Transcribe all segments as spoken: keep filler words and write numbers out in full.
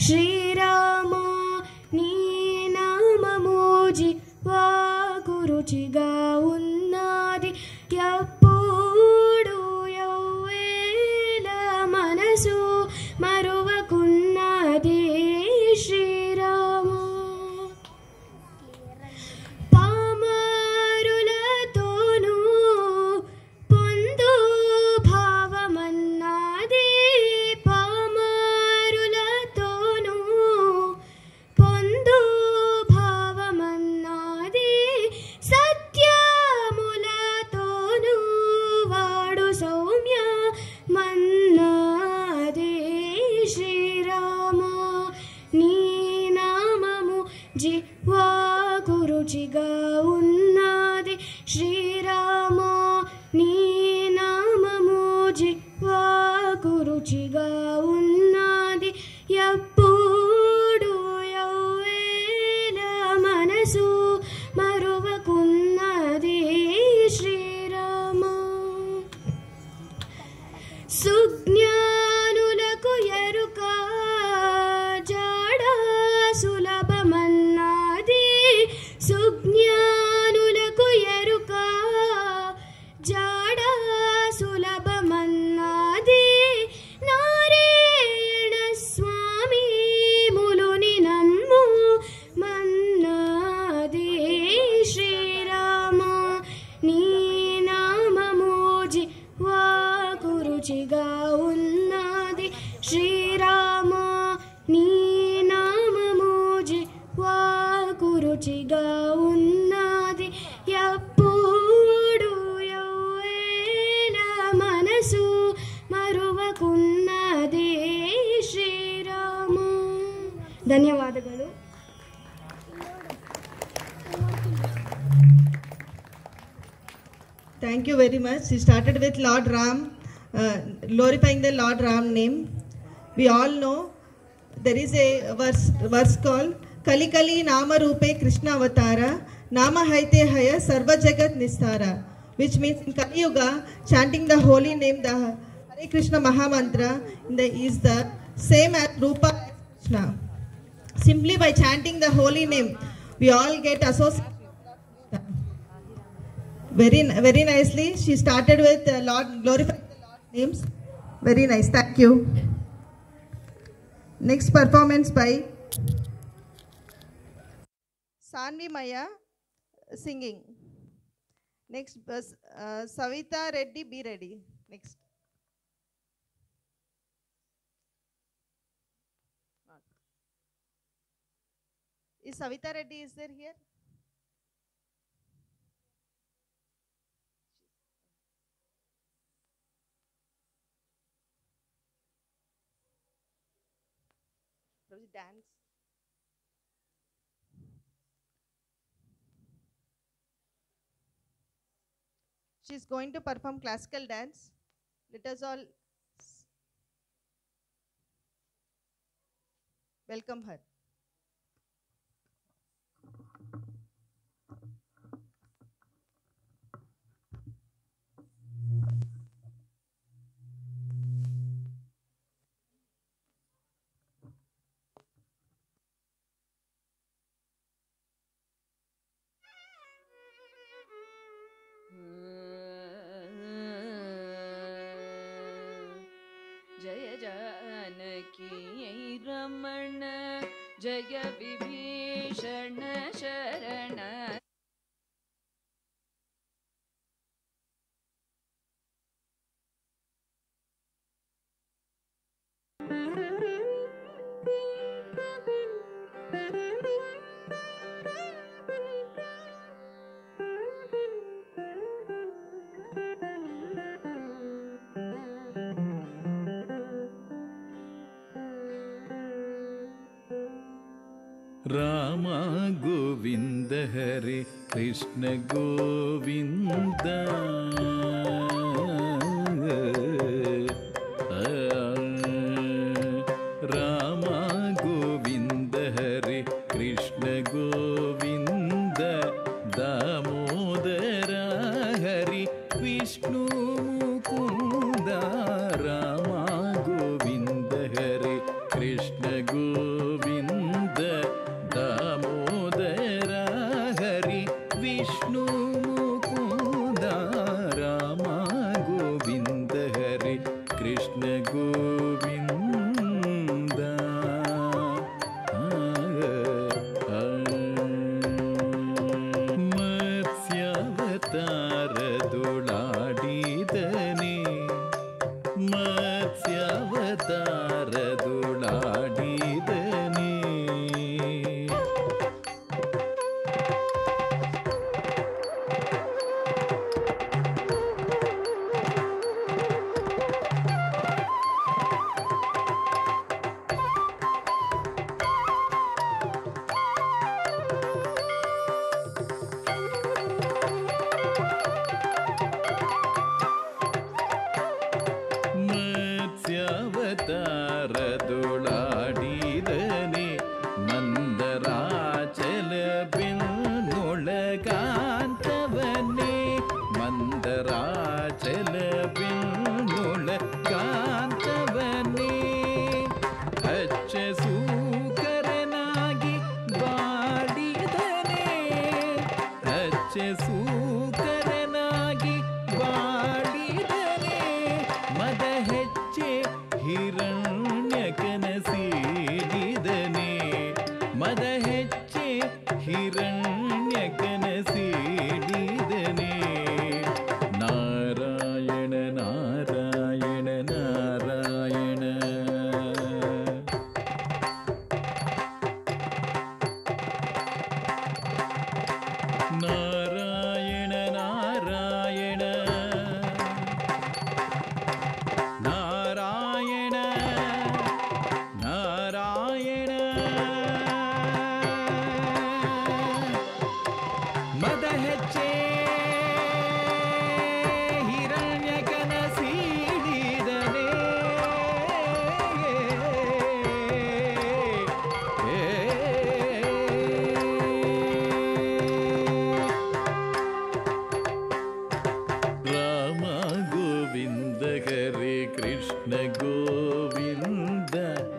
శ్రీరామ నీ నామము జిహ్వా కురుచిగా ఉన్నది ఎప్పుడు యౌవేళ మనసు మరువకున్నది శ్రీరామ పామరులతోనూ పొందు భావమన్నది పామరులతోనూ పొందు భావమన్నది సత్యములతోనూ వాడు సౌమ్య మన్నది శ్రీరామ నీ నామము జిహ్వా కురుచిగా ఉన్నది శ్రీరామ నీ నామము జిహ్వా కురుచిగా ఉన్నది ఎప్పుడు యౌవేళ మనసు మరువకున్నది శ్రీరామ సుజ్ఞానులకు ఎరుక జాడ సులభమన్నది సుజ్ఞానులకు ఎరుక జాడ సులభమన్నది నారాయణ స్వామి ములుని నమ్ము మన్నది శ్రీరామ నీ నామము జిహ్వా కురుచిగా ఉన్నది శ్రీరామ నీ నామము జిహ్వా కురుచిగా ఉన్నది ఎప్పుడు యౌవేళ మనసు మరువకున్నది Srirama. ధన్యవాదಗಳು. Thank you very much. She started with Lord Ram, uh, glorifying the Lord Ram name. We all know there is a verse, verse called Kali Kali Nama Rupe Krishna Avatara Nama Haite Haya Sarva Jagat Nistara, which means in Kali Yuga, chanting the holy name, the Hare Krishna Mahamantra in the, is the same as Rupa as Krishna. Simply by chanting the holy name, we all get associated. Very, very nicely. She started with uh, Lord, glorifying the Lord names. Very nice. Thank you. Next performance by Sanvi Maya singing. Next, uh, Savita Reddy, be ready. Next. Is Savita Reddy is there here? Dance. She is going to perform classical dance. Let us all welcome her. जय जानकी रमण जय विभीषण शरण राम गोविंद हरे कृष्ण गोविंद राम गोविंद हरे कृष्ण गोविंद दामोदर हरि विष्णु मुकुंद राम गोविंद हरे कृष्ण गोविंद ಗೋವಿಂದ ದಾಮೋದರ ಹರಿ ವಿಷ್ಣು ಮುಕುಂದ ರಾಮ ಗೋವಿಂದ ಹರಿ ಕೃಷ್ಣ ಗೋವಿಂದ. ಮತ್ಸ್ಯಾವತಾರದೊಳಾಡಿದನೆ ಮತ್ಸ್ಯಾವತಾರದೊಳಾಡಿದನೆ ಮತ್ಸ್ಯಾವತಾರದೊಳಾಡಿದನೆ ಮಂದರಾಚಲ ಬೆನ್ನೊಳಗಾಂತವನೇ ಮಂದರಾಚಲ ಬೆನ್ನೊಳಗಾಂತವನೇ ಅಚ್ಚ ಸೂಕರನಾಗಿ ಬಾಡಿದನೆ ಅಚ್ಚ ಸೂಕರನಾಗಿ ಬಾಡಿದನೆ ಮದ ಹೆಚ್ಚೆ ಹಿರಣ್ಯಕನ ಸೀಳಿದನೆ ಮದ ಹೆಚ್ಚೆ ಹಿರಣ್ಯಕನ ಸೀಳಿದನೆ ನಾರಾಯಣ ನಾರಾಯಣ ನಾರಾಯಣ ನಾರಾಯಣ ನಾರಾಯಣ ನಾರಾಯಣ ನಾರಾಯಣ ಮದ ಹೆಚ್ಚೆ ಹಿರಣ್ಯಕನ ಸೀಳಿದನೆ ರಾಮ ಗೋವಿಂದ ಹರೇ ಕೃಷ್ಣ ಗೋವಿಂದ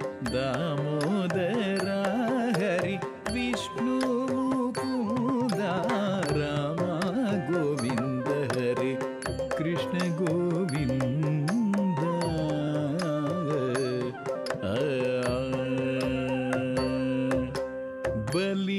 ದಾಮೋದರ ಹರಿ ವಿಷ್ಣು ಮುಕುಂದ ರಾಮ ಗೋವಿಂದ ಹರೇ ಕೃಷ್ಣ ಗೋವಿಂದ. ಆ, ಬಲಿ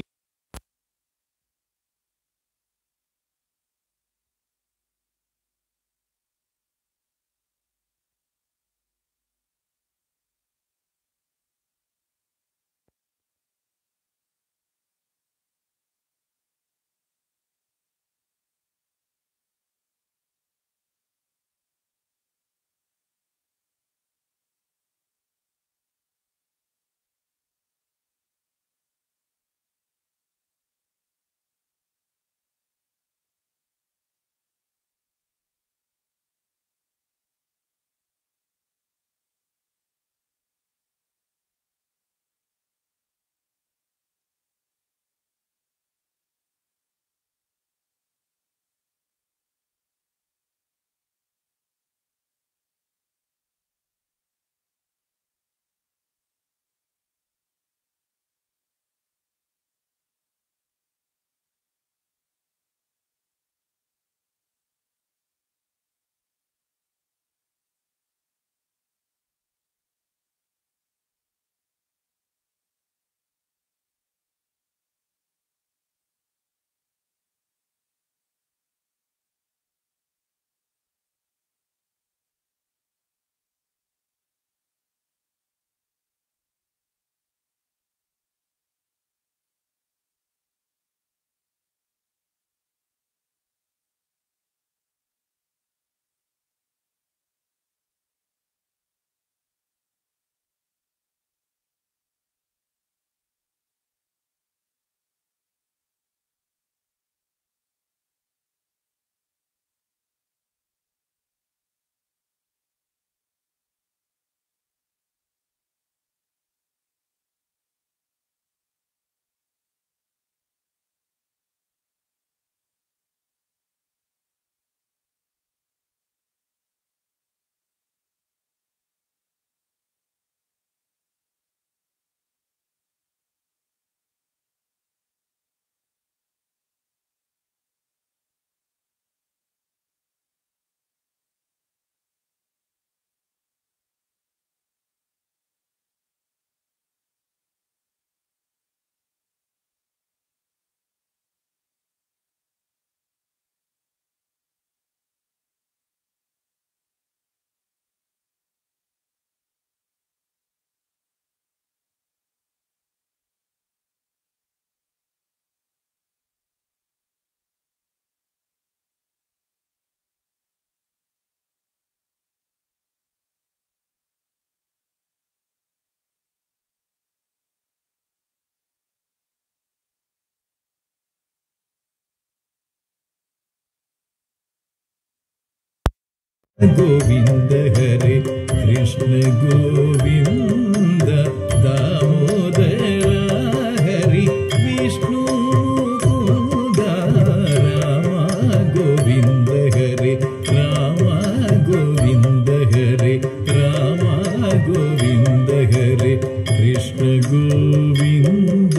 गोविन्द हरे कृष्ण गोविन्द दामोदर हरि विष्णु मुकुन्द राम गोविन्द हरे राम गोविन्द हरे राम गोविन्द हरे Krishna Govind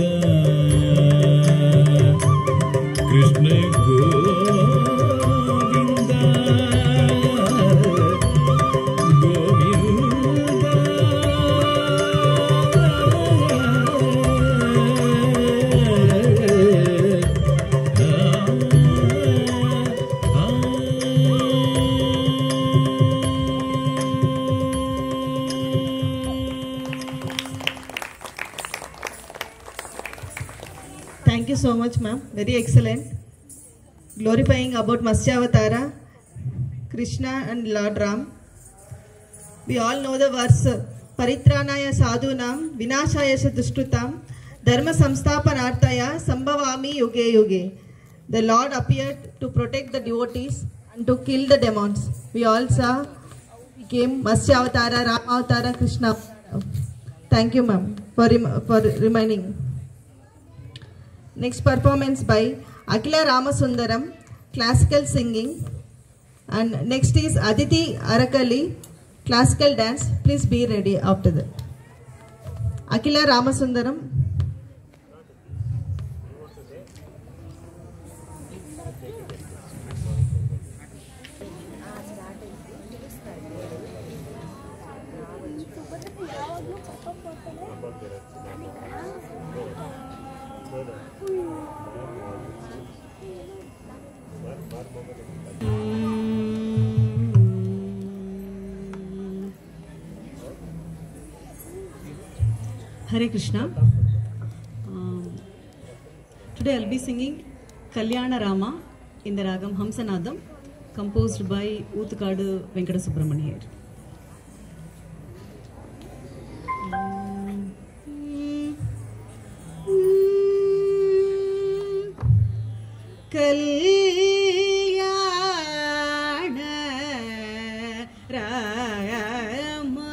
Krishna Govind Thank you so much, ma'am. Very excellent. Glorifying about Matsyavatara, Krishna and Lord Ram. We all know the verse, Paritranaya sadhunam, vinashaya dushkrutam, dharma samsthapanarthaya, sambhavami yuge yuge. The Lord appeared to protect the devotees and to kill the demons. We all saw he came Matsyavatara, Ramavatara, Krishna. Thank you, ma'am, for, rem- for reminding. Next performance by Akila Ramasundaram, classical singing. And next is Aditi Arakali, classical dance. Please be ready after that. Akila Ramasundaram. Hare Krishna. Um, today I'll be singing Kalyana Rama in the Ragam Hamsanadam, composed by Oothukadu Venkata Subramaniar. Kalyana Rama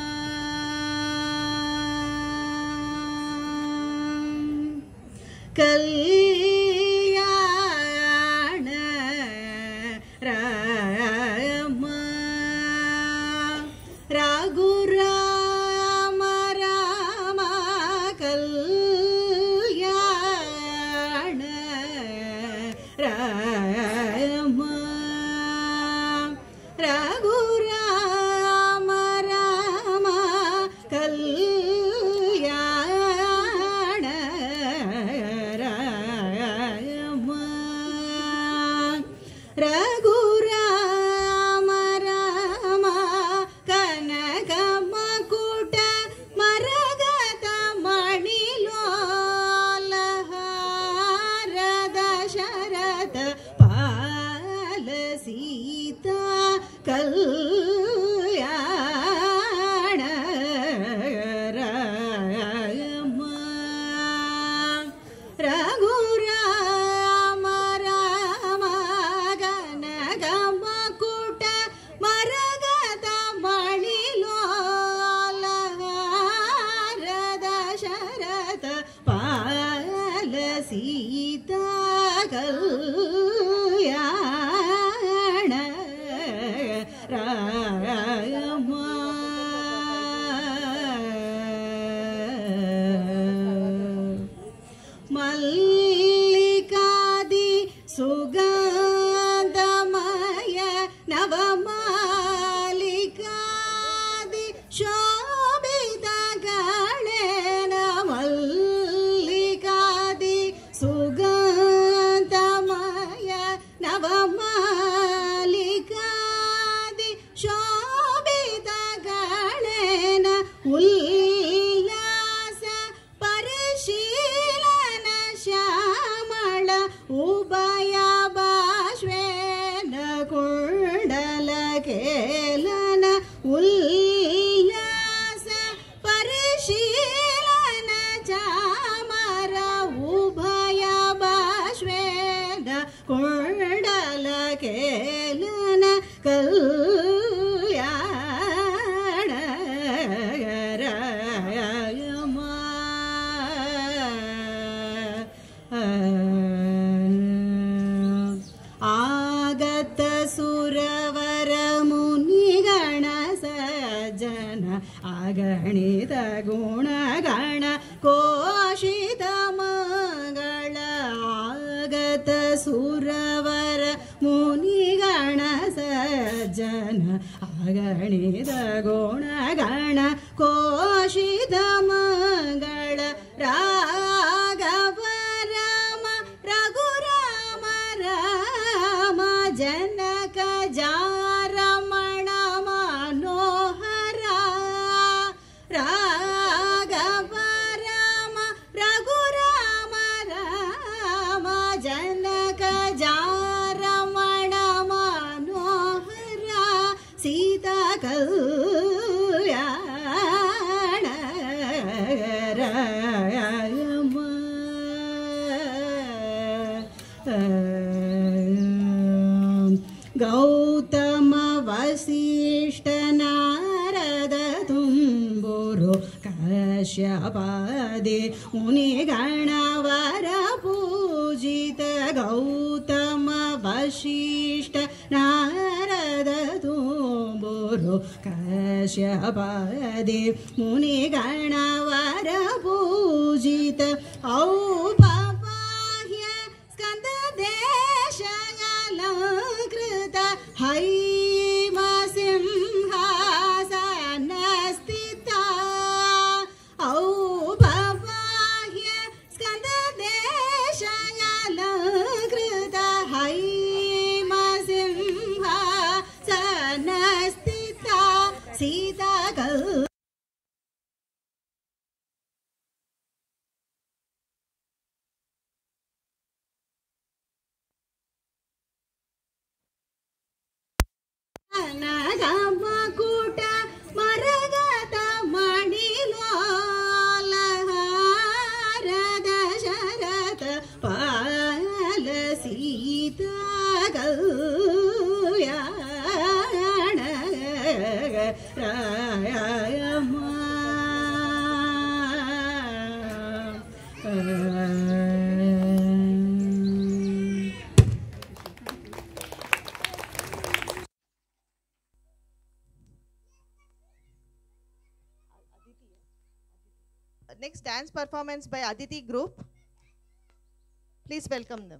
Kalyana Rama Raghurama Rama Kalyana Rama Raghurama Rama Kalyana Rama Raghurama Rama Kanakamakuta Maragata Manilola Harada Sharata Palasita Kalyana Rama Raghurama Rama Kanakamakuta Maragata Manilola Harada Sharata Palasita Kalyana Rama Mallikadi Sugandamaya Navamalikadi Shobhita Galena Mallikadi Sugandamaya Navamalikadi Shobhita Galena Ullasa Parishilana Shamala Ubaya Bashvena Kundala Kelana Ullasa Parishilana Chamara Ubaya Bashvena Kundala Kelana Kal ಕೋಶಿತ ಮಂಗಳ ಆಗತ ಸುರವರ ಮುನಿಗಣ ಸಜ್ಜನ ಅಗಣಿತ ಗುಣಗಣ ಕೋಶಿತ ಮಂಗಳ ರಾಘವ ರಾಮ ರಘುರಾಮ ರಾಮ ಜನಕ ಜಾರಮಣ ಮನೋಹರ ರಾಘವ ರಾಮ ರಘುರಾಮ ರಾಮ ಜನಕ ಜಾರಮಣ ಮನೋಹರ ಸೀತಾ ಕಲ್ಯಾಣ ರಾಮ ಗೌತಮ ವಸಿಷ್ಠ ನಾರದ ತುಂಬುರು ಕಶ್ಯಪಾದಿ ಮುನಿಗಣವರ ಪೂಜಿತ ಗೌತಮ ವಸಿಷ್ಠ ನಾರದ ತುಂಬುರು ಕಶ್ಯಪಾದಿ ಮುನಿಗಣವರ ಪೂಜಿತ ಔಪಪಾಹ್ಯ ಸ್ಕಂದ ದೇಶಗಲಂಕೃತ ಹೈಮ ಸಿಂಹಾಸನ ಸ್ಥಿತ ಔಪಪಾಹ್ಯ ಸ್ಕಂದ ದೇಶಗಲಂಕೃತ ಹೈಮ ಸಿಂಹಾಸನ ಸ್ಥಿತ ಸೀತಾ ಕಲ್ ನಗಮಕುಟ ಮರಗತ ಮಣಿಲೋಲಹಾರದ ಶರತ ಪಾಲ ಸೀತಾ ಕಲ್ಯಾಣ Rama Next dance performance by Aditi Group. Please welcome them.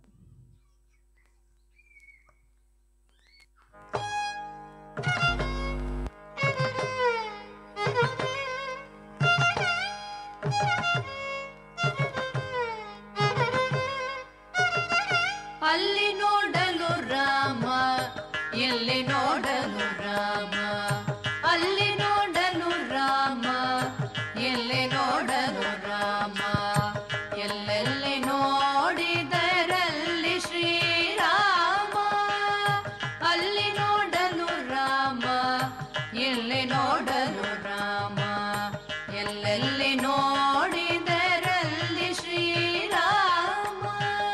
ಅಲ್ಲಿ ನೋಡಲು ರಾಮ ಎಲ್ಲಿ ನೋಡಲು ರಾಮ ಅಲ್ಲಿ ನೋಡಲು ರಾಮ ಎಲ್ಲಿ ನೋಡಲು ರಾಮ ಎಲ್ಲೆಲ್ಲಿ ನೋಡಿದರಲ್ಲಿ ಶ್ರೀರಾಮ ಅಲ್ಲಿ ನೋಡಲು ರಾಮ ಎಲ್ಲಿ ನೋಡಲು ರಾಮ ಎಲ್ಲೆಲ್ಲಿ ನೋಡಿದರಲ್ಲಿ ಶ್ರೀರಾಮ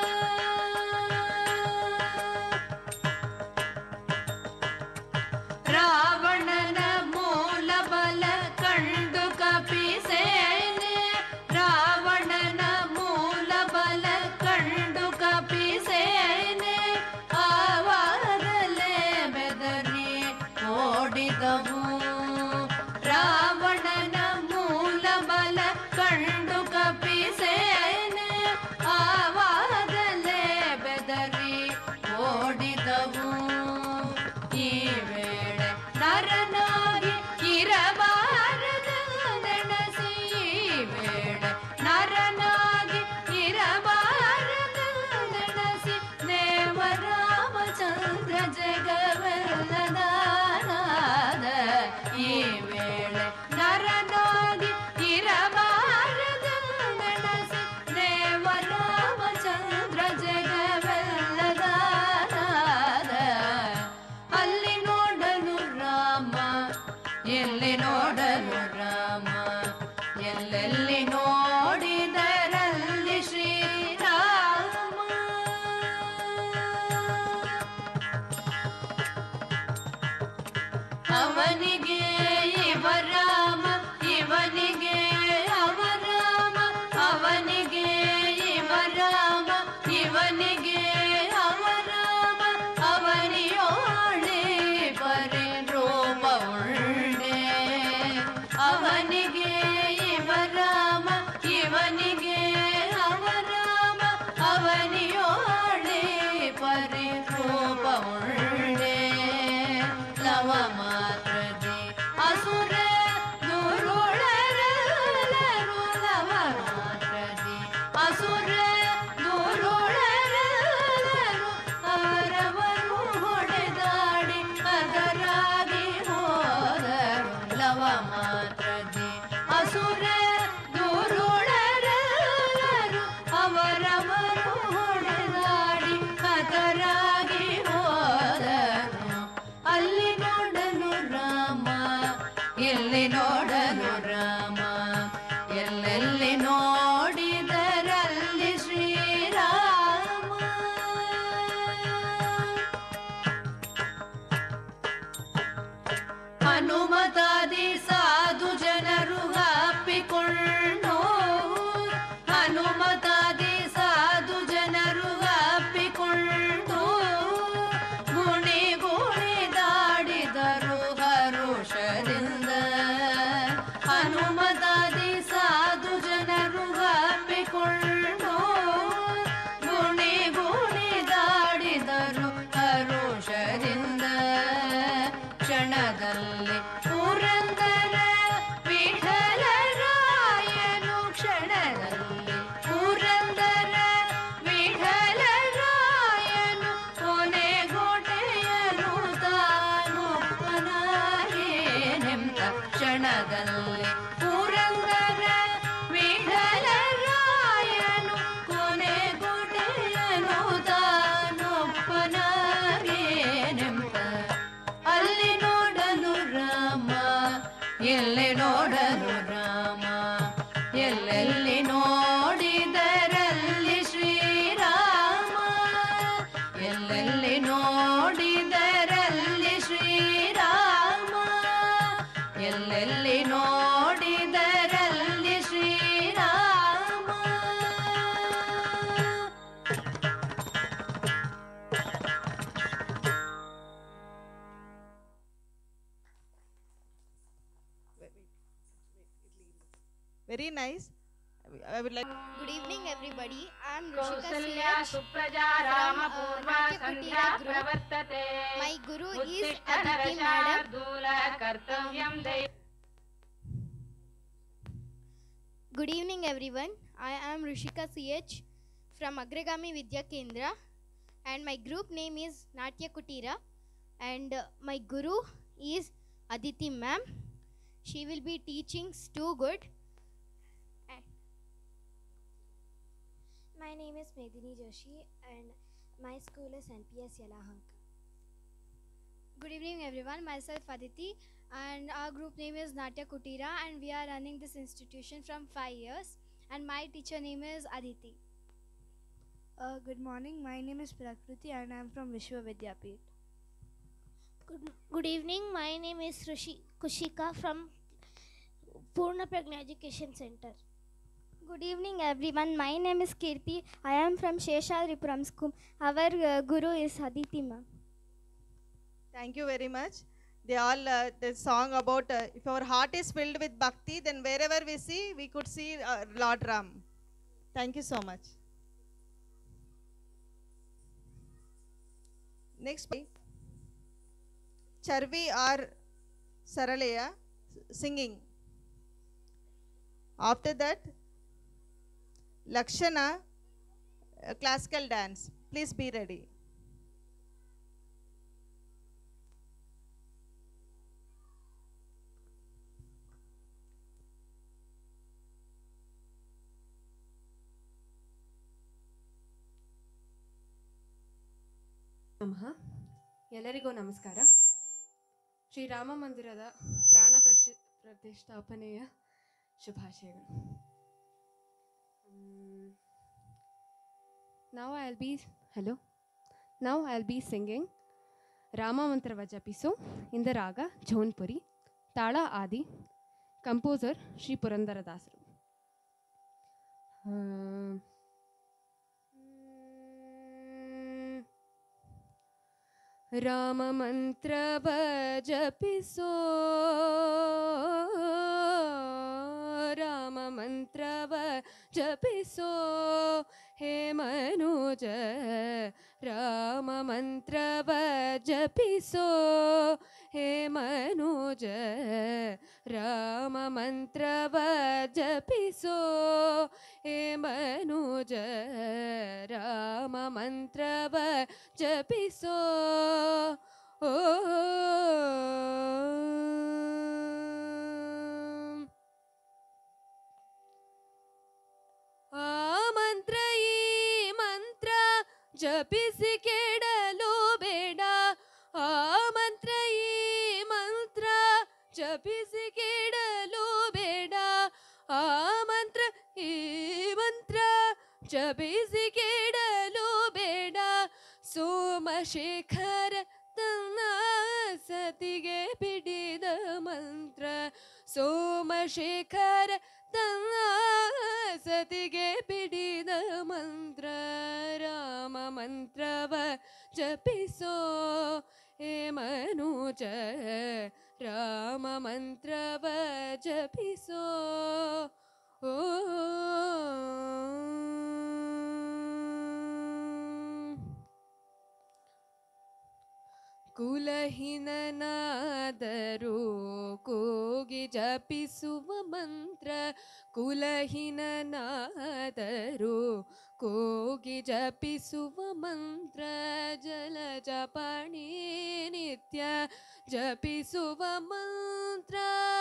ರಾವಣನ ಮೂಲ ಬಲ ಕಂಡು ಕಪಿಸೇನೆ ರಾವಣನ ಮೂಲ ಬಲ ಕಂಡು ಕಪಿಸೇನೆ ಆವಾಗಲೇ ಬೆದರಿ ಓಡಿದವು ರಾವಣನ ಮೂಲ ಬಲ ಕಂಡು ಕಪಿಸೇನೆ ಆವಾಗಲೇ ಬೆದರಿ ಓಡಿದವು ಈ ವೇಳೆ ನರನಾಗಿ ಇರಬಾರದು ನೆನಸಿ ಈ ವೇಳೆ ನರನಾಗಿ ಇರಬಾರದು ನೆನಸಿ ದೇವರಾಮಚಂದ್ರ ಜಗವೆಲ್ಲದಾನಾದ ಈ ವೇಳೆ ನರನಾಗಿ ಇರಬಾರದು ನೆನಸಿ ದೇವರಾಮಚಂದ್ರ ಜಗವೆಲ್ಲದಾನಾದ ಅಲ್ಲಿ ನೋಡಲು ರಾಮ ಎಲ್ಲಿ ನೋಡಲು ರಾಮ ಎಲ್ಲೆಲ್ಲಿ ನೋಡಿದರಲ್ಲಿ ಶ್ರೀರಾಮ ಅವನಿಗೆ ಇವ ರಾಮ ಇವನಿಗೆ ಅವ ರಾಮ ಅವನಿಗೆ ಇವ ರಾಮ ಇವನಿಗೆ ಅವ ರಾಮ ಅವನಿಯೋಳೆ ಪರಿ ರೂಪ ಉಂಡೆ ಅವನಿಗೆ ಇವ ರಾಮ ಎಲ್ಲೆಲ್ಲಿ ನೋಡಿದರಲ್ಲಿ ಶ್ರೀರಾಮ, ಎಲ್ಲೆಲ್ಲಿ ನೋಡಿದರಲ್ಲಿ ಶ್ರೀರಾಮ, ಎಲ್ಲೆಲ್ಲಿ ನೋಡಿದರಲ್ಲಿ Shriram. Very nice. I would like. Good evening, everybody. I am Rishika Kausalya C H Supraja from Rama uh, ಪೂರ್ವ Natya Sandhya Kutira group. ಪ್ರವರ್ತತೆ. My guru is ಉತ್ತಿಷ್ಠ Aditi madam. ನರಶಾರ್ದೂಲ ಕರ್ತವ್ಯಂ ದೈ. Good evening, everyone. I am Rishika C H from Agragami Vidya Kendra, and my group name is Natya Kutira, and uh, my guru is Aditi ma'am. She will be teaching too good. My name is Medini Joshi and my school is N P S Yelahanka. Good evening, everyone. Myself Aditi, and our group name is Natya Kutira, and we are running this institution from five years. And my teacher name is Aditi. Uh, good morning. My name is Prakriti and I am from Vishwa Vidyapit. Good, good evening. My name is Rishi Kushika from Purna Pragna Education Center. Good evening, everyone. My name is Kirti. I am from Sheshadripuram School. Our uh, guru is Aditi ma'am. Thank you very much. They all uh, the song about uh, if our heart is filled with bhakti, then wherever we see, we could see uh, Lord Ram. Thank you so much. Next, Charvi or Saraleya singing. After that, Lakshana uh, classical dance. Please be ready. ನಮಃ. ಎಲ್ಲರಿಗೂ ನಮಸ್ಕಾರ. ಶ್ರೀರಾಮ ಮಂದಿರದ ಪ್ರಾಣ ಪ್ರಶಿ ಪ್ರತಿಷ್ಠಾಪನೆಯ ಶುಭಾಶಯಗಳು. ನಾವು I will be hello ನಾವು I will be singing Rama ಮಂತ್ರವ ಜಪಿಸು ಇನ್ ದ ರಾಗ ಜೌನ್ಪುರಿ, ತಾಳ ಆದಿ, ಕಂಪೋಸರ್ ಶ್ರೀ ಪುರಂದರದಾಸರು. ರಾಮ ಮಂತ್ರವ ಜಪಿಸೋ, ರಾಮ ಮಂತ್ರವ ಜಪಿಸೋ ಹೇ ಮನೋಜ, ರಾಮ ಮಂತ್ರವ ಜಪಿಸೋ ಹೇ ಮನೋಜ, ರಾಮ ಮಂತ್ರವ ಜಪಿಸೋ ಹೇ ಮನೋಜ, ರಾಮ ಮಂತ್ರವ ಜಪಿಸೋ. ಓ ಆ ಮಂತ್ರ ಈ ಮಂತ್ರ ಜಪಿಸಿ ಕೆಡಲು ಬೇಡ, ಆ ಮಂತ್ರ ಈ ಮಂತ್ರ ಜಪಿಸಿ ಕೆಡಲು ಬೇಡ, ಆ ಮಂತ್ರ ಈ ಮಂತ್ರ ಜಪಿಸಿ ಕೆಡಲು ಬೇಡ. ಸೋಮಶೇಖರ ತನ್ನ ಸತಿಗೆ ಬಿಡಿದ ಮಂತ್ರ, ಸೋಮಶೇಖರ ತನ್ನ ಸತಿಗೆ ಬಿಡಿದ ಮಂತ್ರ. ರಾಮ ಮಂತ್ರವ ಜಪಿಸೋ ಹೇ ಮನೋಜ, ರಾಮ ಮಂತ್ರವ ಜಪಿಸೋ. ಓ ಕುಲಹೀನನಾದರೂ ಕೂಗಿ ಜಪಿಸುವ ಮಂತ್ರ, ಕುಲಹೀನನಾದರೂ ಕೂಗಿ ಜಪಿಸುವ ಮಂತ್ರ. ಜಲಜ ಪಾಣಿ ನಿತ್ಯ ಜಪಿಸುವ ಮಂತ್ರ,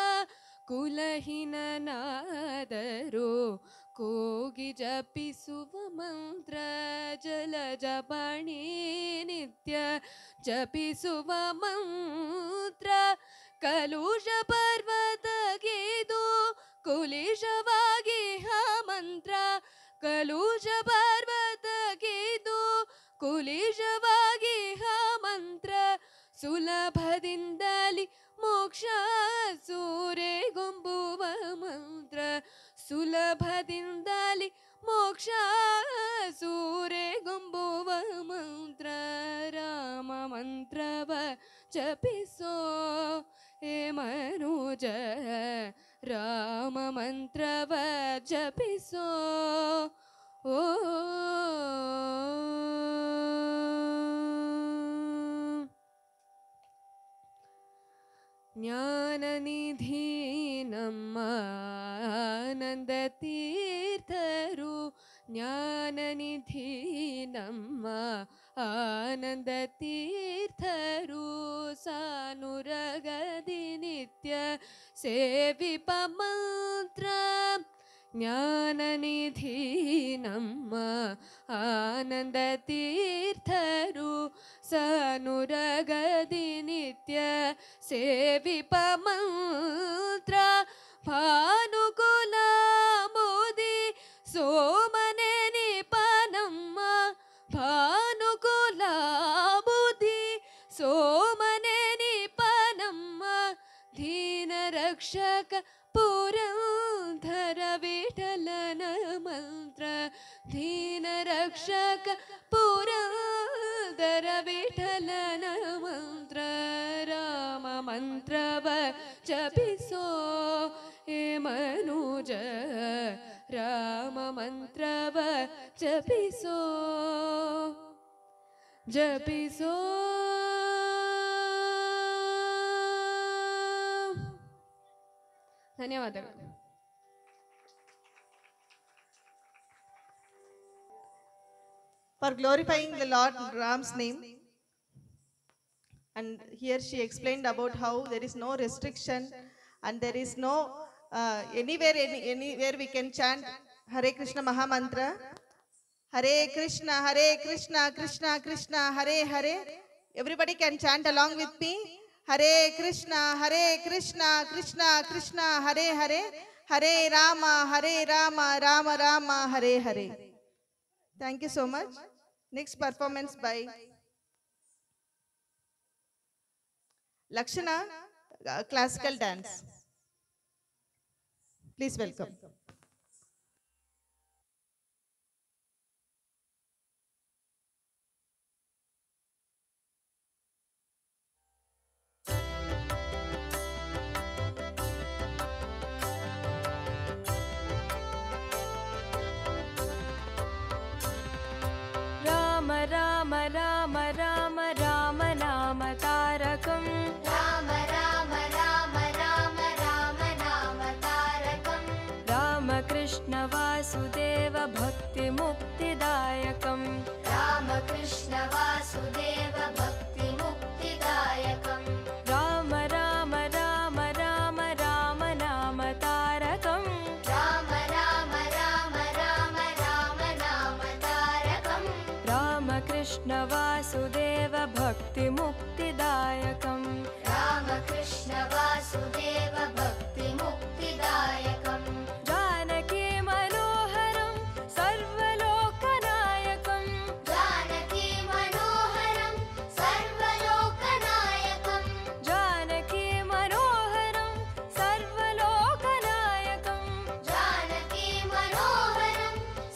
ಕುಲಹೀನನಾದರೂ ಕೂಗಿ ಜಪಿಸುವ ಮಂತ್ರ. ಜಲಜ ಪಾಣಿ ನಿತ್ಯ ಜಪಿಸುವ ಮಂತ್ರ. ಕಲುಷ ಪರ್ವತ ಗೇದು ಕುಲಿಶವಾಗಿ ಹ ಮಂತ್ರ ಕಲುಷ ಪರ್ವತಕ್ಕಿದು ಕುಲಿಶವಾಗಿ ಹ ಮಂತ್ರ ಸುಲಭದಿಂದಲಿ ಮೋಕ್ಷ ಸೂರೆಗೊಂಬುವ ಮಂತ್ರ ಸುಲಭದಿಂದಲಿ ಮೋಕ್ಷ ಸೂರೆಗೊಂಬುವ ಮಂತ್ರ ರಾಮ ಮಂತ್ರವ ಜಪಿಸೋ ಹೇ ಮನುಜ ರಾಮ ಮಂತ್ರವ ಜಪಿಸೋ ಓ ಜ್ಞಾನನಿಧಿ ನಮ್ಮ ಆನಂದ ತೀರ್ಥರು ಜ್ಞಾನನಿಧಿ ನಮ್ಮ ಆನಂದ ತೀರ್ಥರು ಸಾನುರಗದಿ ನಿತ್ಯ ಸೇವಿಪ ಮಂತ್ರ ಜ್ಞಾನನಿಧಿ ನಮ್ಮ ಆನಂದ ತೀರ್ಥರು ಸಾನುರಗದಿ ನಿತ್ಯ ಸೇವಿಪ ಮಂತ್ರ ಭಾನುಕುಲ ಮೋದಿ ಸೋಮನೆ ನಿಪ ನಮ್ಮ ಭಾನುಕುಲ ಬುದ್ಧಿ ಸೋಮನೆ ನಿಪ ನಮ್ಮ ದೀನ ರಕ್ಷಕ ಪುರಂಧರ ವಿಠಲನ ಮಂತ್ರ ದೀನ ರಕ್ಷಕ ಪುರಂದರ ವಿಠಲನ ಮಂತ್ರ ರಾಮ ಮಂತ್ರವ ಜಪಿಸೋ ಹೇ ಮನುಜ ರಾಮ ಮಂತ್ರವ ಜಪಿಸೋ ಜಪಿಸೋ ಧನ್ಯವಾದಗಳು. For glorifying the Lord Ram's name, and here she explained about how there is no restriction and there is no uh, anywhere any, anywhere we can chant Hare Krishna Maha Mantra. Hare Krishna, Hare Krishna, Krishna Krishna, Hare Hare. Everybody can chant along with me. Hare Krishna, Hare Krishna, Krishna Krishna, Hare Hare. Hare Rama, Hare Rama, Rama Rama, Hare Hare. Thank you so much. Next performance by Lakshana uh, Classical Dance. Please welcome. Rama Rama Rama Rama Rama ನಾಮ ತಾರಕಂ ರಾಮ ರಾಮ ರಾಮ ರಾಮ ರಾಮ ನಾಮ ತಾರಕಂ ರಾಮ ಕೃಷ್ಣ ವಾಸುದೇವ ಭಕ್ತಿ ಮುಕ್ತಿದಾಯಕಂ ರಾಮ ಕೃಷ್ಣ ವಾಸುದೇವ ಭಕ್ತಿ ಮುಕ್ತಿದಾಯಕಂ ರಾಮ ರಾಮ ರಾಮ ರಾಮ ರಾಮ ನಾಮ ತಾರಕಂ ರಾಮ ರಾಮ ರಾಮ ರಾಮ ರಾಮ ನಾಮ ತಾರಕಂ ರಾಮ ಕೃಷ್ಣ ವಾಸುದೇವ ಭಕ್ತಿ ಮುಕ್ತಿದಾಯಕಂ ರಾಮ ಕೃಷ್ಣ ವಾಸುದೇವ ಭಕ್ತಿ ಮುಕ್ತಿದಾಯಕಂ ಜಾನಕಿ ಮನೋಹರಂ ಸರ್ವಲೋಕನಾಯಕಂ ಜಾನಕಿ ಮನೋಹರಂ ಸರ್ವಲೋಕನಾಯಕಂ ಜಾನಕಿ ಮನೋಹರಂ ಸರ್ವಲೋಕನಾಯಕಂ ಜಾನಕಿ ಮನೋಹರಂ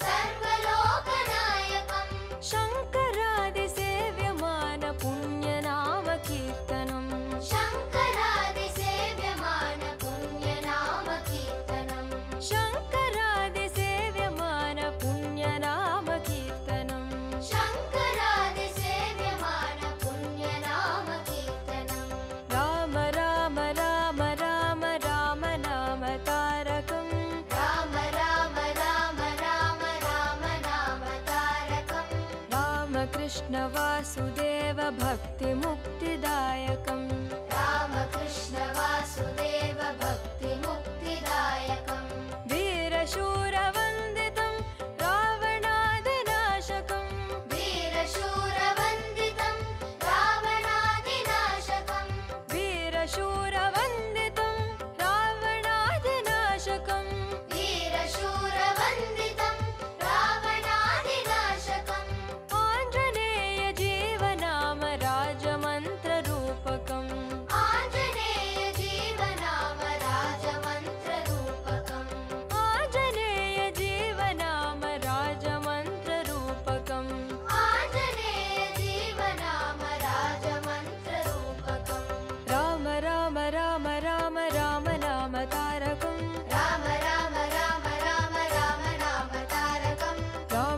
ಸರ್ವಲೋಕನಾಯಕಂ ಶಂಕರಾದಿ ಸೇವ್ಯಮಾನ ಪುಣ್ಯನಾಮ ಕೀರ್ತನಂ ಶಂಕರಾದಿ ಸೇವ್ಯಮಾನ ಪುಣ್ಯನಾಮ ಕೀರ್ತನಂ ಶಂಕರಾದಿ ಸೇವ್ಯಮಾನ ಪುಣ್ಯನಾಮ ಕೀರ್ತನಂ ಶಂಕರಾದಿ ಸೇವ್ಯಮಾನ ಪುಣ್ಯನಾಮ ಕೀರ್ತನಂ ರಾಮ ರಾಮ ರಾಮ ರಾಮ ರಾಮ ನಾಮ ತಾರಕಂ ರಾಮ ರಾಮ ರಾಮ ರಾಮ ರಾಮ ನಾಮ ತಾರಕಂ ರಾಮ ಕೃಷ್ಣ ವಾಸುದೇವ ಭಕ್ತಿ ಮುಕ್ತಿದಾಯಕಂ ರಾಮ ಕೃಷ್ಣ ವಾಸುದೇವ ಭಕ್ತಿ ಮುಕ್ತಿದಾಯಕಂ ವೀರಶೂರ ವಂದಿತಂ ರಾವಣಾದಿನಾಶಕಂ ವೀರಶೂರ ವಂದಿತಂ ರಾವಣಾದಿನಾಶಕಂ ವೀರಶೂರ ವಂದಿತಂ ರಾವಣಾದಿನಾಶಕಂ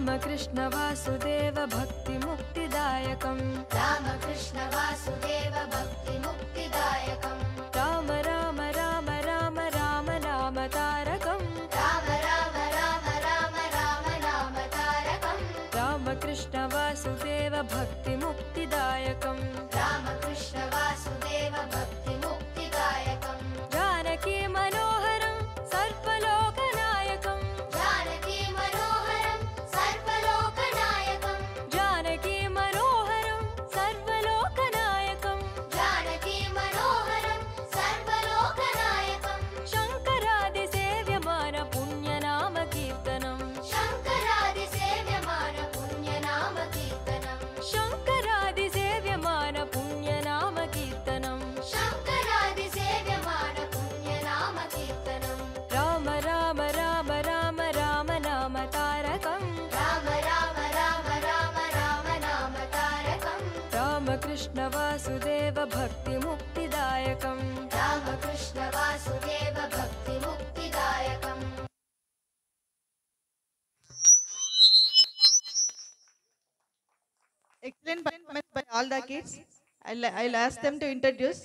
रामकृष्ण वासुदेव भक्तिमुक्तिदायकम् रामकृष्ण वासुदेव भक्तिमुक्तिदायकम् राम राम राम राम राम नाम तारकम् राम राम राम राम राम नाम तारकम् रामकृष्ण वासुदेव भक्तिमुक्तिदायकम् रामकृष्ण वासुदेव भक्तिमुक्तिदायकम् जानकी मनोहरं सर्वलोकनायकम् जानकी मनोहरं सर्वलोकनायकम् जानकी मनोहरं सर्वलोकनायकम् जानकी मनोहरं सर्वलोकनायकम् शङ्करादिसेव्यमान पुण्यनाम कीर्तनम् शङ्करादिसेव्यमान पुण्यनाम कीर्तनम् शङ्करादिसेव्यमान पुण्यनाम कीर्तनम् शङ्करादिसेव्यमान पुण्यनाम कीर्तनम् राम राम राम राम राम नाम तारकम् राम राम राम राम राम नाम तारकम् Ramakrishna Vasudev भक्तिमुक्तिदायकम् Ramakrishna Vasudev भक्तिमुक्तिदायकम् Excellent performance by all the kids. I'll, I'll ask them to introduce.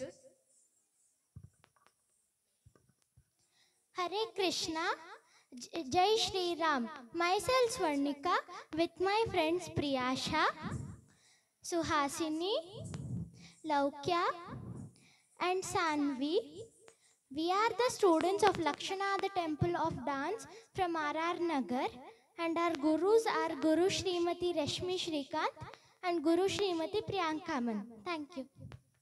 Hare Krishna, J- Jai Shri Ram. Myself Swarnika with my friends Priyasha, Suhasini, Laukya and Sanvi. We are the students of Lakshanada Temple of Dance from R R Nagar, and our gurus are Guru Srimati Rashmi Shrikant and Guru Srimati Priyanka Man. Thank you.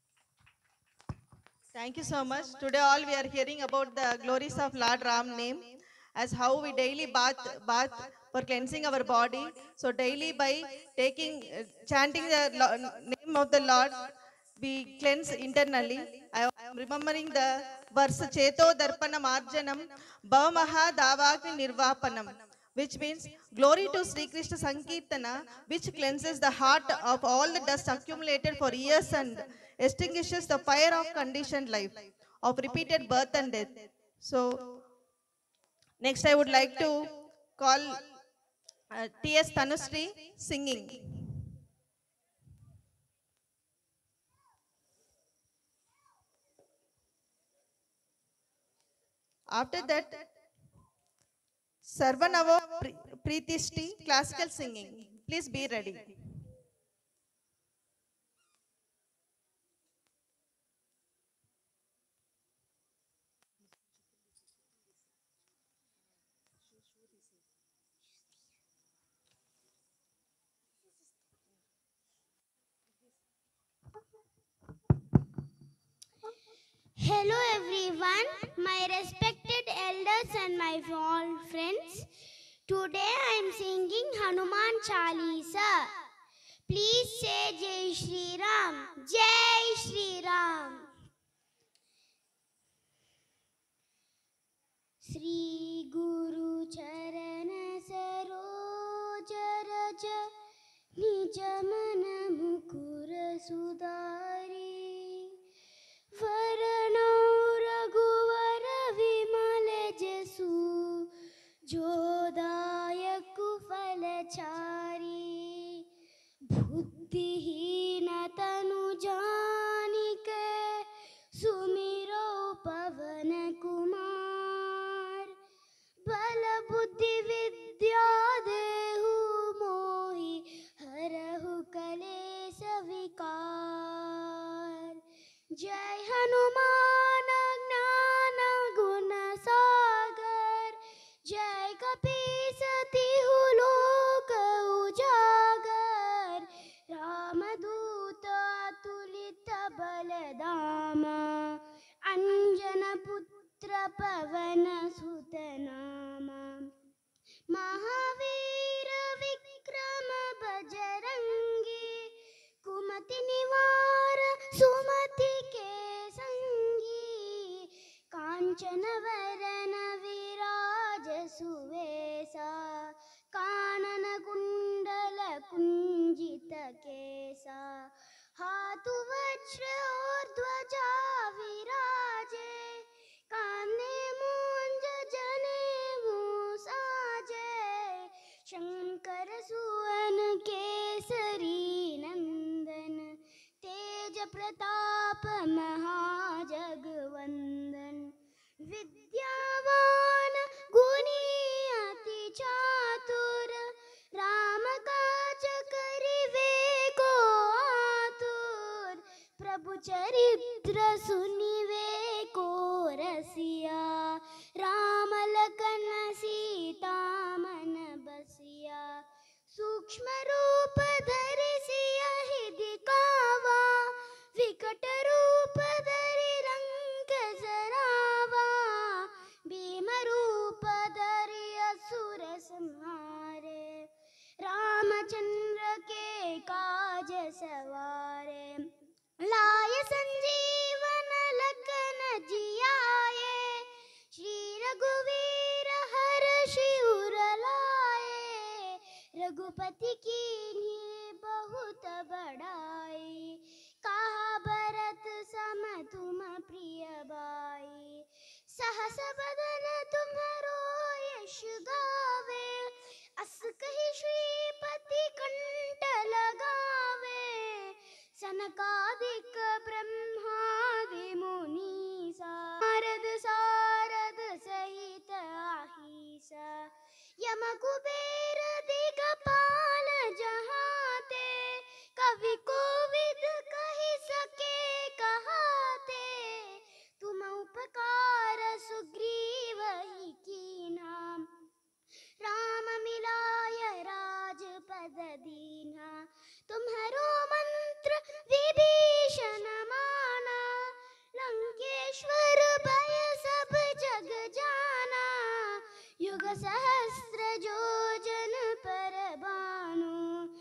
Thank you so much. Today all we are hearing about the glories of Lord Ram name, as how we daily bath, bath for cleansing our body. So daily by taking, uh, chanting the lo- name of the Lord, we cleanse internally. I am remembering the verse Cheto Darpanam Arjanam Bhavamaha Davagni Nirvapanam, which means glory to Sri Krishna Sankirtana, which cleanses the heart of all the dust accumulated for years and extinguishes the fire of conditioned life, of repeated birth and death. So, next I would like to call uh, T S Tanusri singing. After that, Sarvanava Pri- Preetishti classical singing. Please be ready. Hello everyone, my respected elders and my all friends. Today I am singing Hanuman Chalisa. Please say Jai Shri Ram. Jai Shri Ram. Sri Guru Charana Saroj Raj Nij Mana Mukura Sudari Varano Raghuvara Vimala Jasu Jodayaku Falachari Buddhihina Tanu Janike Sumiro Pavana Kumar Bala Buddhi Vidya Dehu Mohi Harahu Kalesa Vikar Jai Hanuman Gnana Guna Sagar Jai Kapisati Huloka Ujagar Ramaduta Tulita Baladama Anjana Putra Pavana Sutanama Mahavira Vikrama Bajarangi Kumati Nivara Sumati Ke Sangi Kanchana Varana Viraja Suvesa Kanana Kundala Kunjita Kesa Hatu Vajra Aur Dwaja Viraje Kane Monja Jane Musaje Shankar Shankar सुवन केसरी नंदन, तेज प्रताप महाजगवंदन, विद्यावान गुणी अति चातुर, राम काज करिवे को आतुर, प्रभु चरित्र सुनिवे को रसिया, राम लखन सीता मन बसिया, सूक्ष्म रूप धरि सियहि दिखावा, विकट रूप धरि लंक जरावा, भीम रूप धरि असुर संहारे, रामचंद्र के काज सवारे, लाय संजीवन लखन जियाए, श्री रघुवीर हर्षि उर लाए, रघुपति कीन्ही बहुत बड़ाई, कहा भरत सम तुम प्रिय बाई, सहस बदन तुम्हरो यश गावे, अस कहि श्रीपति कंठ लगावे, सनकादिक ब्रह्मादि मुनीसा, नारद सारद सहित अहिसा, यम कुबेर दिगपाल जहाते, कवि कोविद कहि सके कहाते, तुम उपकार सुग्रीव ही कीन्हा, राम मिलाय राजपद दीन्हा, तुम्हरो मंत्र विभीषण माना, लंकेश्वर भय सब जग जाना, युग सहस्र योजन पर भानु,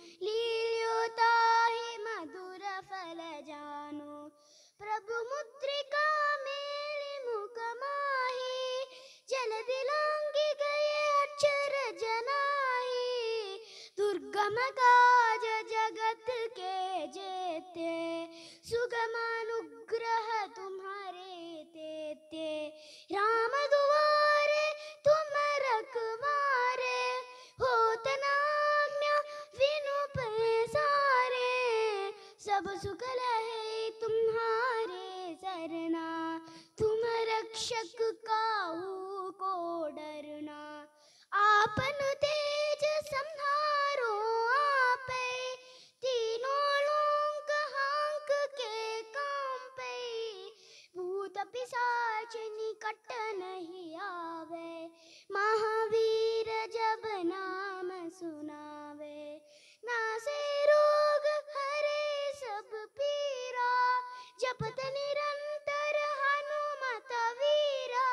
लील्योताहि मधुर फल जानु, प्रभु मुद्रिका मेलि मुख माहि, जलधि लांघि गए अक्षर जनाहि, दुर्गम काज जगत के जेते, सुगम अनुग्रह तुम्हारे तेते, राम दुआरे तुम रखवारे, होत न आज्ञा बिनु पैसारे, सब सुख लहे तुम्हारे सरना, तुम रक्षक काहू को डरना, आपन तेज संहारो आपे, तीनों लोक हांक के कांपे, भूत पिशाच निकट नहीं आवे, महावीर जब नाम सुनावे, नासे रोग हरे सब पीरा, जपत निरंतर हनुमत वीरा,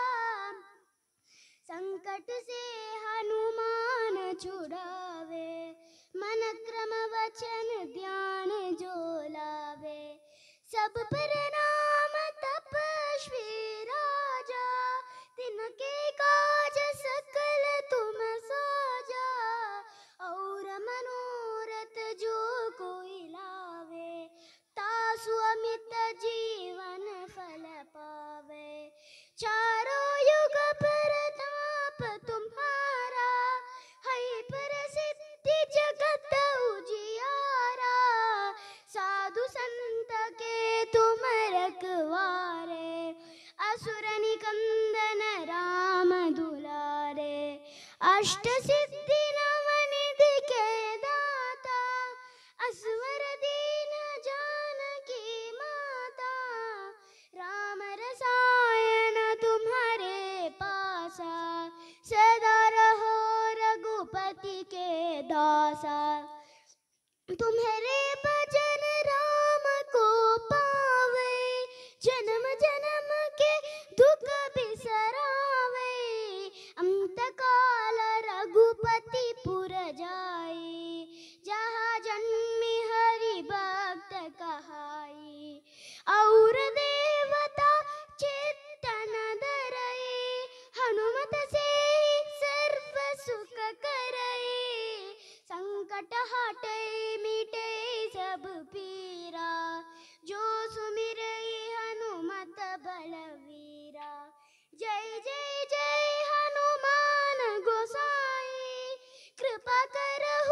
संकट से हनुमान छुड़ावे, मन क्रम वचन ध्यान जो लावे, सब पर नाम तपस्वी राजा, तिनके काज सकल तुम साजा, और मनोरथ जो कोई लावे, तासु अमित जीवन फल पावे, चारों युग प्रताप तुम्हारा, है प्रसिद्धि जगत उजियारा, साधु संत के तुम रखवारे, असुर निकंदन राम दुलारे, अष्ट सिद्धि नव निधि के दाता, असवर दीन जानकी माता, राम रसायन तुम्हारे पासा, सदा रहो रघुपति के दासा, तुम्हारे भजन राम को पावे, जन्म जन्म के दुख बिसरावे, अंत काल रघुपति पुर जाए, जहाँ जन्मी हरि भक्त कहाई, और देवता चेतन धरई, हनुमत से सर्व सुख करई, संकट हटे मिटे सब पीरा, जो सुमिरई हनुमत बलवीरा, जय जय जय हनुमान गोसाई, कृपा कर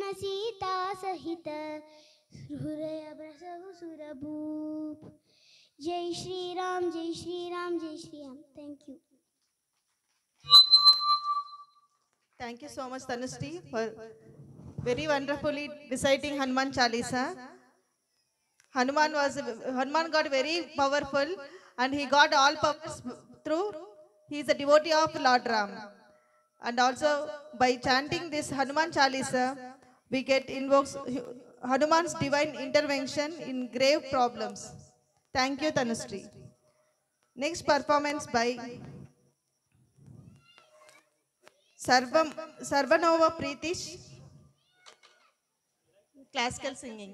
सीता सहित हृदय प्रसव सुरभूप. जय श्री राम, जय श्री राम, जय Shri Ram. Thank you. Thank you so much, Tanushree, for very wonderfully reciting Hanuman Chalisa. Hanuman was Hanuman got very powerful, and he got all powers through. He is a devotee of Lord Ram, and also by chanting this Hanuman Chalisa, we get invokes Hanuman's divine intervention in grave problems. Thank you, Tanushree. Next performance by Sarvam Sarvanova Pritish, classical singing.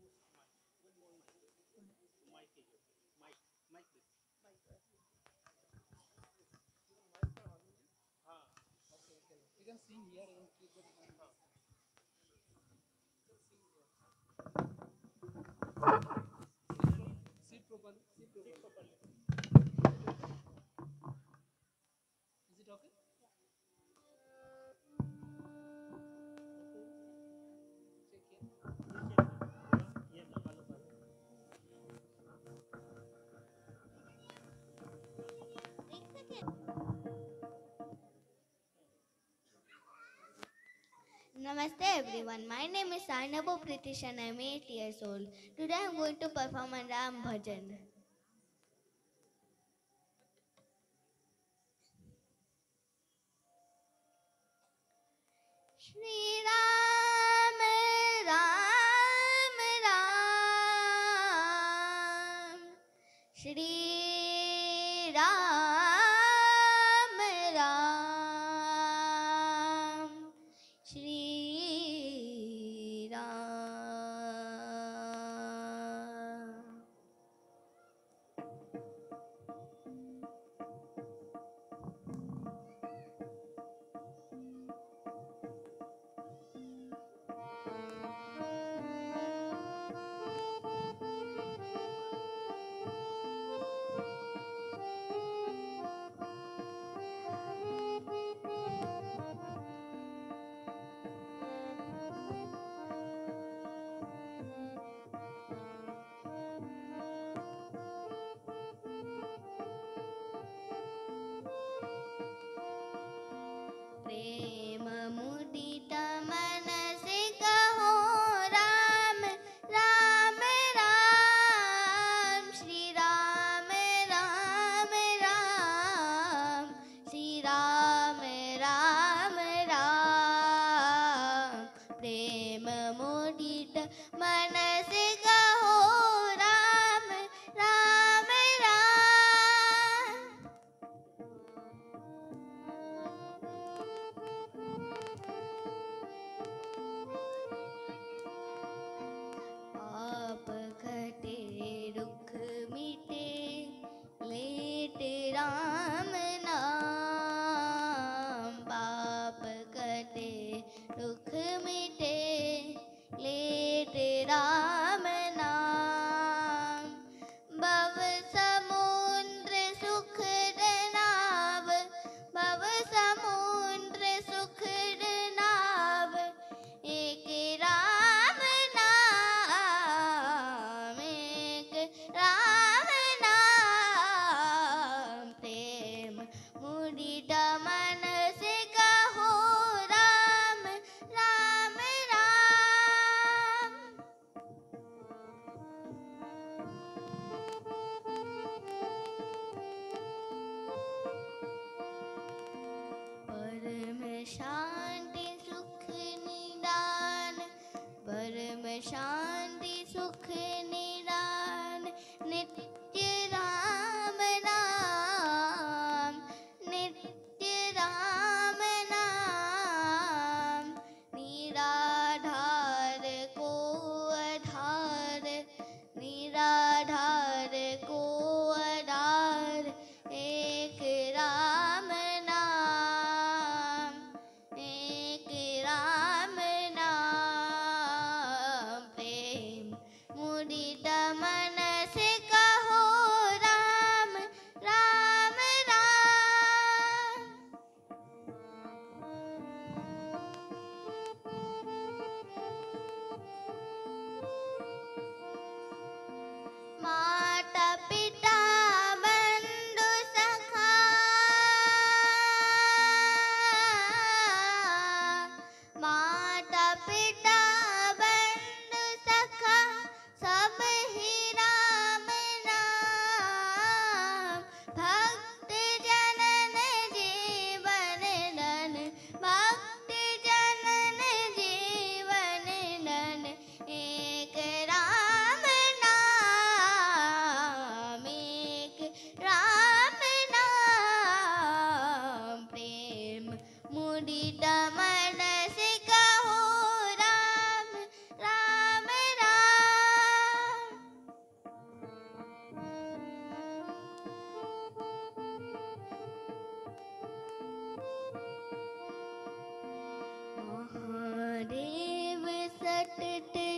Namaste everyone. My name is Sarnabo Pritish and I am eight years old. Today I am going to perform a Ram Bhajan. Shri Ram, Ram, Ram, Shri Ram, Ram, Shri Ram.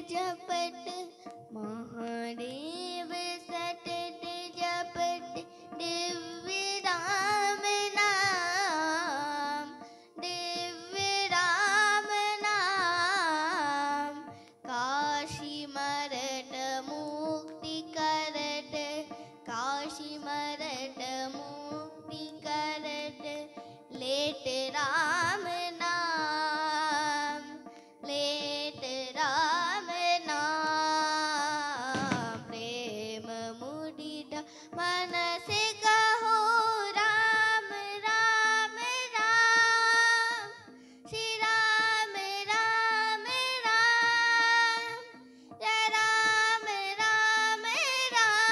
जपट Mahadev सतत जपट दिव्य राम नाम दिव्य राम नाम काशी मरट मुक्ति करट काशी मरट मुक्ति करट late Ram नाम late Ram नाम प्रेम मुदित मन से कहो राम राम राम श्री राम राम राम जय Ram Ram Ram.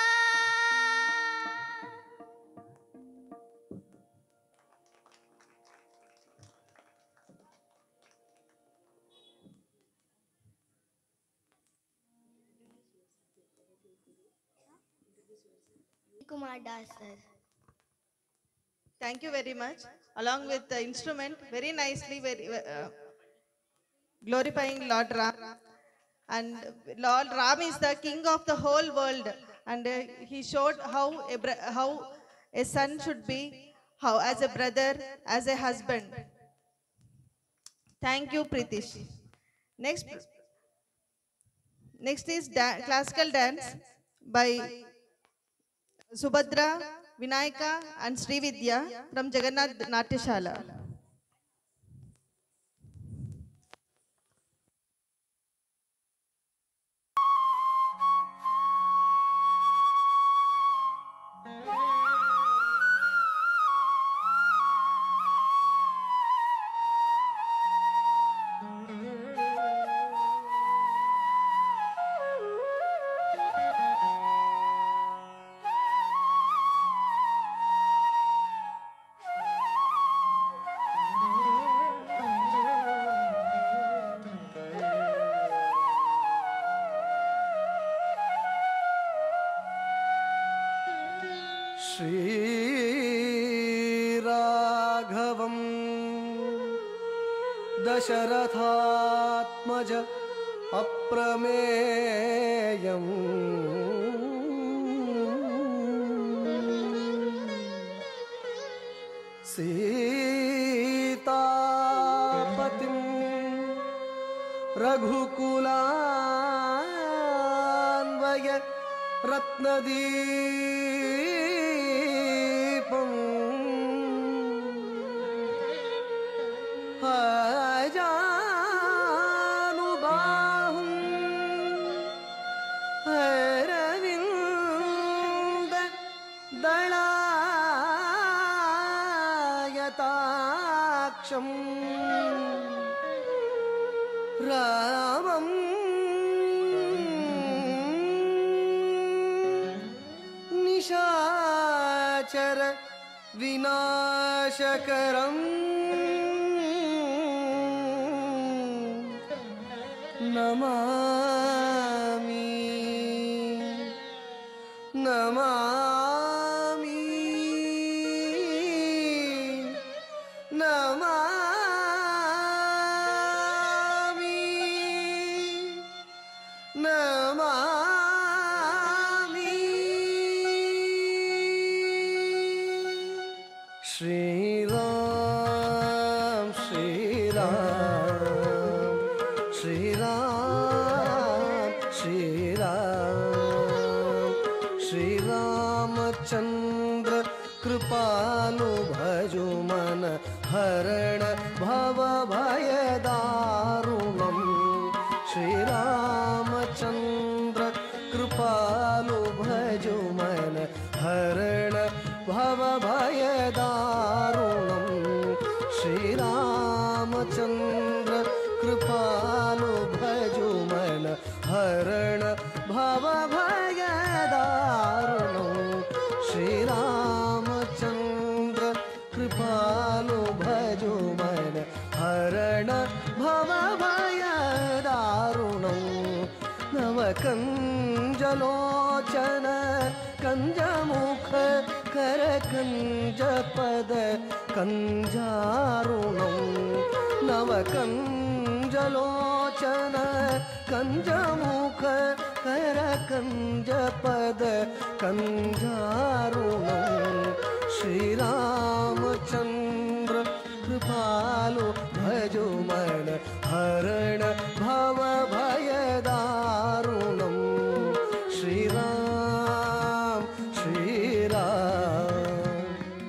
Kumar Das sir. Thank you very much. Along with the instrument, very nicely, very uh, glorifying Lord Ram. And Lord Ram is the king of the whole world. And uh, he showed how a, br- how a son should be, how as a brother, as a husband. Thank you, Pritish. Next, next is da- classical dance by Subhadra, Vinayaka and Srividya from Jagannath Natyashala. श्रीराघवं दशरथात्मज अप्रमेयम् सीतापतिं रघुकुलान्वय रत्नदीपम् अजानुबाहुं Arvind दलायताक्षम् रामम् निशाचर विनाशकरम् नमामि नमामि नमामि नमामि। श्रीराम श्रीराम श्रीराम श्रीराम श्रीरामचन्द्र कृपालु भजु मन हरण भव भय दारुणम् श्रीरामचन्द्र कृपालु भजु मन हरण भव भय दारुणम् श्रीरामचन्द्र कृपालु भजु मन हरण भव भय दारुणम् श्रीरामचन्द्र कृपालु भजु मन हरण भव भय दारुणम् नवकञ्जलोचन कञ्जमुख कर कञ्जपद कञ्जारुणम् नवकञ्ज कंजलोचन कंजमुख कर कंजपद कंजारुणं श्रीरामचन्द्र कृपालु भजो मन हरण भव भयदारुणं श्रीराम श्रीराम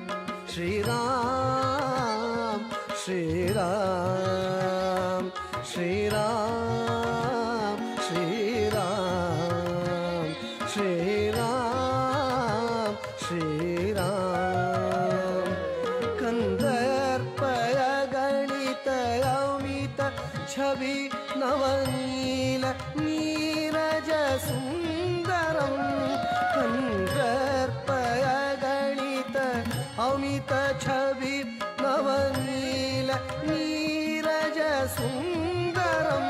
श्रीराम श्रीराम श्रीराम श्रीराम श्रीराम श्रीराम कंदर्पय गणित अमित छवि नवनील नीरज सुंदरम कंदर्पय गणित अमित छवि नवनील नीरज सुंदरम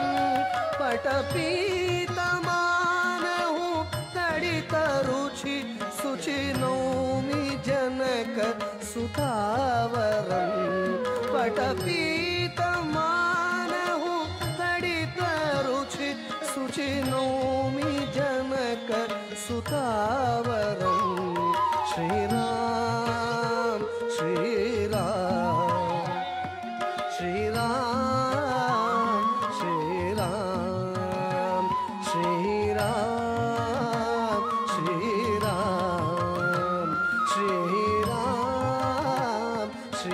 पटपीतमानहु तडित रुचि सुचि नौमि जनक सुतावरं पटपीतमानहु तडित रुचि सुचि नौमि जनक सुतावरं श्रीराम श्रीराम श्रीराम श्रीराम श्रीराम श्रीराम श्रीराम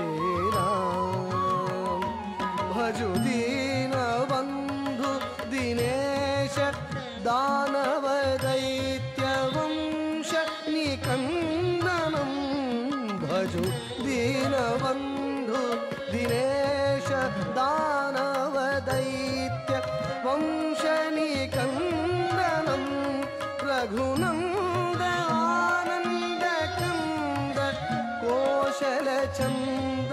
श्रीराम भजु दीन बंधु दिनेश दानव दैत्य वंश निकंदनं भजु दीनबन्धु दिनेश दानव दैत्य वंशनिकन्दनं रघुनन्द आनन्दकन्द कोशलचन्द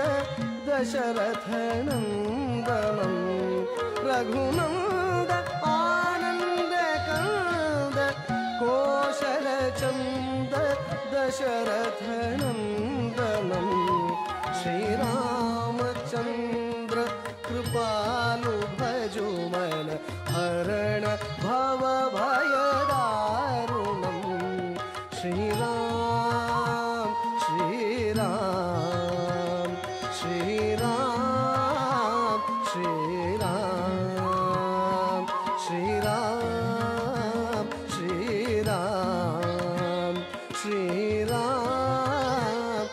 दशरथनन्दनं रघुनन्द आनन्दकन्द कोशलचन्द दशरथनन्दनं श्रीरामचन्द्र कृपालु भजो मन हरण भव भयदारुणं श्रीराम श्रीराम श्रीराम श्रीराम श्रीराम श्रीराम श्रीराम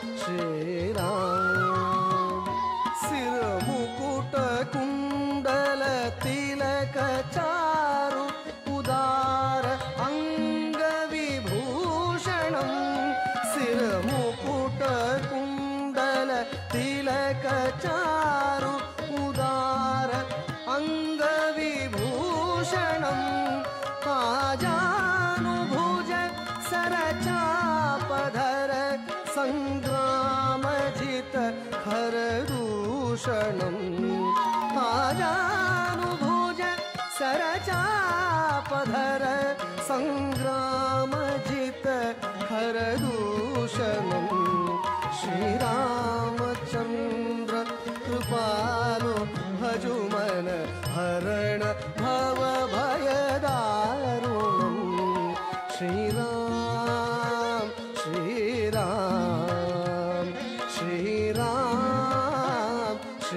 श्रीराम सिर मुकुट कुंडल तिलक चारु उदार अंग विभूषणं सिर मुकुट कुंडल तिलक चारु उदार अंग विभूषणं आजानुभुज सरचापधर संग्रामजित खरदूषणं आजानुभुज सरचापधर संग्रामजित खरदूषणं श्रीरामचन्द्र कृपालु भजु मन हरण भव भयदारुणं श्रीराम श्रीराम श्रीराम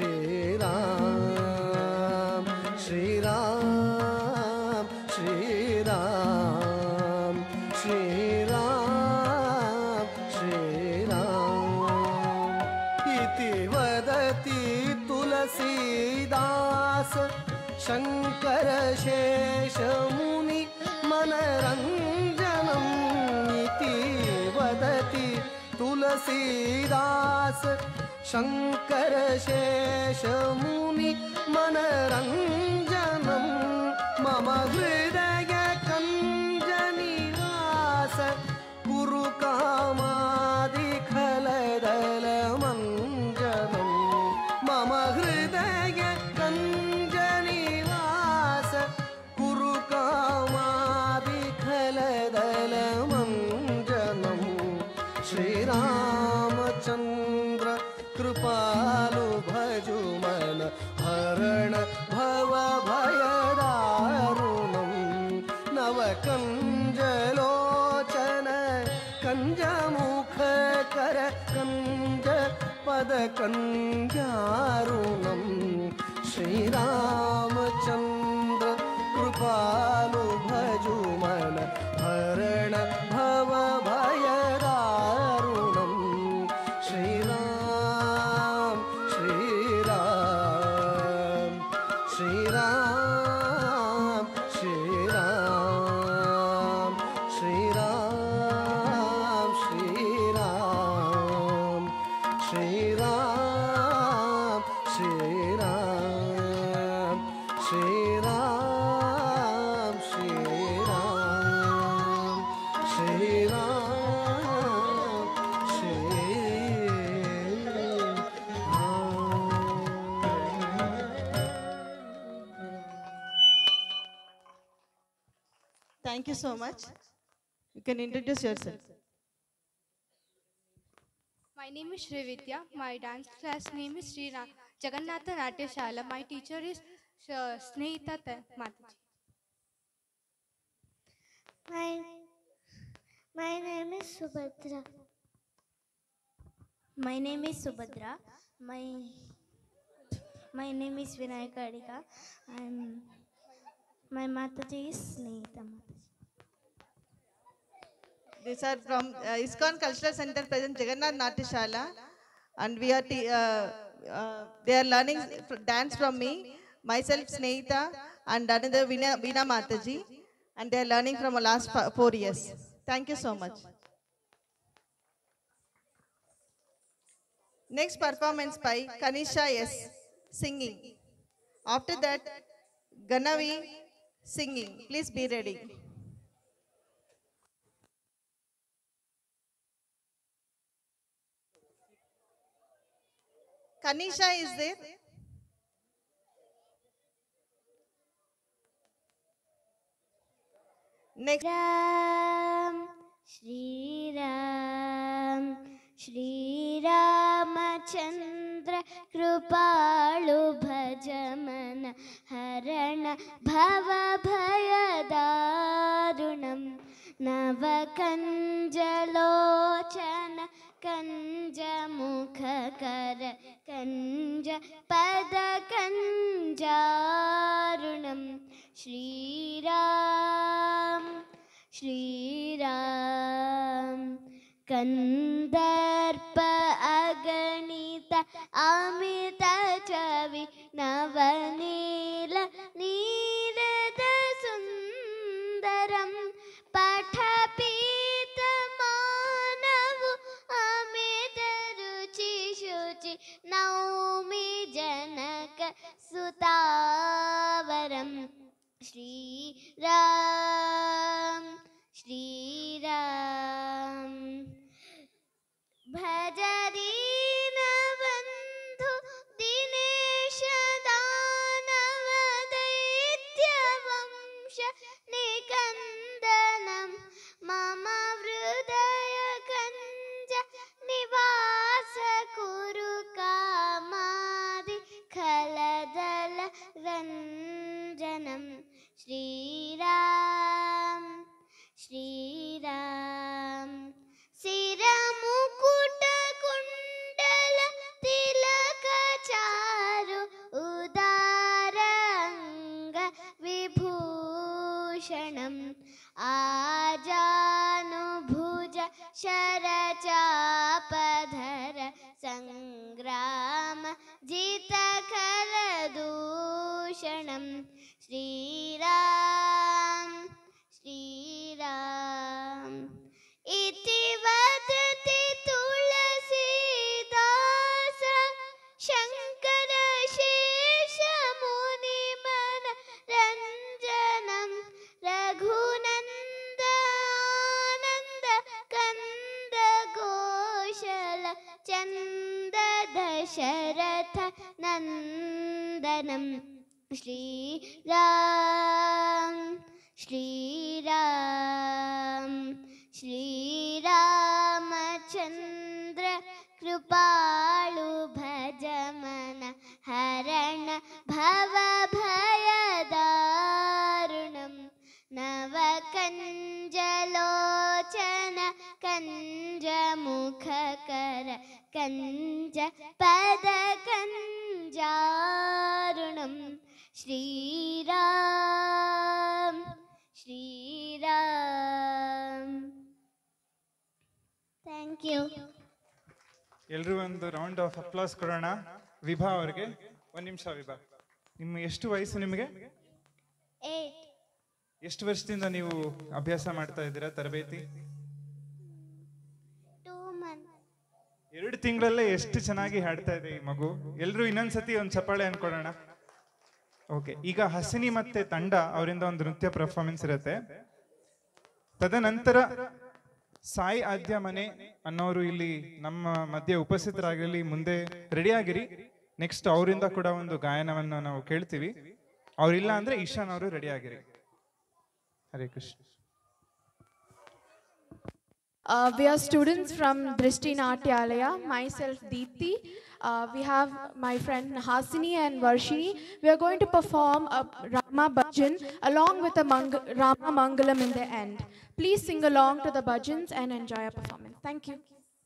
श्रीराम श्रीराम श्रीराम श्रीराम श्रीराम इति वदति तुलसीदास शंकर शेष मुनि मनरंजनम् इति वदति तुलसीदास शंकर शेष मुनि मनरंजनम् मम हृदय कंज निवास कुरु कामादि खलदल मंजनम् मम हृदय कंज निवास कुरु कामादि खलदल मंजनम् श्रीरामचन्द्र कृपालु भजु मन हरण भव कञ्जमुख कर कञ्ज पद कञ्जारुणं श्रीरामचन्द्र कृपालु भजुमन हरण भव भयदारुणं Shriram Shriram Shriram Shriram Shriram Shriram Shriram Shriram Shriram Shriram Shriram Thank you so much. You can introduce yourself. My name is Srividya. My dance class name is Sri Ra- Jagannatha Natya Shala. My teacher is uh, Snehita Ta- Mataji. My, my name is Subhadra. My name is Subhadra. My my name is Vinayaka Adika. I'm my Mataji is Snehita Mataji. These are from uh, ISKCON Cultural Center present Jagannath Natyashala, and we are t- uh, uh, they are learning f- dance from me, myself Snehita, and another Veena, Veena Mataji, and they are learning from the last f- four years. Thank you so much. Next performance by Kanisha S. singing. After that, Ganavi singing. Please be ready. Kanisha is there? Next. Ram, Shri Ram, Shri Ramachandra Kripalu Bhajamana Harana Bhava Bhayadarunam Navakanjalochana Kanja Mukha Kara Kanja Pada Kanjarunam Shri Ram Shri Ram Kandarpa Aganita Amita Chavi Navanila Nirada Sundaram Pathapita Manavu Amita Ruchi Shuchi Naumi Janaka Sutavaram Shri Ram Shri Ram Bhajarina Bandhu Dinesha Danava Daitya Vamsha Nikandanam Mama Vrudaya Kanja Nivasa Kuru Kamadi Khaladala Ranjanam Shri Ram Shri Ram Siramukuta Kundala Tilaka Charu Udaranga Vibhushanam Ajanubhuja Sharachapadhara Sangrama Jita Kaladushanam Shri Ram Shri Ram Iti vadati Tulasidasa Shankara Shesha Muni Mana Ranjanam Raghunanda Ananda Kanda Goshala Chanda Dasharatha Nandanam Shri Ram Shri Ram Shri Ramachandra Kripalu Bhajamana Harana Bhava Bhayadarunam Navakanjalochana Kan मुखकर कञ्ज पदकञ्जारुणं Shriram Shriram thank you. ಎಲ್ಲರೂ ಒಂದು round of applause ಕೊಡೋಣ ವಿಭಾ ಅವರಿಗೆ. ಒಂದು ನಿಮಿಷ ವಿಭಾ, ನಿಮ್ಮ ಎಷ್ಟು ವಯಸ್ಸು ನಿಮಗೆ? ಎಷ್ಟು ವರ್ಷದಿಂದ ನೀವು ಅಭ್ಯಾಸ ಮಾಡ್ತಾ ಇದ್ದೀರಾ ತರಬೇತಿ? ಎರಡು ತಿಂಗಳಲ್ಲೇ ಎಷ್ಟು ಚೆನ್ನಾಗಿ ಹಾಡ್ತಾ ಇದೆ ಈ ಮಗು. ಎಲ್ಲರೂ ಇನ್ನೊಂದ್ಸತಿ ಒಂದು ಚಪ್ಪಾಳೆ ಅನ್ಕೊಡೋಣ. ಓಕೆ, ಈಗ ಹಸಿನಿ ಮತ್ತೆ ತಂಡ ಅವರಿಂದ ಒಂದು ನೃತ್ಯ ಪರ್ಫಾರ್ಮೆನ್ಸ್ ಇರುತ್ತೆ. ತದನಂತರ ಸಾಯಿ ಆದ್ಯ ಮನೆ ಅನ್ನೋರು ಇಲ್ಲಿ ನಮ್ಮ ಮಧ್ಯೆ ಉಪಸ್ಥಿತರಾಗಲಿ, ಮುಂದೆ ರೆಡಿ ಆಗಿರಿ. ನೆಕ್ಸ್ಟ್ ಅವರಿಂದ ಕೂಡ ಒಂದು ಗಾಯನವನ್ನು ನಾವು ಕೇಳ್ತೀವಿ. ಅವ್ರಿಲ್ಲ ಅಂದ್ರೆ ಈಶಾನ್ ಅವರು ರೆಡಿ ಆಗಿರಿ. Hare Krishna. Uh, we are students from Drishti Natyalaya, myself Deepthi. Uh, we have my friend Hasini and Varshini. We are going to perform a Rama Bhajan along with a Mang Rama Mangalam in the end. Please sing along to the bhajans and enjoy our performance. Thank you.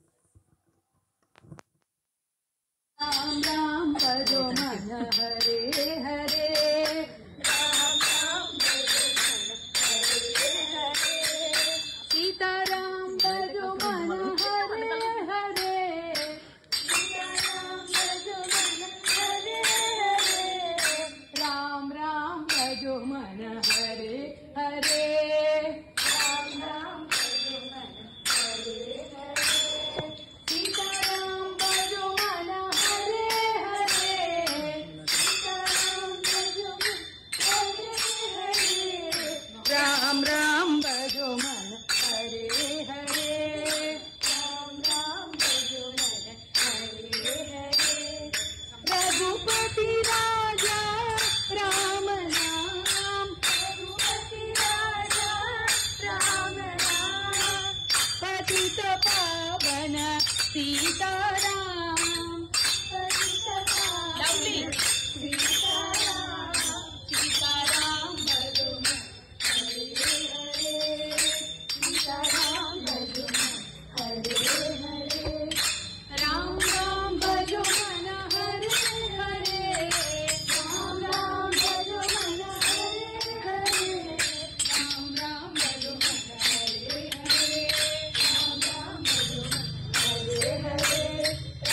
Ram Ram Bhajo Mana Hare Hare Ram Ram Bhajo Mana Hare Hare Sita Ram Bhajo Mana Hare Hare Sita Ram Bhajo Mana Hare Hare Ram Ram Bhajo Mana Hare Hare Ram Ram Bhajo Mana Hare Hare Sita Ram Bhajo Mana Hare Hare Sita Ram Bhajo Mana Hare Hare Ram Ram Bhajo Mana Hare Hare Ram Ram Bhajo Mana Hare Hare Raghupati Raja Ram Naam Raghupati Raja Ram Naam Patita Pavana Sita Ram Patita Pavana Sita Ram Sita Ram Bhajo Mana Hare Hare Sita Ram Bhajo Mana Hare Hare Ram Ram Bhajo Mana Hare Hare Ram Ram Bhajo Mana Hare Hare Ram Ram Bhajo Mana Hare Hare Ram Ram Bhajo Mana Hare Hare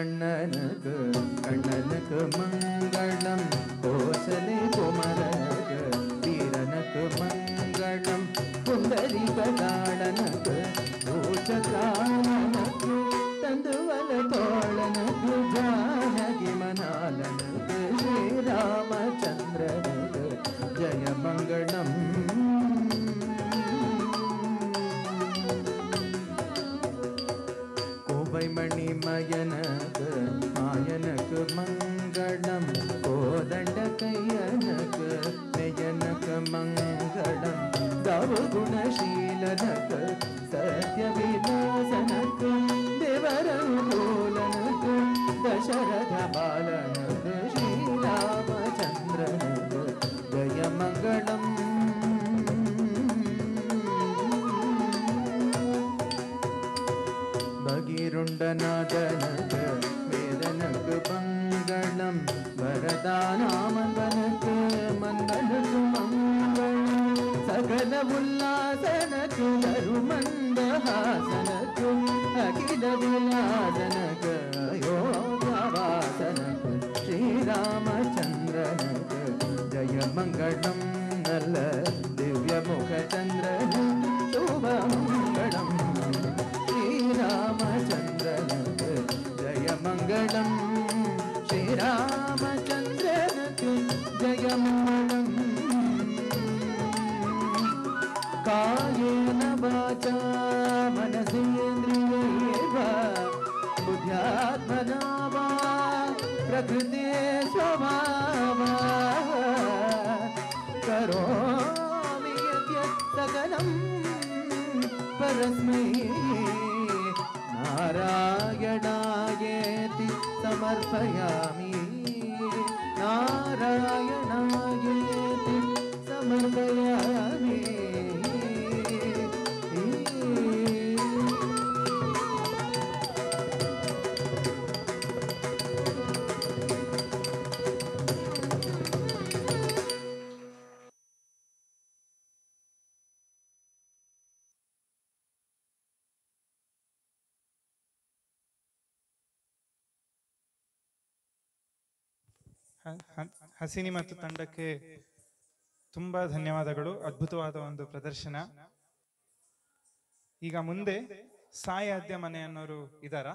कण्णनक कण्णनक मङ्गलं कोसले कुमरक वीरनक मङ्गलं पुण्डरीकताडनक भूचक्रानक तन्दुवल तोळनक जानकि मनालनक श्रीरामचन्द्रनक जय मङ्गलम् कोवैमणिमयनक मायनक मङ्गलं कोदण्डकयनक नयनक मङ्गलं गवगुणशीलनक सत्यविलासनक देवरनुकूलनक दशरथ बालनक श्रीरामचन्द्रनक जय मङ्गलम् भगीरुण्डनादनक वेदनक मङ्गलं वरदानामन्दनक मन्दनक मङ्गलं सकल उल्लासनक धरुमन्दहासनक अखिल विलासनक अयोध्यावासनक श्रीरामचन्द्रनक जय मङ्गलं नल दिव्यमुखचन्द्रन शुभमङ्गलम् श्रीरामचन्द्रनक जय मङ्गलं श्रीरामचन्द्रनक जय मङ्गलम् कायेन वाचा मनसेन्द्रियैर्वा बुद्ध्यात्मना वा प्रकृते स्वभावात् करोमि यद्यत् सकलं परस्मै नारायणायेति समर्पयामि नारायणायेति समर्पयामि ಹ- ಹ- ಹಸಿನಿ ಮತ್ತು ತಂಡಕ್ಕೆ ತುಂಬಾ ಧನ್ಯವಾದಗಳು. ಅದ್ಭುತವಾದ ಒಂದು ಪ್ರದರ್ಶನ. ಈಗ ಮುಂದೆ ಸಾಯಿ ಆದ್ಯ ಮನೆ ಅನ್ನೋರು ಇದಾರಾ?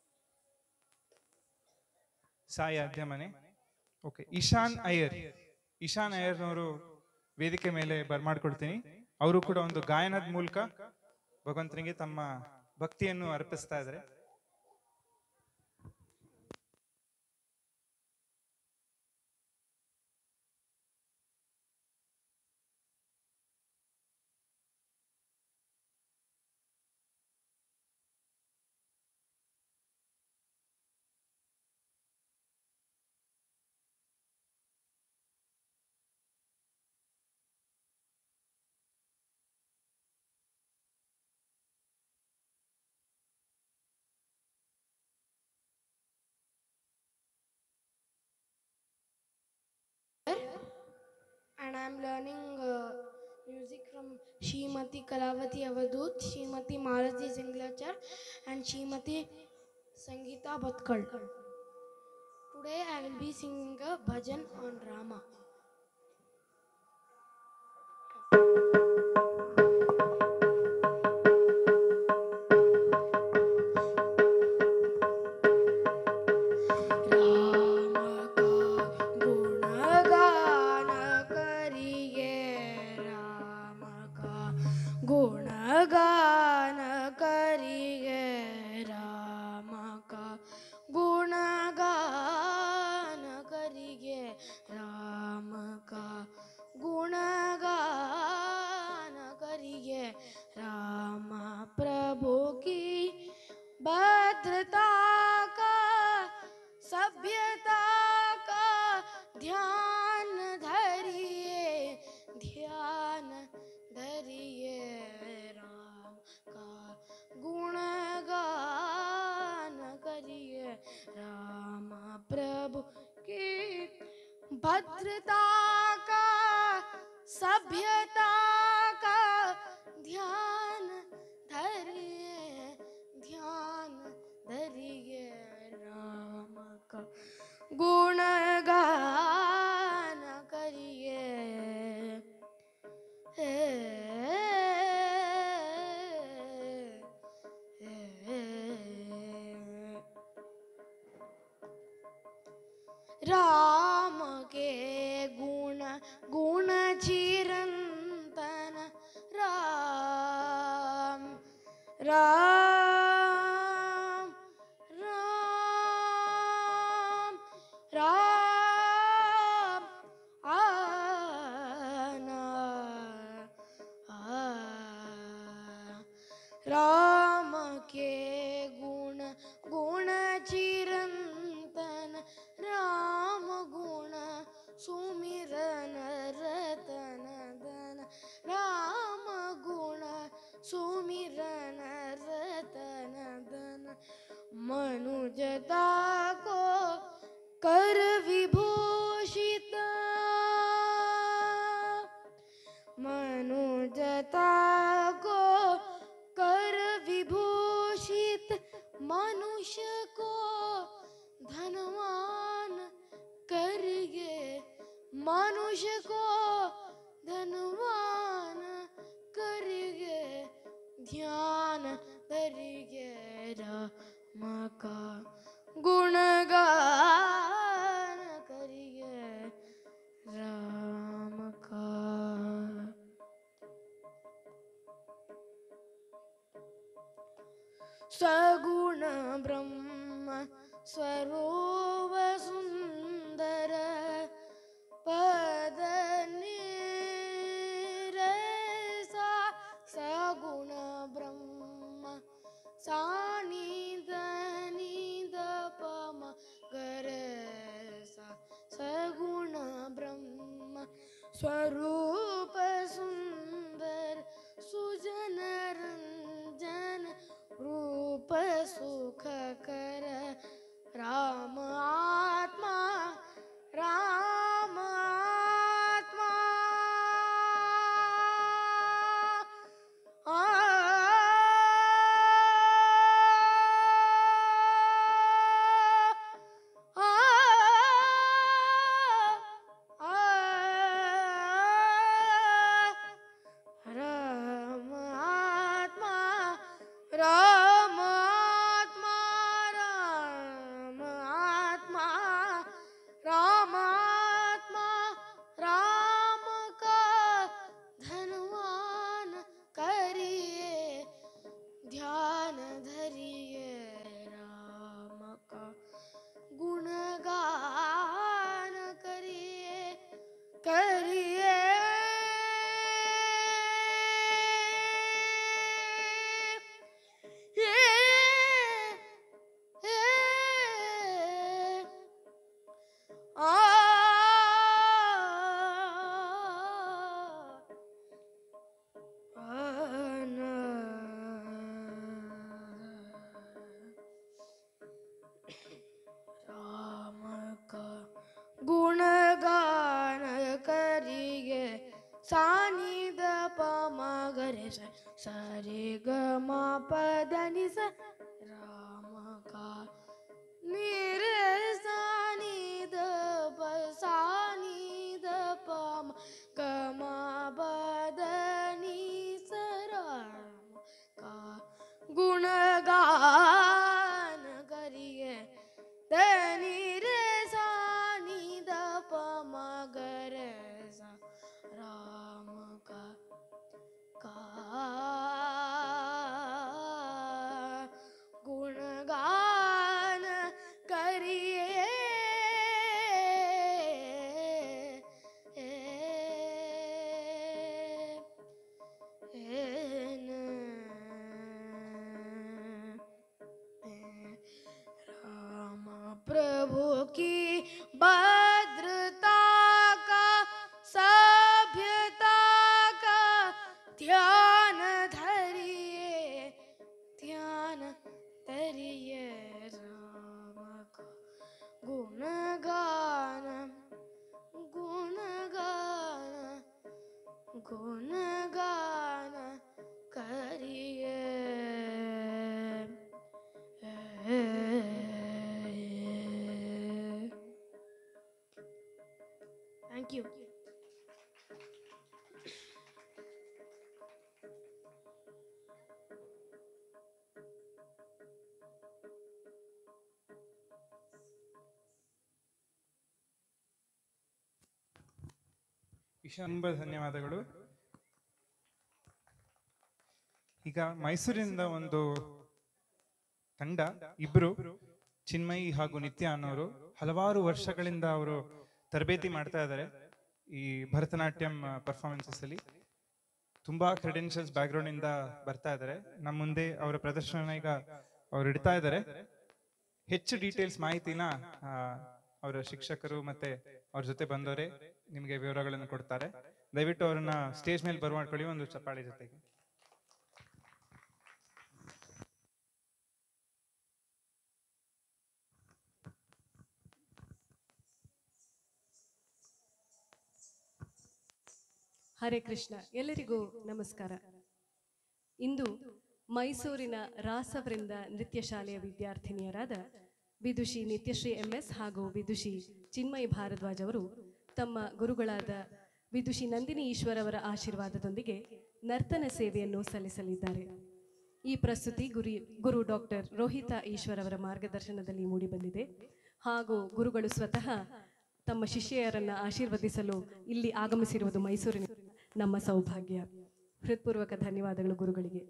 ಸಾಯಿ ಆದ್ಯ ಮನೆ. ಓಕೆ, ಇಶಾನ್ ಅಯ್ಯರ್ ಇಶಾನ್ ಅಯ್ಯರ್ನವರು ವೇದಿಕೆ ಮೇಲೆ ಬರ್ಮಾಡ್ಕೊಡ್ತೀನಿ. ಅವರು ಕೂಡ ಒಂದು ಗಾಯನದ ಮೂಲಕ ಭಗವಂತನಿಗೆ ತಮ್ಮ ಭಕ್ತಿಯನ್ನು ಅರ್ಪಿಸ್ತಾ ಇದ್ದಾರೆ. And I am learning uh, music from Srimati Kalavati Avadut, Srimati Marathi Singlachar, and Srimati Sangeeta Bhatkal. Today I will be singing a bhajan on Rama. गुणगान करिए राम का गुणगान करिए राम का गुणगान करिए राम प्रभु की भद्रता का सभ्यता का ध्यान धरिए ध्यान धरिए राम का गुणगान करिए राम प्रभु की भद्रता का सभ्यता का ध्यान धरिए ध्यान धरिए राम राम राम राम आना आ राम के गुण गुण चिरंतन राम गुण सुमिरन रतन धन राम गुण सुमिरन रतन धन मनुजता को कर विभूषित मनुजता को कर विभूषित मनुष्य को धनवान करिए मनुष्य को धनवान करिए ध्यान धरिए राम का गुणगान करिए राम का सगुण ब्रह्म स्वरूप सुंदर पद निरसा सगुण ब्रह्म सानिध निध पम गरसा सगुण ब्रह्म स्वरूप सुंदर सुजन रंजन रूप सुख कर राम आत्मा राम आत्मा आ आ राम आत्मा राम आत्मा राम आत्मा राम आत्मा राम का धनवान करिए ध्यान धरिए राम का गुणगान करिए करिए राम का गुणगान करिए सानिध पमा गरे सारे गमा पदनि स राम का निर सानिध सानिध पम गमा बदनि स राम का गुणगान करिए धनि रे सानि द प म ग रे सा राम का का गुणगान करिए राम प्रभु की भद्रता का सभ्यता का ध्यान धरिए ध्यान धरिए राम का गुणगान गुणगान गुणगान करिए Thank you. ಇಶಾ ತುಂಬ ಧನ್ಯವಾದಗಳು. ಈಗ ಮೈಸೂರಿನಿಂದ ಒಂದು ತಂಡ, ಇಬ್ರು, ಚಿನ್ಮಯಿ ಹಾಗೂ ನಿತ್ಯ ಅನ್ನೋರು ಹಲವಾರು ವರ್ಷಗಳಿಂದ ಅವರು ತರಬೇತಿ ಮಾಡ್ತಾ ಇದ್ದಾರೆ ಈ ಭರತನಾಟ್ಯಂ ಪರ್ಫಾರ್ಮೆನ್ಸಸ್ ಅಲ್ಲಿ. ತುಂಬಾ ಕ್ರೆಡೆನ್ಷಿಯಲ್ಸ್ ಬ್ಯಾಕ್ಗ್ರೌಂಡ್ ಇಂದ ಬರ್ತಾ ಇದ್ದಾರೆ. ನಮ್ಮ ಮುಂದೆ ಅವರ ಪ್ರದರ್ಶನ ಈಗ ಅವ್ರು ಇಡ್ತಾ ಇದ್ದಾರೆ. ಹೆಚ್ಚು ಡೀಟೇಲ್ಸ್ ಮಾಹಿತಿನ ಅವರ ಶಿಕ್ಷಕರು ಮತ್ತೆ ಅವ್ರ ಜೊತೆ ಬಂದವರೇ ನಿಮಗೆ ವಿವರಗಳನ್ನು ಕೊಡ್ತಾರೆ. ದಯವಿಟ್ಟು ಅವ್ರನ್ನ ಸ್ಟೇಜ್ ಮೇಲೆ ಬರಮಾಡ್ಕೊಳ್ಳಿ ಒಂದು ಚಪ್ಪಾಳೆ ಜೊತೆಗೆ. ಹರೇ ಕೃಷ್ಣ. ಎಲ್ಲರಿಗೂ ನಮಸ್ಕಾರ. ಇಂದು ಮೈಸೂರಿನ ರಾಸವೃಂದ ನೃತ್ಯ ಶಾಲೆಯ ವಿದ್ಯಾರ್ಥಿನಿಯರಾದ ವಿದುಷಿ ನಿತ್ಯಶ್ರೀ ಎಂ ಎಸ್ ಹಾಗೂ ವಿದುಷಿ ಚಿನ್ಮಯಿ ಭಾರದ್ವಾಜ್ ಅವರು ತಮ್ಮ ಗುರುಗಳಾದ ವಿದುಷಿ ನಂದಿನಿ ಈಶ್ವರ್ ಅವರ ಆಶೀರ್ವಾದದೊಂದಿಗೆ ನರ್ತನ ಸೇವೆಯನ್ನು ಸಲ್ಲಿಸಲಿದ್ದಾರೆ. ಈ ಪ್ರಸ್ತುತಿ ಗುರಿ ಗುರು ಡಾಕ್ಟರ್ ರೋಹಿತಾ ಈಶ್ವರ್ ಅವರ ಮಾರ್ಗದರ್ಶನದಲ್ಲಿ ಮೂಡಿಬಂದಿದೆ ಹಾಗೂ ಗುರುಗಳು ಸ್ವತಃ ತಮ್ಮ ಶಿಷ್ಯರನ್ನು ಆಶೀರ್ವದಿಸಲು ಇಲ್ಲಿ ಆಗಮಿಸಿರುವುದು ಮೈಸೂರಿನ ನಮ್ಮ ಸೌಭಾಗ್ಯ. ಹೃತ್ಪೂರ್ವಕ ಧನ್ಯವಾದಗಳು ಗುರುಗಳಿಗೆ.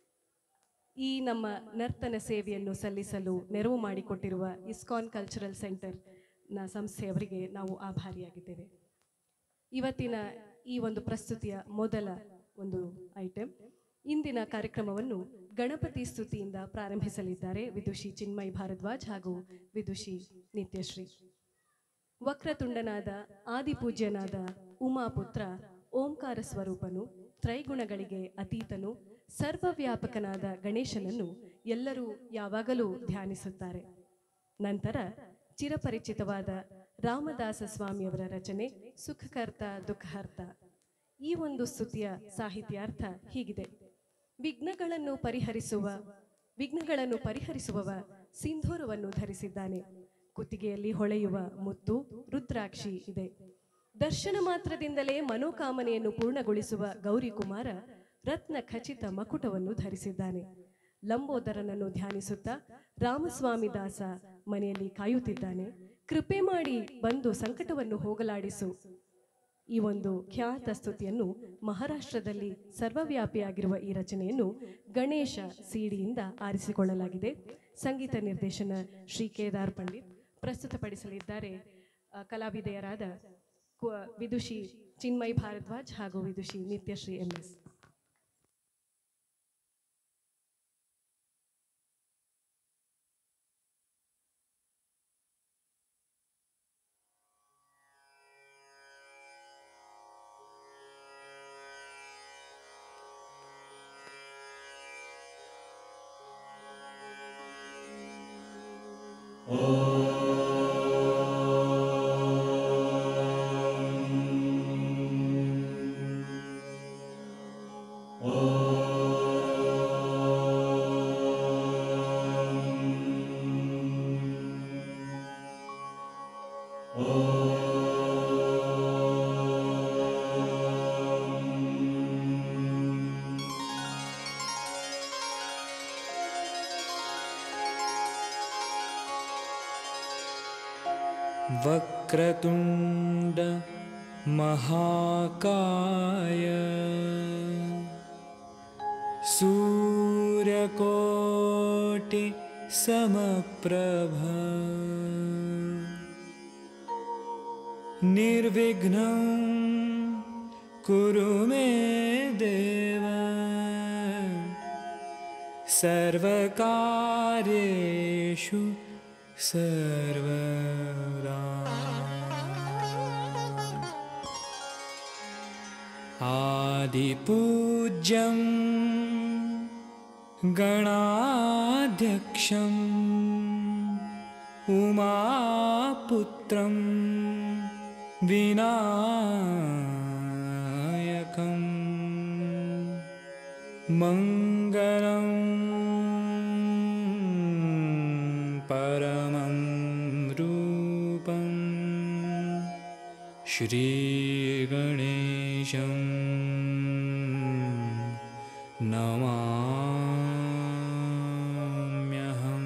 ಈ ನಮ್ಮ ನರ್ತನ ಸೇವೆಯನ್ನು ಸಲ್ಲಿಸಲು ನೆರವು ಮಾಡಿಕೊಟ್ಟಿರುವ ಇಸ್ಕಾನ್ ಕಲ್ಚರಲ್ ಸೆಂಟರ್ನ ಸಂಸ್ಥೆಯವರಿಗೆ ನಾವು ಆಭಾರಿಯಾಗಿದ್ದೇವೆ. ಇವತ್ತಿನ ಈ ಒಂದು ಪ್ರಸ್ತುತಿಯ ಮೊದಲ ಒಂದು ಐಟಮ್, ಇಂದಿನ ಕಾರ್ಯಕ್ರಮವನ್ನು ಗಣಪತಿ ಸ್ತುತಿಯಿಂದ ಪ್ರಾರಂಭಿಸಲಿದ್ದಾರೆ ವಿದುಷಿ ಚಿನ್ಮಯಿ ಭಾರದ್ವಾಜ್ ಹಾಗೂ ವಿದುಷಿ ನಿತ್ಯಶ್ರೀ. ವಕ್ರತುಂಡನಾದ ಆದಿಪೂಜ್ಯನಾದ ಉಮಾಪುತ್ರ ಓಂಕಾರ ಸ್ವರೂಪನು, ತ್ರೈಗುಣಗಳಿಗೆ ಅತೀತನು, ಸರ್ವವ್ಯಾಪಕನಾದ ಗಣೇಶನನ್ನು ಎಲ್ಲರೂ ಯಾವಾಗಲೂ ಧ್ಯಾನಿಸುತ್ತಾರೆ. ನಂತರ ಚಿರಪರಿಚಿತವಾದ ರಾಮದಾಸ ಸ್ವಾಮಿಯವರ ರಚನೆ ಸುಖಕರ್ತ ದುಃಖಹರ್ತ. ಈ ಒಂದು ಸ್ತುತಿಯ ಸಾಹಿತ್ಯಾರ್ಥ ಹೀಗಿದೆ: ವಿಘ್ನಗಳನ್ನು ಪರಿಹರಿಸುವ ವಿಘ್ನಗಳನ್ನು ಪರಿಹರಿಸುವವ ಸಿಂಧೂರವನ್ನು ಧರಿಸಿದ್ದಾನೆ. ಕುತ್ತಿಗೆಯಲ್ಲಿ ಹೊಳೆಯುವ ಮುತ್ತು ರುದ್ರಾಕ್ಷಿ ಇದೆ. ದರ್ಶನ ಮಾತ್ರದಿಂದಲೇ ಮನೋಕಾಮನೆಯನ್ನು ಪೂರ್ಣಗೊಳಿಸುವ ಗೌರಿಕುಮಾರ ರತ್ನ ಖಚಿತ ಮಕುಟವನ್ನು ಧರಿಸಿದ್ದಾನೆ. ಲಂಬೋದರನನ್ನು ಧ್ಯಾನಿಸುತ್ತಾ ರಾಮಸ್ವಾಮಿ ದಾಸ ಮನೆಯಲ್ಲಿ ಕಾಯುತ್ತಿದ್ದಾನೆ. ಕೃಪೆ ಮಾಡಿ ಬಂದು ಸಂಕಟವನ್ನು ಹೋಗಲಾಡಿಸು. ಈ ಒಂದು ಖ್ಯಾತ ಸ್ತುತಿಯನ್ನು ಮಹಾರಾಷ್ಟ್ರದಲ್ಲಿ ಸರ್ವವ್ಯಾಪಿಯಾಗಿರುವ ಈ ರಚನೆಯನ್ನು ಗಣೇಶ ಸಿಡಿಯಿಂದ ಆರಿಸಿಕೊಳ್ಳಲಾಗಿದೆ. ಸಂಗೀತ ನಿರ್ದೇಶನ ಶ್ರೀ ಕೇದಾರ್ ಪಂಡಿತ್. ಪ್ರಸ್ತುತಪಡಿಸಲಿದ್ದಾರೆ ಕಲಾವಿದೆಯರಾದ ವಿದುಷಿ ಚಿನ್ಮಯಿ ಭಾರದ್ವಾಜ್ ಹಾಗೂ ವಿದುಷಿ ನಿತ್ಯಶ್ರೀ ಎಂ ಎಸ್. वक्रतुण्ड महाकाय सूर्यकोटि समप्रभ निर्विघ्नं कुरु मे देव सर्वकार्येषु सर्वदा। आदिपूज्यं गणाध्यक्षं उमापुत्रं विनायकं मङ्गलं परमं रूपं श्रीगणेशं नमाम्यहम्।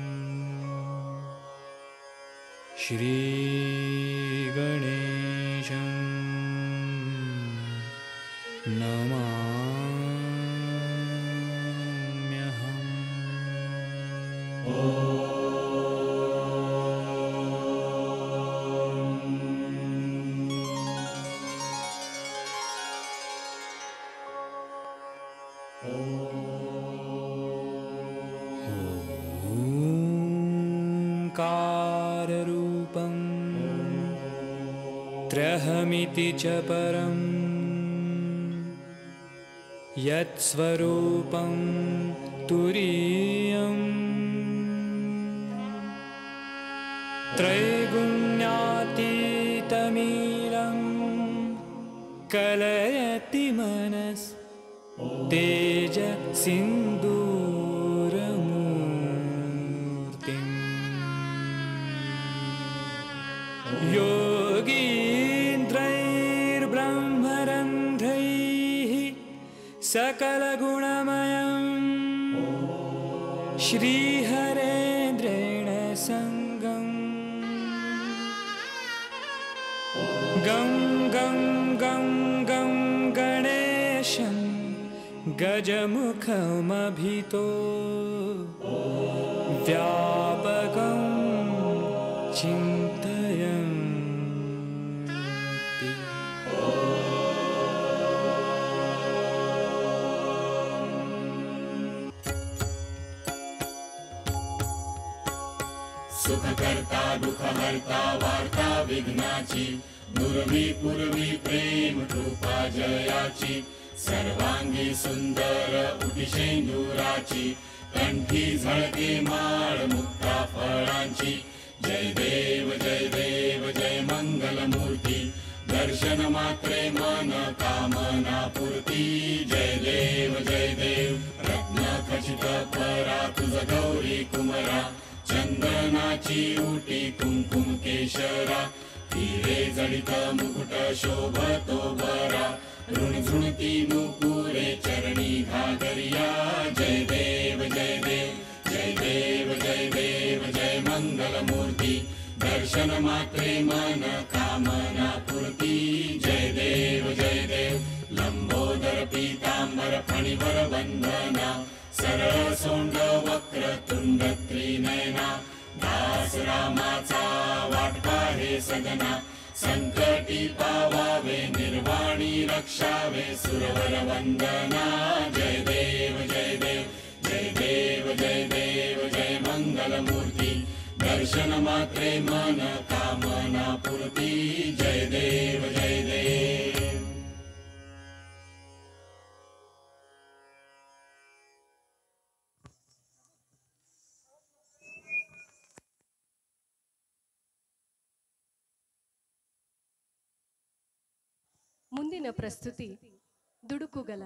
श्रीगणेशं नमाम्यहम्। त्रहमिति च परम् यत्स्वरूपं तुरीयम् त्रैगुण्यातीतमीलं कलयति मनस् तेज सिन्दूरमूर्तिम् योगीन्द्रैर्ब्रह्मरन्ध्रैः सकलगुणमयं श्रीहरेन्द्रेण सङ्गम् गं गं गं गं गणेशं गजमुखमभितो व्यापकं चिन्तयन्ति। सुखकर्ता दुःखहर्ता वार्ता विघ्नाची दुर्वी पूर्वी प्रेम कृपा जयाची सर्वांगी सुंदर उटिशेंदुराची कंठी झळके माळ मुक्ता फळांची जय देव जय देव जय मंगल मूर्ती दर्शन मात्रे मन कामना पूर्ती जय देव जय देव रत्न खचित परा तुझ गौरी कुमरा चंदनाची उटी कुंकुम केशरा हिरे जडित मुकुट शोभतो बरा ऋण झुणती नुपुरे चरणी घागरिया जय देव जय देव जय देव जय देव जय मंगल मूर्ती दर्शन मात्रे मन कामना पूर्ती जय देव जय देव लंबोदर पीतांबर फणिवर वंदना सरळ सोंड वक्र तुंड त्रिनयना दास रामाचा वाटपा हे सदना संकटी पावावे निर्वाणी रक्षावे सुरवर वंदना जय देव जय देव जय देव जय देव जय मंगल मूर्ती दर्शन मात्रे मन कामना पूर्ती जय देव जय देव। ಮುಂದಿನ ಪ್ರಸ್ತುತಿ ದುಡುಕುಗಲ.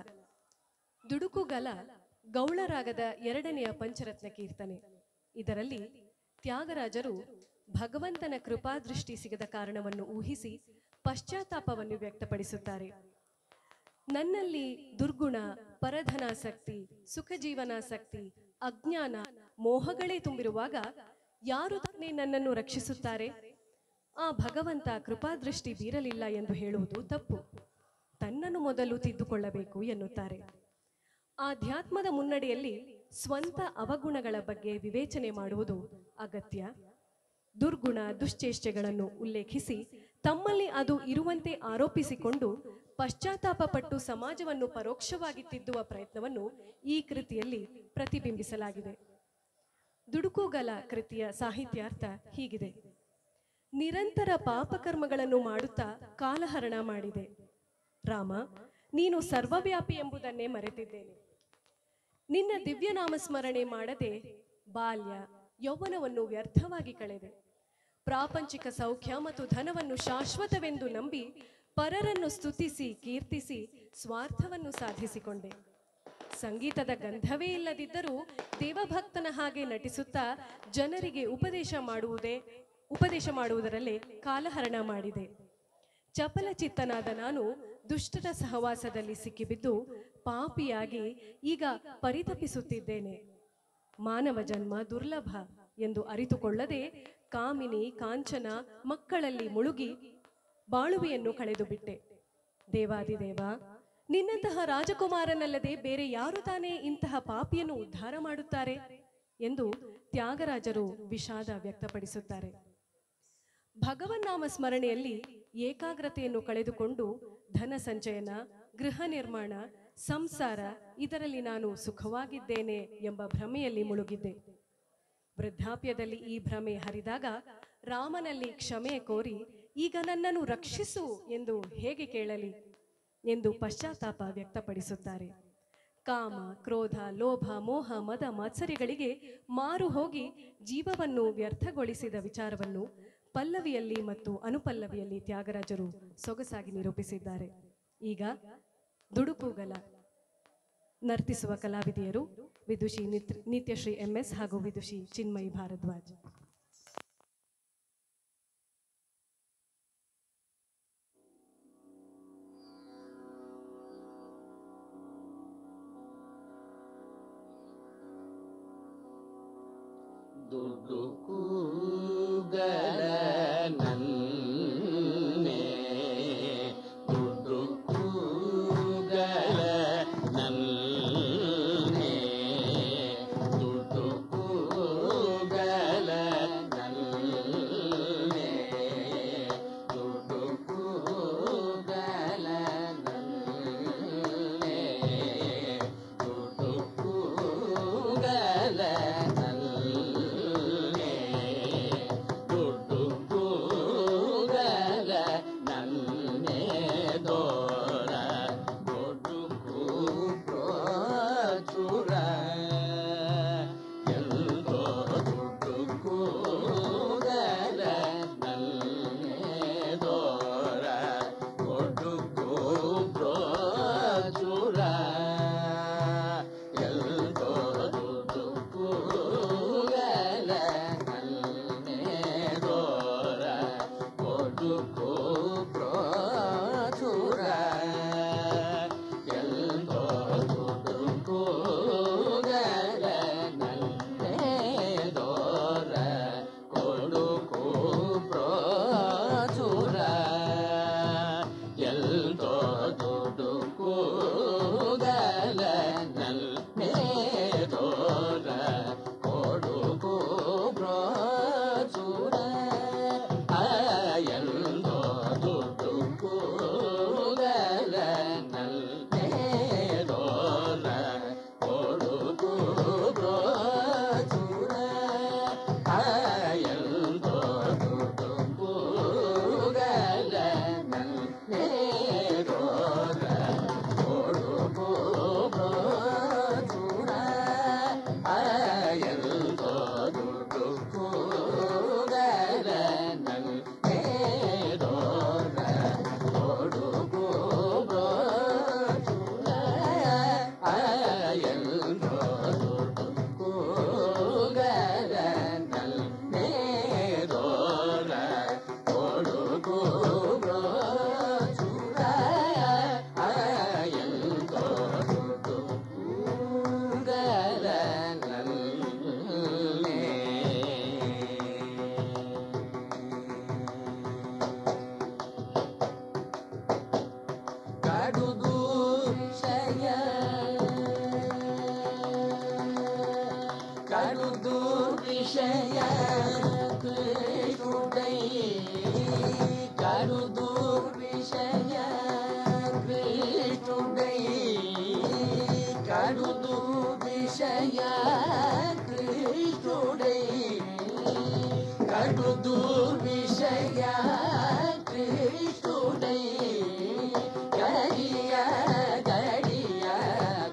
ದುಡುಕುಗಲ ಗೌಳರಾಗದ ಎರಡನೆಯ ಪಂಚರತ್ನ ಕೀರ್ತನೆ. ಇದರಲ್ಲಿ ತ್ಯಾಗರಾಜರು ಭಗವಂತನ ಕೃಪಾದೃಷ್ಟಿ ಸಿಗದ ಕಾರಣವನ್ನು ಊಹಿಸಿ ಪಶ್ಚಾತ್ತಾಪವನ್ನು ವ್ಯಕ್ತಪಡಿಸುತ್ತಾರೆ. ನನ್ನಲ್ಲಿ ದುರ್ಗುಣ, ಪರಧನಾಸಕ್ತಿ, ಸುಖ ಜೀವನಾಸಕ್ತಿ, ಅಜ್ಞಾನ, ಮೋಹಗಳೇ ತುಂಬಿರುವಾಗ ಯಾರು ತಾನೇ ನನ್ನನ್ನು ರಕ್ಷಿಸುತ್ತಾರೆ? ಆ ಭಗವಂತ ಕೃಪಾದೃಷ್ಟಿ ಬೀರಲಿಲ್ಲ ಎಂದು ಹೇಳುವುದು ತಪ್ಪು. ತನ್ನನ್ನು ಮೊದಲು ತಿದ್ದುಕೊಳ್ಳಬೇಕು ಎನ್ನುತ್ತಾರೆ. ಆಧ್ಯಾತ್ಮದ ಮುನ್ನಡೆಯಲ್ಲಿ ಸ್ವಂತ ಅವಗುಣಗಳ ಬಗ್ಗೆ ವಿವೇಚನೆ ಮಾಡುವುದು ಅಗತ್ಯ. ದುರ್ಗುಣ, ದುಶ್ಚೇಷ್ಟೆಗಳನ್ನು ಉಲ್ಲೇಖಿಸಿ ತಮ್ಮಲ್ಲಿ ಅದು ಇರುವಂತೆ ಆರೋಪಿಸಿಕೊಂಡು ಪಶ್ಚಾತ್ತಾಪ ಪಟ್ಟು ಸಮಾಜವನ್ನು ಪರೋಕ್ಷವಾಗಿ ತಿದ್ದುವ ಪ್ರಯತ್ನವನ್ನು ಈ ಕೃತಿಯಲ್ಲಿ ಪ್ರತಿಬಿಂಬಿಸಲಾಗಿದೆ. ದುಡುಕುಗಲ ಕೃತಿಯ ಸಾಹಿತ್ಯಾರ್ಥ ಹೀಗಿದೆ: ನಿರಂತರ ಪಾಪಕರ್ಮಗಳನ್ನು ಮಾಡುತ್ತಾ ಕಾಲಹರಣ ಮಾಡಿದೆ. ರಾಮ, ನೀನು ಸರ್ವವ್ಯಾಪಿ ಎಂಬುದನ್ನೇ ಮರೆತಿದ್ದೇನೆ. ನಿನ್ನ ದಿವ್ಯನಾಮ ಸ್ಮರಣೆ ಮಾಡದೆ ಬಾಲ್ಯ ಯೌವನವನ್ನು ವ್ಯರ್ಥವಾಗಿ ಕಳೆದೆ. ಪ್ರಾಪಂಚಿಕ ಸೌಖ್ಯ ಮತ್ತು ಧನವನ್ನು ಶಾಶ್ವತವೆಂದು ನಂಬಿ ಪರರನ್ನು ಸ್ತುತಿಸಿ ಕೀರ್ತಿಸಿ ಸ್ವಾರ್ಥವನ್ನು ಸಾಧಿಸಿಕೊಂಡೆ. ಸಂಗೀತದ ಗಂಧವೇ ಇಲ್ಲದಿದ್ದರೂ ದೇವಭಕ್ತನ ಹಾಗೆ ನಟಿಸುತ್ತಾ ಜನರಿಗೆ ಉಪದೇಶ ಮಾಡುವುದೇ ಉಪದೇಶ ಮಾಡುವುದರಲ್ಲೇ ಕಾಲಹರಣ ಮಾಡಿದೆ. ಚಪಲಚಿತ್ತನಾದ ನಾನು ದುಷ್ಟರ ಸಹವಾಸದಲ್ಲಿ ಸಿಕ್ಕಿಬಿದ್ದು ಪಾಪಿಯಾಗಿ ಈಗ ಪರಿತಪಿಸುತ್ತಿದ್ದೇನೆ. ಮಾನವ ಜನ್ಮ ದುರ್ಲಭ ಎಂದು ಅರಿತುಕೊಳ್ಳದೆ ಕಾಮಿನಿ, ಕಾಂಚನ, ಮಕ್ಕಳಲ್ಲಿ ಮುಳುಗಿ ಬಾಳುವೆಯನ್ನು ಕಳೆದು ಬಿಟ್ಟೆ. ದೇವಾದಿದೇವ, ನಿನ್ನಂತಹ ರಾಜಕುಮಾರನಲ್ಲದೆ ಬೇರೆ ಯಾರು ತಾನೇ ಇಂತಹ ಪಾಪಿಯನ್ನು ಉದ್ಧಾರ ಮಾಡುತ್ತಾರೆ ಎಂದು ತ್ಯಾಗರಾಜರು ವಿಷಾದ ವ್ಯಕ್ತಪಡಿಸುತ್ತಾರೆ. ಭಗವನ್ನಾಮ ಸ್ಮರಣೆಯಲ್ಲಿ ಏಕಾಗ್ರತೆಯನ್ನು ಕಳೆದುಕೊಂಡು ಧನ ಸಂಚಯನ, ಗೃಹ ನಿರ್ಮಾಣ, ಸಂಸಾರ ಇದರಲ್ಲಿ ನಾನು ಸುಖವಾಗಿದ್ದೇನೆ ಎಂಬ ಭ್ರಮೆಯಲ್ಲಿ ಮುಳುಗಿದ್ದೆ. ವೃದ್ಧಾಪ್ಯದಲ್ಲಿ ಈ ಭ್ರಮೆ ಹರಿದಾಗ ರಾಮನಲ್ಲಿ ಕ್ಷಮೆ ಕೋರಿ ಈಗ ನನ್ನನ್ನು ರಕ್ಷಿಸು ಎಂದು ಹೇಗೆ ಕೇಳಲಿ ಎಂದು ಪಶ್ಚಾತ್ತಾಪ ವ್ಯಕ್ತಪಡಿಸುತ್ತಾರೆ. ಕಾಮ, ಕ್ರೋಧ, ಲೋಭ, ಮೋಹ, ಮದ, ಮಾತ್ಸರ್ಯಗಳಿಗೆ ಮಾರು ಹೋಗಿ ಜೀವವನ್ನು ವ್ಯರ್ಥಗೊಳಿಸಿದ ವಿಚಾರವನ್ನು ಪಲ್ಲವಿಯಲ್ಲಿ ಮತ್ತು ಅನುಪಲ್ಲವಿಯಲ್ಲಿ ತ್ಯಾಗರಾಜರು ಸೊಗಸಾಗಿ ನಿರೂಪಿಸಿದ್ದಾರೆ. ಈಗ ದುಡುಕುಗಲ ನರ್ತಿಸುವ ಕಲಾವಿದೆಯರು ವಿದುಷಿ ನಿತ್ಯಶ್ರೀ ಎಂ ಎಸ್ ಹಾಗೂ ವಿದುಷಿ ಚಿನ್ಮಯಿ ಭಾರದ್ವಾಜ್. ದುಡುಕುಗಲ ನನ್ನೆ ದುಡುಕುಗಲ ನನ್ನೆ ದುಡುಕುಗಲ ನನ್ನೆ ದುಡುಕುಗಲ ನನ್ನೆ ದುಡುಕುಗಲ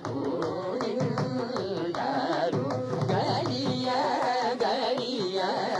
ಗಡಿಯ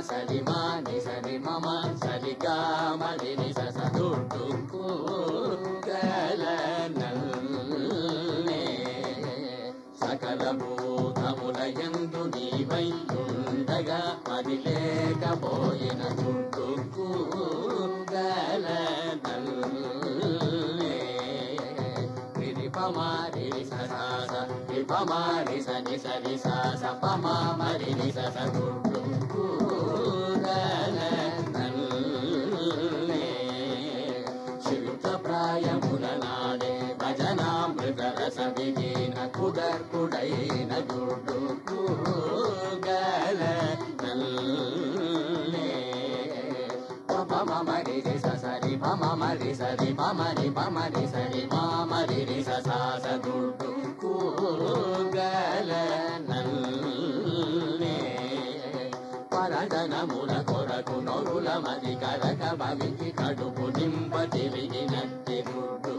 ಸರಿ ಮಾ ನಿ ಸರಿ ಮಮ ಸರಿ ಗ ಮರಿ ನಿ ಸ ಸ ದುಡ್ಡು ಕೂಗಲನಲ್ಲೇ సకల భూతములయందు నీవైయుండగా మరి లేకపోయిన దుడ్డు కూగలనల్లే రిపమారి ససాస రిపమారి సని సరి సాస పమా మరి ని సస దుడ్డు కూగలనల్లే శిల్ప ప్రాయముల నాడే భజనామృత రస విలీన కుదర్కుడైన దుడ్డు కూగలనల్లే పమ మరి రి స సరి పమ మరి సరి పమ రి పమ రి సరి పమ రి రి స స స దుడ్డు కూగలనల్లే పరదనముల కొరకు నొరుల మది కరక భవికి కడుపు నింప తిరిగినట్టి దుడ్డు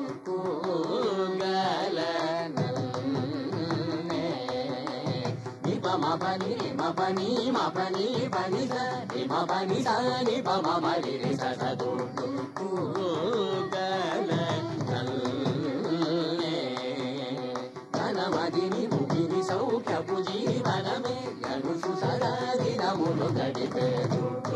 కూగలనల్లే నిపమ పని మపని మపని పని స నిమ పని స నిపమ మరి రి స స దుడ్డు కూగలనల్లే ఘనమదిని భుగిని సౌఖ్యపు జీవనమే గనుసు సదా దినములు గడిపే దుడ్డు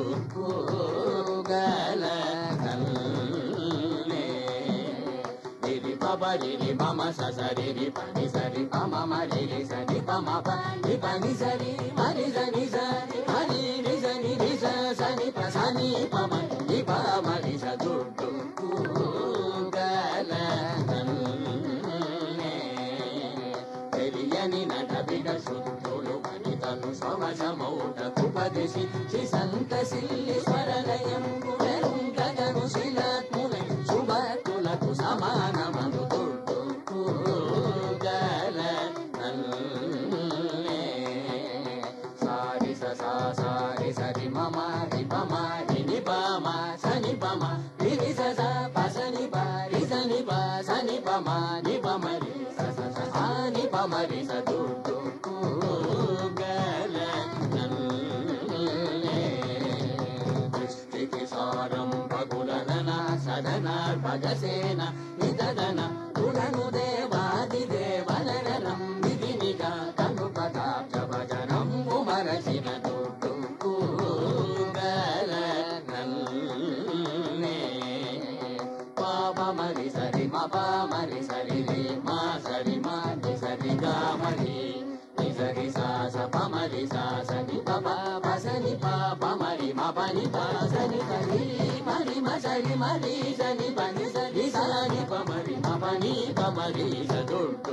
కూగలనల్లే రి పబరి రి మమ సరి రి పని సరి పమ మరి రి సరి పమ పని పని సరి మరి సని సరి మరి రి సని రి స సని ప సని పమ రి పమ రి స దుడ్డు కూగలనల్లే తెలియని నట బిడ శుద్ధులు మనితను సమసమౌటకుపదిశి శ్రీ సంతశిల్లి స్వరలయం పునరుంకగను శిలాత్ములై శుభకులకు సమానమను దుడ్డు కూగలనల్లే సారి స సా సారి సరి మమ రి పమ రి ని పమ సని పమ రి రి స స ప సని ప రి సని ప సని పమ ని పమ రి స స స ఆ ని పమ రి స దుడ్డు కూగలనల్లే దృష్టికి సారం పగులన సదన భగసేన నిదన తులను దేవాది దేవలనం విధినిగా కను పదాబ్జ భజనం మరచిన దుడ్డు కూగలనల్లే పాప మరి సరి మ ప మరి సరి రి మా సరి మా ని సరి గా మరి ని సరి సా స ప మరి సా స ని ప ప ప స ని ప ప మరి మ ప ని ప స ని సరి మరి మ సరి మరి స ని ప ని సరి స ని ప మరి మ ప ని ప మరి స దుడ్డు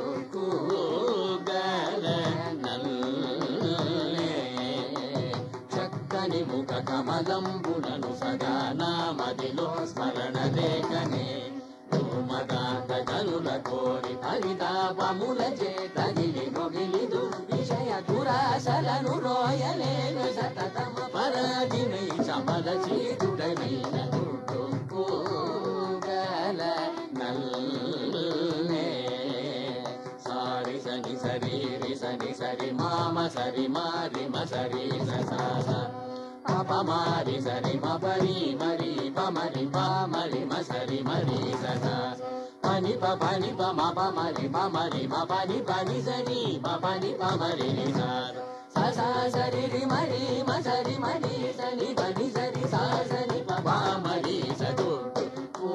కూగలనల్లే చక్కని ముఖ కమలంబులను సదా నామదిలో స్మరణ రేఖనే ధూమదాంత గనుల కోరి పరితాపముల చేతగిలి మొగిలిదు విషయ దురాశలను రోయలేను సతతమ పరాగినై చమల చీతుడనైన దుడ్డు కూగలనల్లే సారి సని సరి రి సని సరి మామ సరి మారి మ సరి స సా స ప మారి సరి మ పరి మరి ప మరి ప మరి మ సరి మరి స స పని ప పని ప మ ప మరి ప మరి మ పని పని సరి మ పని ప మరి రి స స స సరి రి మరి మ సరి మరి సని పని సరి స సని ప ప మరి స దుడ్డు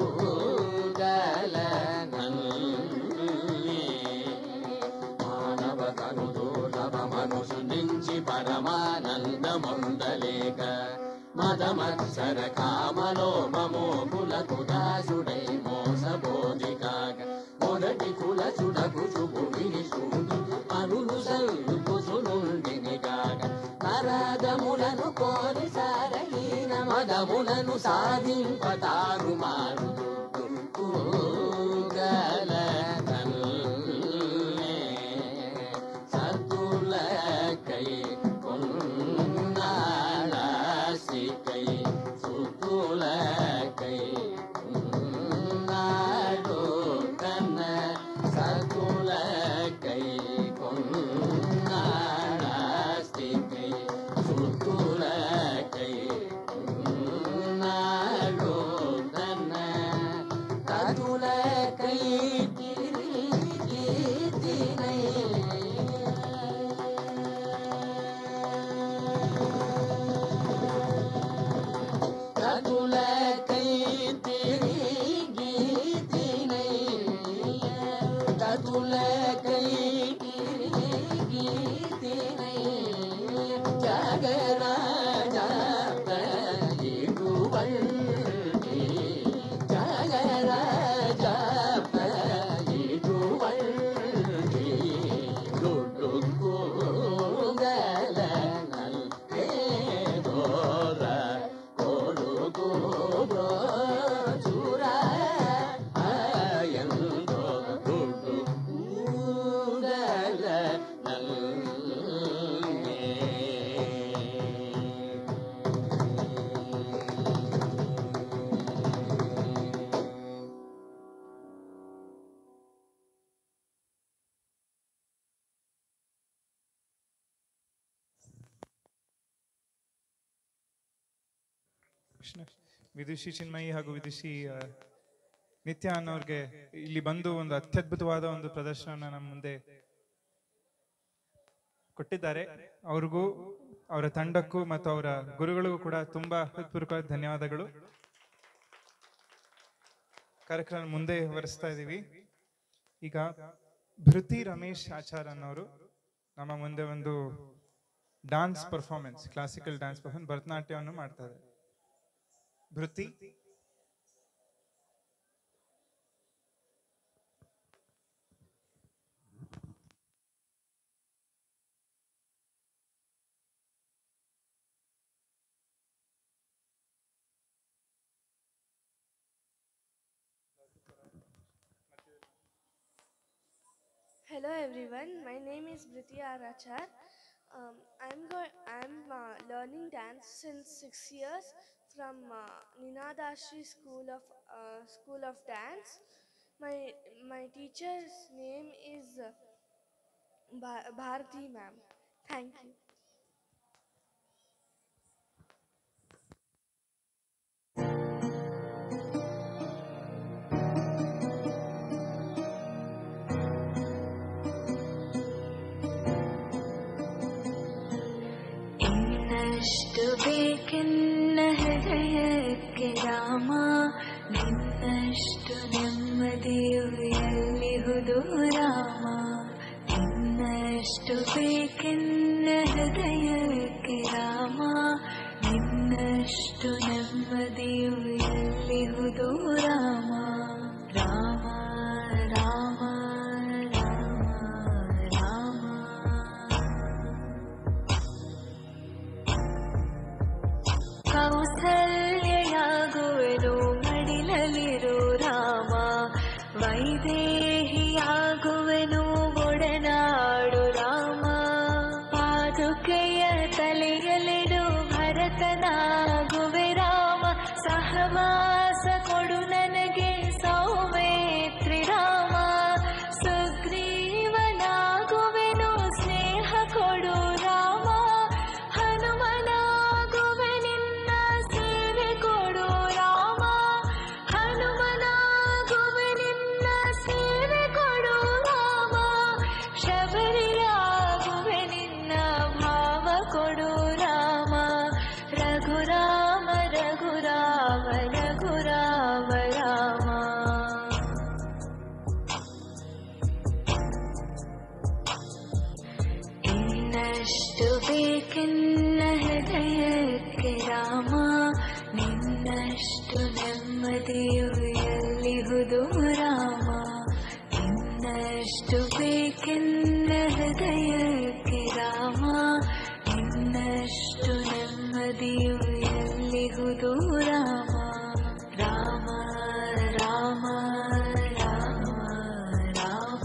కూగలనల్లే మానవ కను దుర్లభ మనుషు నుంచి పరమానందముందలేక మదమత్సర కామలోపమోకులకు దాసుడై మోసబోధికాగ మొదటి కుల చుడకు శుభుడిని శూడు అనులు సల్పుసునుండిని కాగ నరాదములను కోరి సారహీన మదములను సాధింపతారు మారు కూగలనల్లే సద్దులకై కొన్నాళాసికై సుతులకై ఉన్నాడు కన్న సతులకై కొన్నాళాసికై సుతులకై ಕೃಷ್ಣ ವಿದುಷಿ ಚಿನ್ಮಯಿ ಹಾಗೂ ವಿದುಷಿ ಆ, ನಿತ್ಯ ಅನ್ನೋರ್ಗೆ ಇಲ್ಲಿ ಬಂದು ಒಂದು ಅತ್ಯದ್ಭುತವಾದ ಒಂದು ಪ್ರದರ್ಶನ ನಮ್ಮ ಮುಂದೆ ಕೊಟ್ಟಿದ್ದಾರೆ. ಅವ್ರಿಗೂ ಅವರ ತಂಡಕ್ಕೂ ಮತ್ತು ಅವರ ಗುರುಗಳಿಗೂ ಕೂಡ ತುಂಬಾ ಹೃತ್ಪೂರ್ವಕ ಧನ್ಯವಾದಗಳು. ಕಾರ್ಯಕ್ರಮ ಮುಂದೆ ವರಿಸ್ತಾ ಇದ್ದೀವಿ. ಈಗ ಭೃತಿ ರಮೇಶ್ ಆಚಾರ್ ಅನ್ನೋರು ನಮ್ಮ ಮುಂದೆ ಒಂದು dance performance, classical dance performance, ಭರತನಾಟ್ಯವನ್ನು ಮಾಡ್ತಾ ಇದ್ದಾರೆ. ಭೃತಿ. Hello everyone, my name is Briti Arachar. Um, I'm go- I'm uh, learning dance since six years from uh, Ninadashri School of uh, School of Dance. My my teacher's name is uh, Bha- Bharati ma'am. Thank you. ಇನ್ನಷ್ಟು ಬೇಕೆನ್ನ ಹೃದಯಕ್ಕೆ ರಾಮ, ನಿನ್ನಷ್ಟು ನೆಮ್ಮದಿಯು ಎಲ್ಲಿಹುದು ರಾಮ. ಇನ್ನಷ್ಟು ಬೇಕೆನ್ನ ಹೃದಯಕ್ಕೆ ರಾಮ, ನಿನ್ನಷ್ಟು ನೆಮ್ಮದಿಯು ಎಲ್ಲಿಹುದು ರಾಮ. ರಾಮ ರಾಮ ಕೌಸಲ್ಯಾಗುವೆನು ಮಡಿಲಲಿರು ರಾಮ, ವೈದೇಹಿಯಾಗುವೆನು ಒಡನಾಡು ರಾಮ. ಪಾದುಕೆಯ ತಲೆಯಲಿಡು ಭರತನಾಗುವೆ ರಾಮ, ಸಹವಾಸ ಕೊಡು ನನಗೆ ಸೌಮೇತ್ರಿ ರಾಮ. ಸುಗ್ರೀವನಾಗುವೆನು ಸ್ನೇಹ ಕೊಡು ರಾಮ, ಹನುಮನಾಗುವೆ ನಿನ್ನ ಸೇವೆ ಕೊಡು ರಾಮ. ಹನುಮನಾಗುವೆ ನಿನ್ನ ಸೇವೆ ಕೊಡು ರಾಮ, ಶಬರಿಯಾಗುವೆ ನಿನ್ನ ಭಾವ ಕೊಡು ರಾಮ. ರಘುರಾಮ ರಘುರಾಮ ರಘುರಾಮ ರಾಮ. ಇನ್ನಷ್ಟು ಬೇಕೆನ್ನ ಹೃದಯಕ್ಕೆ ರಾಮ, ನಿನ್ನಷ್ಟು ನೆಮ್ಮದಿಯು ಎಲ್ಲಿಹುದು ರಾಮ. ಇನ್ನಷ್ಟು ಬೇಕೆನ್ನ ಹೃದಯಕ್ಕೆ ರಾಮ, ನಿನ್ನಷ್ಟು ನೆಮ್ಮದಿಯು ಎಲ್ಲಿಹುದು ರಾಮ. ರಾಮ ರಾಮ ರಾಮ ರಾಮ.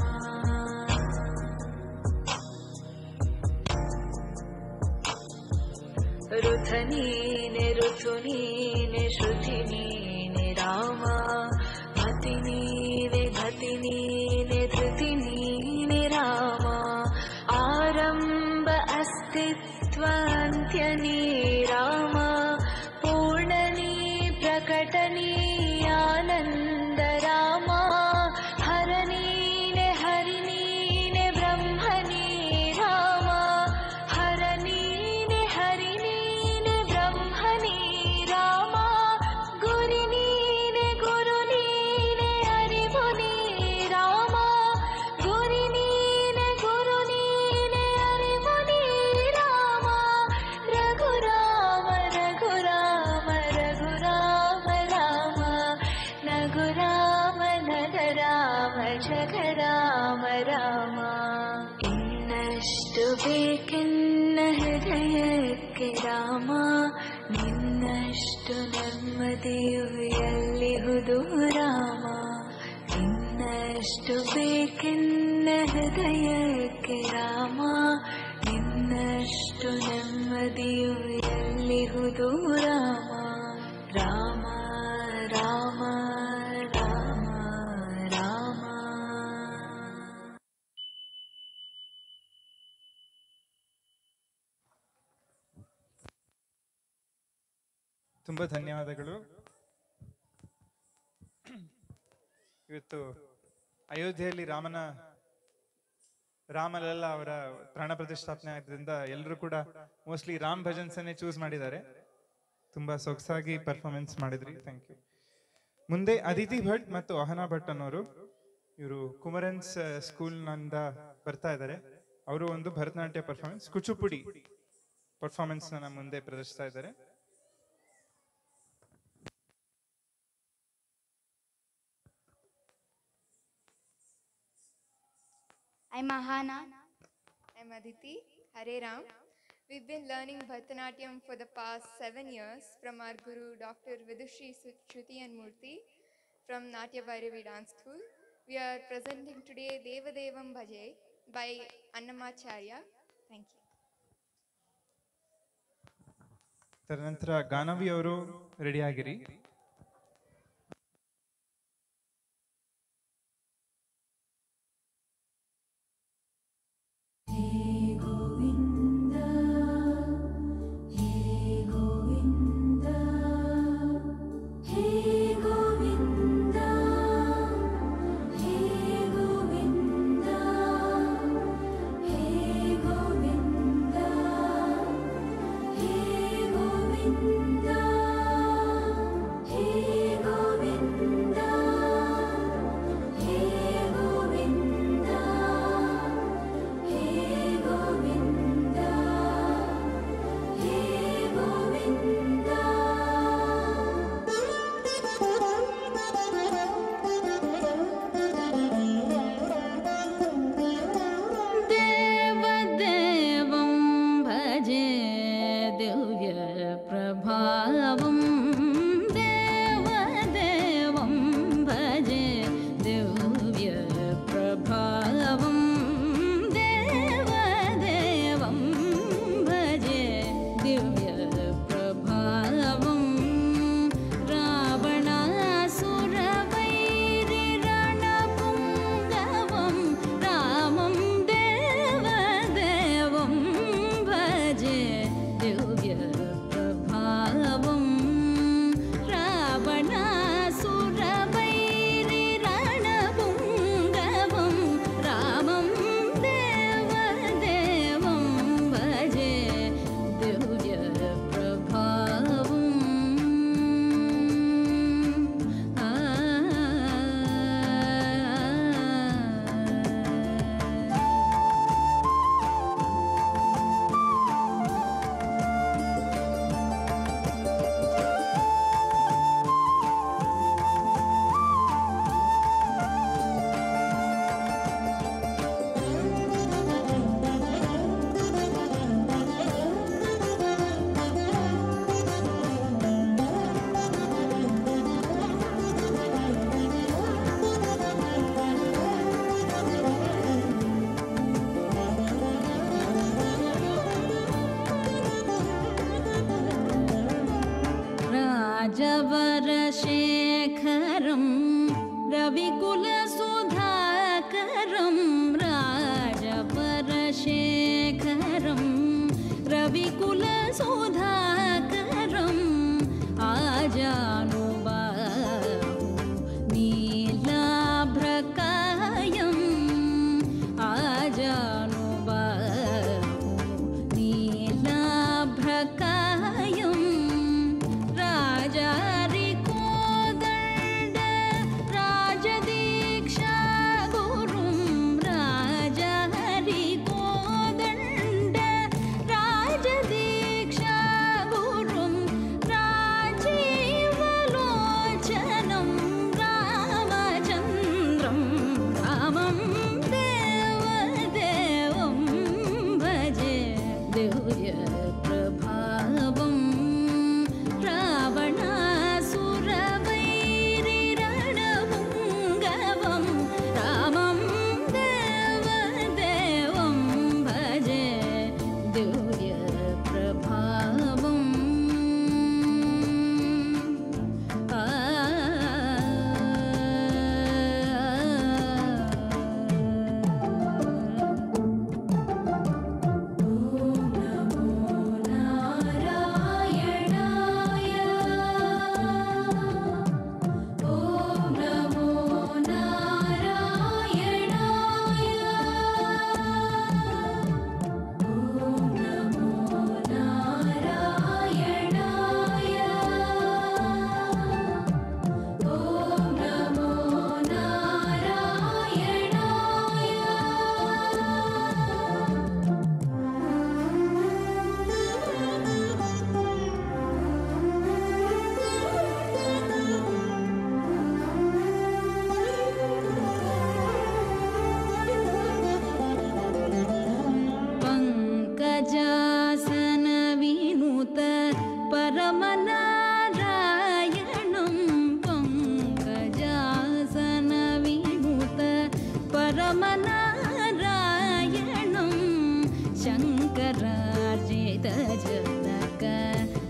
ಋಥ ನೀನೆ ಋತು ನೀನೆ ಶ್ರುತಿ ನೀನೆ ರಾಮ, ಮತಿ ನೀನೆ ಗತಿ ನೀನೆ ಧೃತಿ ನೀನೆ ರಾಮ. ಆರಂಭ ಅಸ್ತಿತ್ವ ಅಂತ್ಯ ನೀ ರಾಮ, ಪೂರ್ಣ ನೀ ಪ್ರಕಟ ನೀ ಆನಂದ ರಾಮ. ಹರ ನೀನೆ ಹರಿ ನೀನೆ ಬ್ರಹ್ಮ ನೀ ರಾಮ, ಹರ ನೀನೆ ಹರಿ ನೀನೆ ಬ್ರಹ್ಮ ನೀ ರಾಮ. ಗುರಿ ನೀನೆ ಗುರು ನೀನೆ ಅರಿವು ನೀ ರಾಮ, ಗುರಿ ನೀನೆ ಗುರು ನೀನೆ ಅರಿವು ನೀ ರಾಮ. ರಘುರಾಮ ರಘುರಾಮ ರಘುರಾಮ ರಾಮ, ನಗುರಾಮ ನಗರಾಮ ಜಗರಾಮ ರಾಮ. ಇನ್ನಷ್ಟು ಬೇಕೆನ್ನ ಹೃದಯಕ್ಕೆ ರಾಮ, ನಿನ್ನಷ್ಟು ನೆಮ್ಮದಿಯು ಎಲ್ಲಿಹುದು ರಾಮ. ಇನ್ನಷ್ಟು ಬೇಕೆನ್ನ ಹೃದಯಕ್ಕೆ ರಾಮ, ನಿನ್ನಷ್ಟು ನೆಮ್ಮದಿಯು ಎಲ್ಲಿಹುದು ರಾಮ. ರಾಮ ರಾಮ ರಾಮ ರಾಮ. ತುಂಬ ಧನ್ಯವಾದಗಳು. ಇವತ್ತು ಅಯೋಧ್ಯೆಯಲ್ಲಿ ರಾಮನ ರಾಮಲಲ್ಲ ಅವರ ಪ್ರಾಣ ಪ್ರತಿಷ್ಠಾಪನೆ ಆದ್ರಿಂದ ಎಲ್ಲರೂ ಕೂಡ ಮೋಸ್ಟ್ಲಿ ರಾಮ್ ಭಜನ್ಸನ್ನೇ ಚೂಸ್ ಮಾಡಿದ್ದಾರೆ. ತುಂಬಾ ಸೊಗಸಾಗಿ ಪರ್ಫಾರ್ಮೆನ್ಸ್ ಮಾಡಿದ್ರಿ, ಥ್ಯಾಂಕ್ ಯು. ಮುಂದೆ ಅದಿತಿ ಭಟ್ ಮತ್ತು ಅಹನಾ ಭಟ್ ಅನ್ನೋರು, ಇವರು ಕುಮರನ್ಸ್ ಸ್ಕೂಲ್ನಿಂದ ಬರ್ತಾ ಇದ್ದಾರೆ. ಅವರು ಒಂದು ಭರತನಾಟ್ಯ ಪರ್ಫಾರ್ಮೆನ್ಸ್, ಕುಚುಪುಡಿ ಪರ್ಫಾರ್ಮೆನ್ಸ್ ನಮ್ಮ ಮುಂದೆ ಪ್ರದರ್ಶಿಸ್ತಾ ಇದ್ದಾರೆ. I'm Ahana. I'm Aditi. Hare Ram. We've been learning Bharatanatyam for the past seven years from our guru, Doctor Vidushi Shruti and Murthy from Natya Bhairavi Dance School. We are presenting today Devadevam Bhaje by Annamacharya. Thank you. ತದನಂತರ ಗಾನವಿ ಅವರು ready ಆಗಿರಿ. राजवरशेखरं रविकुलसुधाकरं राजवरशेखरं रविकुलसुधाकरं आजानुबाहु नीलाभ्रकायं आजानुबाहु नीलाभ्रकायं राजारिकोदण्ड राजदीक्षा गुरुं राजहरिकोदण्ड राजदीक्षा गुरुं राजीवलो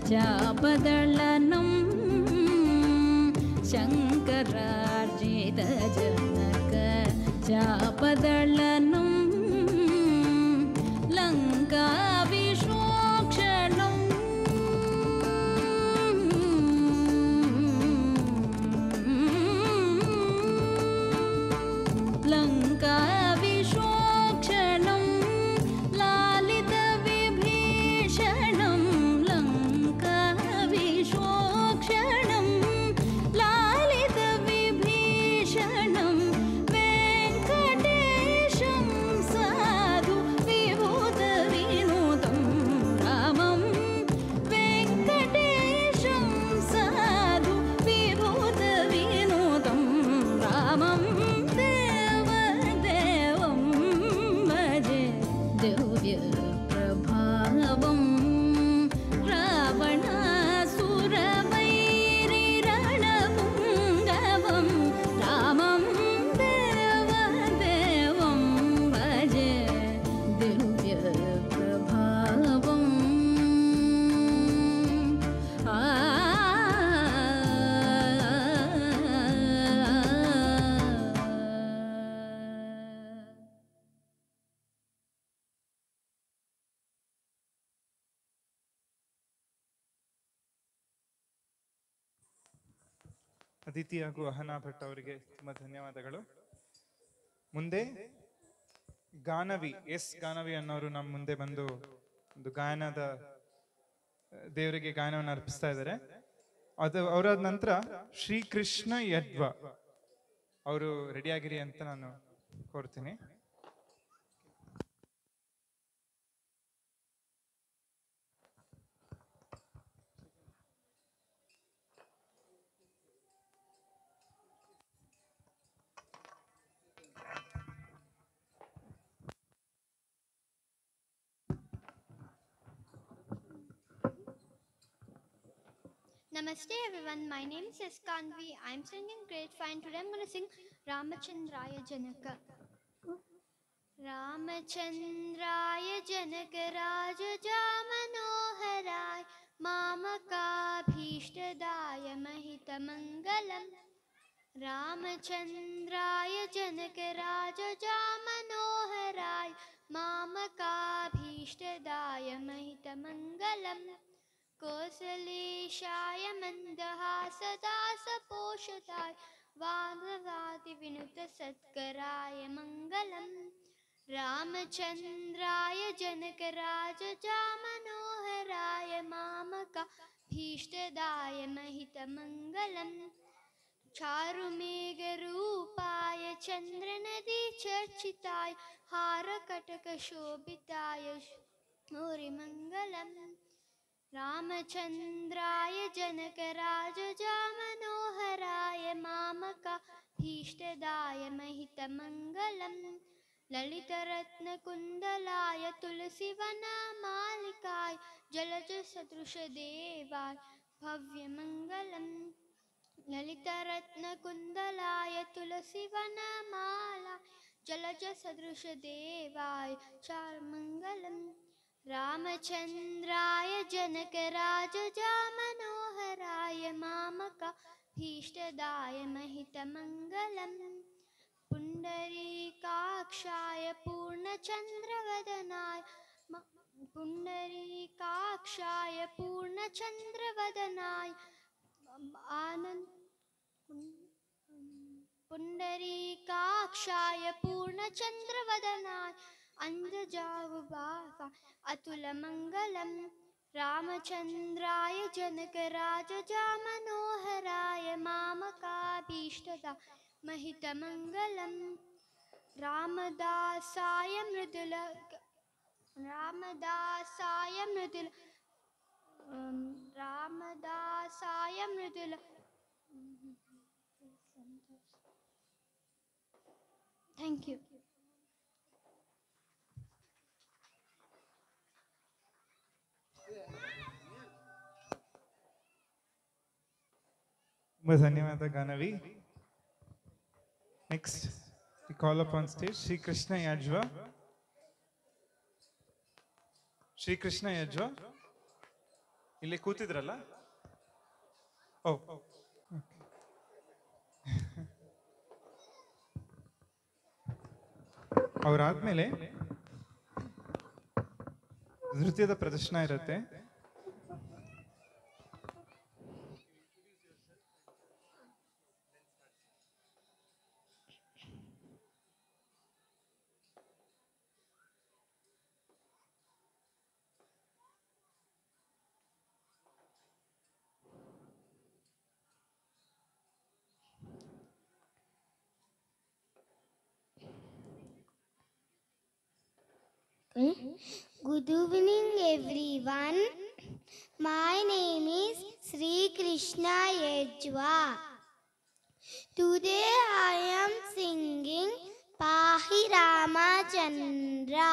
चापदलनं शङ्करार्जितजनक चापदलनं लङ्काविशोक्षणम् लङ्काविशोक्षणं लालितविभीषणं लङ्काविशोक्षणं लालितविभीषणं वेङ्कटेशं साधु विभूतविनोदं रामं वेङ्कटेशं साधु विभूतविनोदं रामं देवदेवं भजे दिव्यप्रभावं रावणासुरवैरिरणपुङ्गवं रामं देवदेवं भजे दिव्यप्रभावम् आ ಅದಿತಿ ಹಾಗೂ ಅಹನಾ ಭಟ್ ಅವರಿಗೆ ತುಂಬಾ ಧನ್ಯವಾದಗಳು. ಮುಂದೆ ಗಾನವಿ ಎಸ್ ಗಾನವಿ ಅನ್ನೋರು ನಮ್ಮ ಮುಂದೆ ಬಂದು ಒಂದು ಗಾಯನದ ದೇವರಿಗೆ ಗಾಯನವನ್ನು ಅರ್ಪಿಸ್ತಾ ಇದ್ದಾರೆ. ಅದು ಅವರಾದ ನಂತರ ಶ್ರೀಕೃಷ್ಣ ಯಡ್ವ ಅವರು ರೆಡಿಯಾಗಿರಿ ಅಂತ ನಾನು ಕೋರ್ತೀನಿ. Namaste everyone, my name is Eskanvi. I am singing grade five and today I am going to sing Ramachandraya Janaka. Ramachandraya Janaka Rajaja Manoharay Mamakabhishtadaya Mahita Mangalam. Ramachandraya Janaka Rajaja Manoharay Mamakabhishtadaya Mahita Mangalam. कोसलेशाय मन्दहासदासपोषताय वादवादिविनुतसत्कराय मङ्गलम्. रामचन्द्राय जनकराजजामनोहराय मामकाभीष्टदाय महितमङ्गलम्. चारुमेघरूपाय चन्द्रनदीचर्चिताय हारकटकशोभिताय शौरिमङ्गलम्. रामचन्द्राय जनकराजजामनोहराय मामकाभीष्टदाय महितमङ्गलम्. ललितरत्नकुन्दलाय तुलसीवनमालिकाय जलजसदृशदेवाय भव्यमङ्गलम्. ललितरत्नकुन्दलाय तुलसीवनमाला जलजसदृशदेवाय चारुमङ्गलम्. रामचन्द्राय जनकराजजामनोहराय मामकाभीष्टदाय महितमङ्गलम्. पुण्डरीकाक्षाय पूर्णचन्द्रवदनाय पुण्डरीकाक्षाय पूर्णचन्द्रवदनाय आनन्द पुण्डरीकाक्षाय पूर्णचन्द्रवदनाय अन्धजागुबाका अतुलमङ्गलम्. रामचन्द्राय जनकराजजामनोहराय मामकाभीष्टदा महितमङ्गलम्. रामदासाय मृदुल रामदासाय मृदुल रामदासाय मृदुल थैंक यू. ತುಂಬಾ ಧನ್ಯವಾದ Gaanavi. Next we call up on stage Shri Krishna Yajva. Shri Krishna Yajva ಇಲ್ಲಿ ಕೂತಿದ್ರಲ್ಲ ಓ ಅವರಾದ್ಮೇಲೆ ನೃತ್ಯದ ಪ್ರದರ್ಶನ ಇರುತ್ತೆ. Good evening, everyone. My name is Sri Krishna Yejwa. Today I am singing Pahi Ramachandra.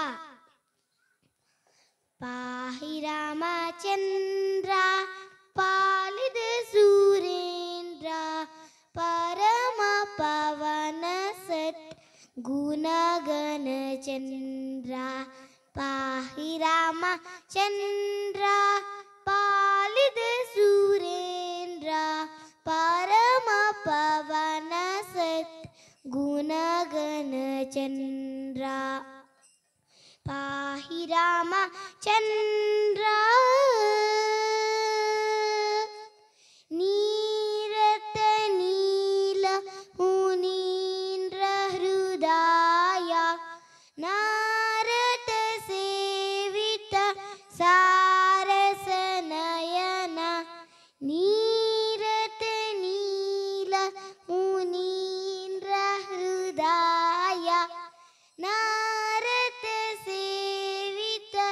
Pahi Ramachandra, Palida Surendra, Parama Pavana Sat Gunagana Chandra. Pahi Ramachandra, Palida Surendra, Parama Pavana Sat Gunagana Chandra. Pahi Ramachandra, Nirata Neela Munindra Hrudaya, Narata Sevita Sarasanayana, Nirata Neela Munindra Hrudaya, Narata Sevita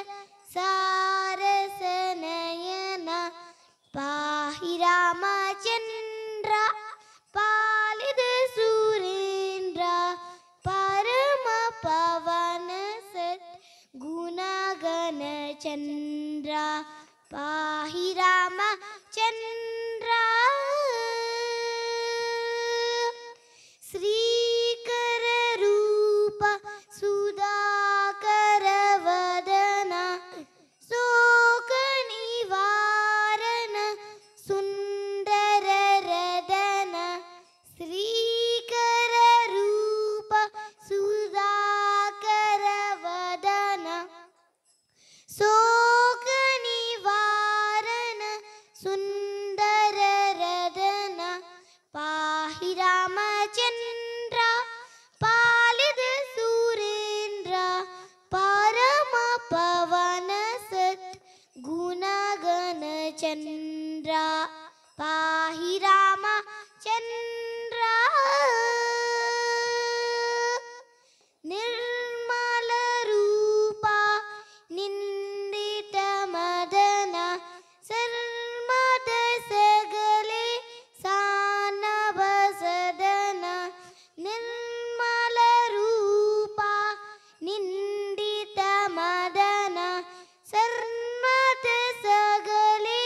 Sarasanayana. Pahi Ramachandra, Palida Surendra, Parama Pavana Sat Gunagana Chandra. Pahi Ramachandra, Srikara Rupa Sudhakara Vadana, Soka Nivarana Sundara Radana. Srikara Rupa Sudhakara Vadana, Soka Nivarana Sundara Radana. Pahi Ramachandra, Palida Surendra, Parama Pavana Sat Gunagana Chandra. Pahi Ramachandra, Nirmala Rupa Nindita Madana, Sarmada Sagale Sanabasadana. Nirmala Rupa Nindita Madana, Sarmada Sagale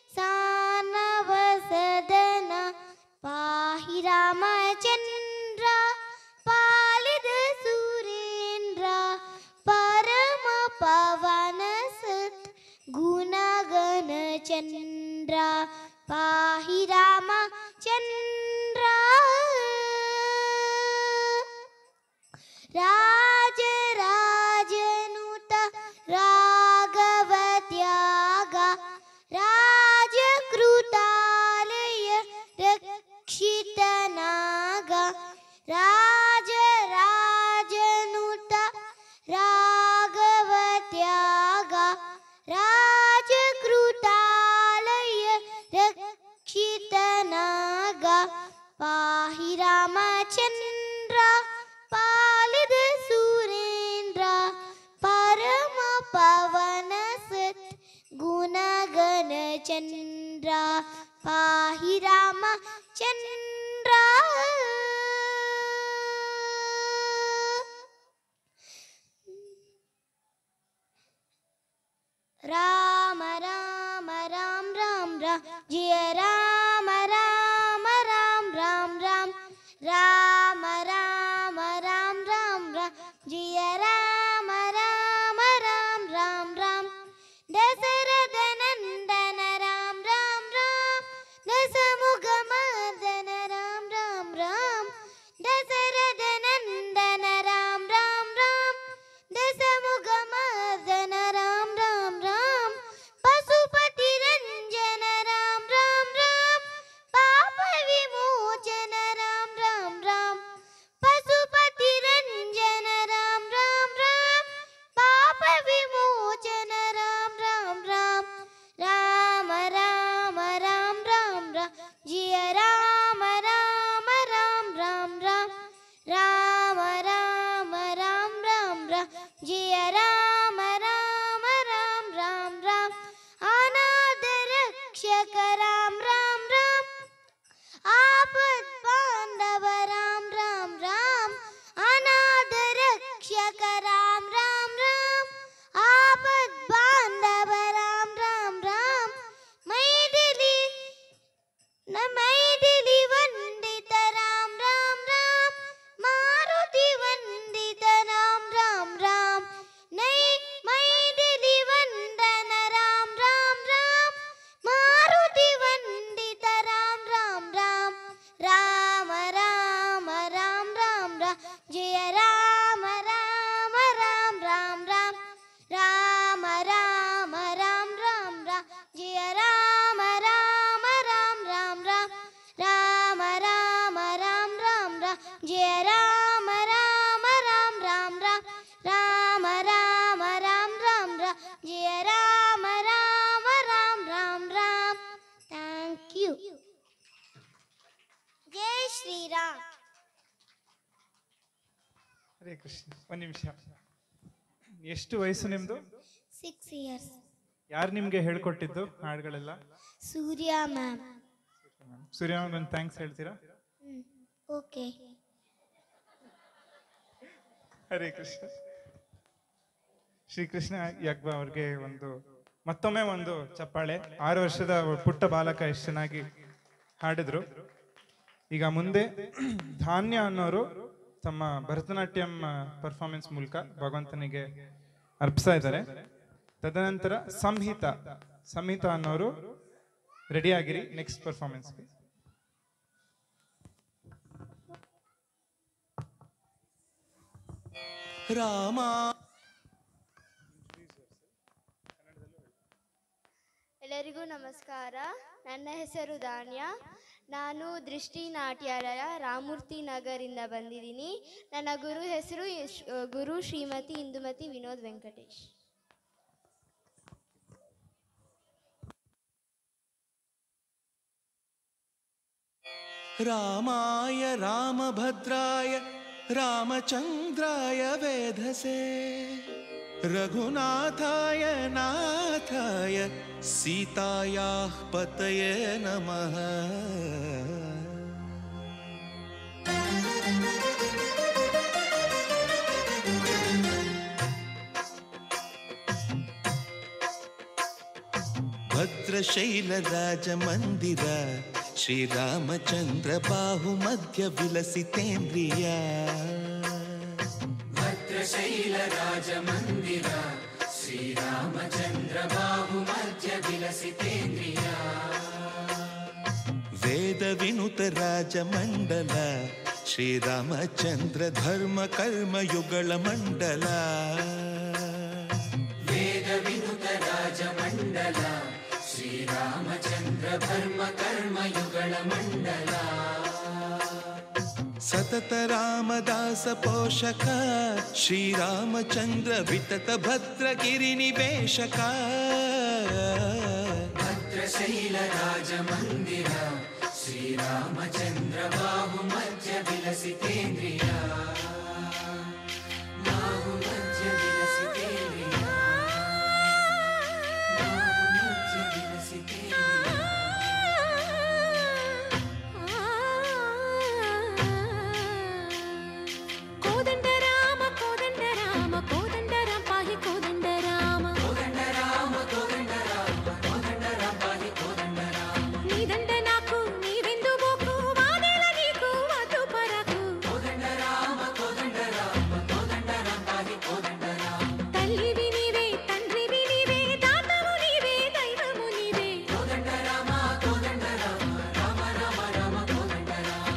Sanabasadana. Pahi Ramachandra, Palida Surendra, Parama Pavana Sat Gunagana Chandra. Pahi Ramachandra, Raja Rajanuta Raghavatyaga, Raja Krutalaya Rakshitanaga, Raja Rajanuta Raghavatyaga, Raja Krutalaya Rakshitanaga. Pahi Ramachandra, Palida Surendra, Parama Pavana Sat Gunagana Chandra. Pahi Ramachandra, Rama Rama Ram Ram Ram, Jaya Rama Rama Ram Ram Ram, Rama Rama Ram Ram Ram, Jaya Rama Rama Ram Ram Ram. Dasaratha Nandana Hare Krishna. ಒಂದು ನಿಮಿಷ. ಎಷ್ಟು ವಯಸ್ಸು ನಿಮ್ದು? Six years. ಯಾರು ನಿಮ್ಗೆ ಹೇಳ್ಕೊಟ್ಟಿದ್ದು ಹಾಡುಗಳೆಲ್ಲ? Surya ma'am. Surya ma'am ಒಂದು ಥ್ಯಾಂಕ್ಸ್ ಹೇಳ್ತೀರಾ? ಓಕೆ. ಹರೇ ಕೃಷ್ಣ. ಶ್ರೀಕೃಷ್ಣ ಯಾಗ್ಬ ಅವ್ರಿಗೆ ಒಂದು ಮತ್ತೊಮ್ಮೆ ಒಂದು ಚಪ್ಪಾಳೆ. ಆರು ವರ್ಷದ ಪುಟ್ಟ ಬಾಲಕ ಎಷ್ಟು ಚೆನ್ನಾಗಿ ಹಾಡಿದ್ರು. ಈಗ ಮುಂದೆ ಧಾನ್ಯ ಅನ್ನೋರು ತಮ್ಮ ಭರತನಾಟ್ಯಂ ಪರ್ಫಾರ್ಮೆನ್ಸ್ ಮೂಲಕ ಭಗವಂತನಿಗೆ ಅರ್ಪಿಸ್ತಾ ಇದ್ದಾರೆ. ತದನಂತರ ಸಂಹಿತ ಸಂಹಿತ ಅನ್ನೋರು ರೆಡಿ ಆಗಿರಿ ನೆಕ್ಸ್ಟ್ ಪರ್ಫಾರ್ಮೆನ್ಸ್ಗೆ. ರಾಮ. ಎಲ್ಲರಿಗೂ ನಮಸ್ಕಾರ. ನನ್ನ ಹೆಸರು ಧಾನ್ಯ. ನಾನು ದೃಷ್ಟಿ ನಾಟ್ಯಾಲಯ ರಾಮಮೂರ್ತಿ ನಗರಿಂದ ಬಂದಿದ್ದೀನಿ. ನನ್ನ ಗುರು ಹೆಸರು ಗುರು ಶ್ರೀಮತಿ ಇಂದುಮತಿ ವಿನೋದ್ ವೆಂಕಟೇಶ್. ರಾಮಾಯ ರಾಮಭದ್ರಾಯ ರಾಮಚಂದ್ರಾಯ ವೇಧಸೆ ರಘುನಾಥಾಯ ನಾಥಾಯ ಸೀತಾಯಾಃ ಪತಯೇ ನಮಃ. ಭದ್ರಶೈಲರಾಜ ಮಂದಿರ ಶ್ರೀರಾಮಚಂದ್ರ ಬಾಹು ಮಧ್ಯ ವಿಲಸಿತೇಂದ್ರಿಯ. ಭದ್ರಶೈಲರಾಜ ಮಂದಿರ ಶ್ರೀರಾಮಚಂದ್ರ ಬಾಹು ಮಧ್ಯ ವಿಲಸಿತೇಂದ್ರಿಯ. ವೇದ ವಿನುತ ರಾಜ ಮಂಡಲ ಶ್ರೀರಾಮಚಂದ್ರ ಧರ್ಮ ಕರ್ಮ ಯುಗಳ ಮಂಡಲ. ವೇದ ವಿನುತ ರಾಜ ಮಂಡಲ ಶ್ರೀರಾಮಚಂದ್ರ ಧರ್ಮ ಕರ್ಮ ಯುಗಳ ಮಂಡಲ. ಸತತ ರಾಮದಾಸ ಪೋಷಕ ಶ್ರೀರಾಮಚಂದ್ರ ವಿತತ ಭದ್ರಗಿರಿ ನಿವೇಶಕ. ಭದ್ರಶೈಲ ರಾಜ ಮಂದಿರ ಶ್ರೀರಾಮಚಂದ್ರ ಬಾಹು ಮಧ್ಯ ವಿಲಸಿತೇಂದ್ರಿಯ. ಬಾಹು ಮಧ್ಯ ವಿಲಸಿತೇಂದ್ರಿಯ. ಬಾಹು ಮಧ್ಯ ವಿಲಸಿತೇಂದ್ರಿಯ. ಕೋದಂಡ ರಾಮ ಕೋದಂಡ ರಾಮ ಕೋದಂಡ ರಾಮ ಪಾಹಿ ಕೋದಂಡ ರಾಮ ಕೋದಂಡ ರಾಮ ಕೋದಂಡ ರಾಮ ಕೋದಂಡ ರಾಮ ಪಾಹಿ ಕೋದಂಡ ರಾಮ. ನೀದಂಡ ನಾಕು ನೀವೆಂದು ಬೋಕು ವಾದೇಲ ನೀಕು ವಾತು ಪರಕು. ಕೋದಂಡ ರಾಮ ಕೋದಂಡ ರಾಮ ಕೋದಂಡ ರಾಮ ಪಾಹಿ ಕೋದಂಡ ರಾಮ. ತಲ್ಲಿವಿ ನೀವೇ ತಂಡ್ರಿವಿ ನೀವೇ ದಾತವು ನೀವೇ ದೈವವು ನೀವೇ. ಕೋದಂಡ ರಾಮ ಕೋದಂಡ ರಾಮ ರಾಮ ರಾಮ ರಾಮ ಕೋದಂಡ ರಾಮ.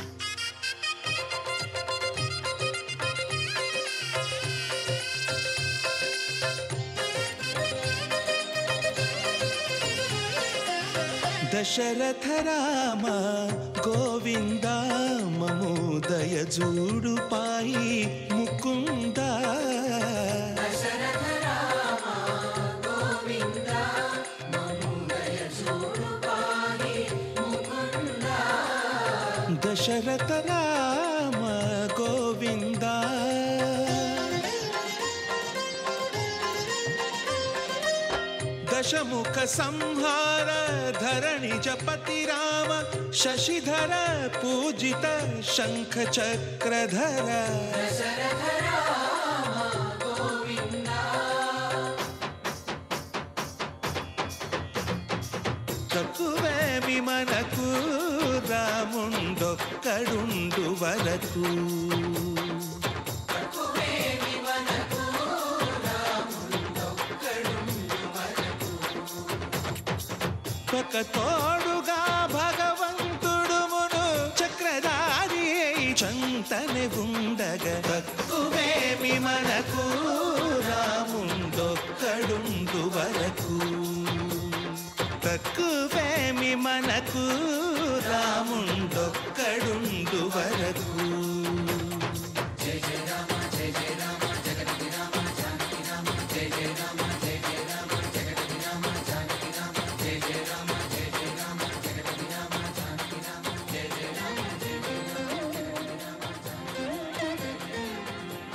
ದಶರಥ ರಾಮ ಗೋವಿಂದ ಮಮೋದಯ ಜೂಡು ಪಾಯಿ ಮುಕುಂದ. ದಶರಥ ರಾಮ ಗೋವಿಂದ ಮಮೋದಯ ಜೂಡು ಪಾಹಿ ಮುಕುಂದ. ದಶರಥ ರಾಮ ಗೋವಿಂದ. ದಶಮುಖ ಸಂಹಾರ ಧರಣಿ ಜಪತಿ ರಾಮ ಶಶಿಧರ ಪೂಜಿತ ಶಂಖ ಚಕ್ರಧರ. ದಶರಥ ರಾಮ ಗೋವಿಂದ. తక్కువే విమనకు రాముండొక్కడుండు వరకు. తక్కువే విమనకు రాముండొక్కడుండు వరకు. ఒక తోడుగా భగవంతుడు మును చక్రధారి చంతనే ఉండగ. తక్కువే విమనకు రాముండొక్కడుండు వరకు. తక్కువేమి మనకు రాముండొక్కడుండు వరకు. జయ జయ రామ జయ జయ రామ జగతి రామ జానకి రామ జయ జయ రామ జయ జయ రామ జగతి రామ జానకి రామ జయ జయ రామ జయ జయ రామ జగతి రామ జానకి రామ జయ జయ రామ జయ జయ రామ జగతి రామ జానకి రామ.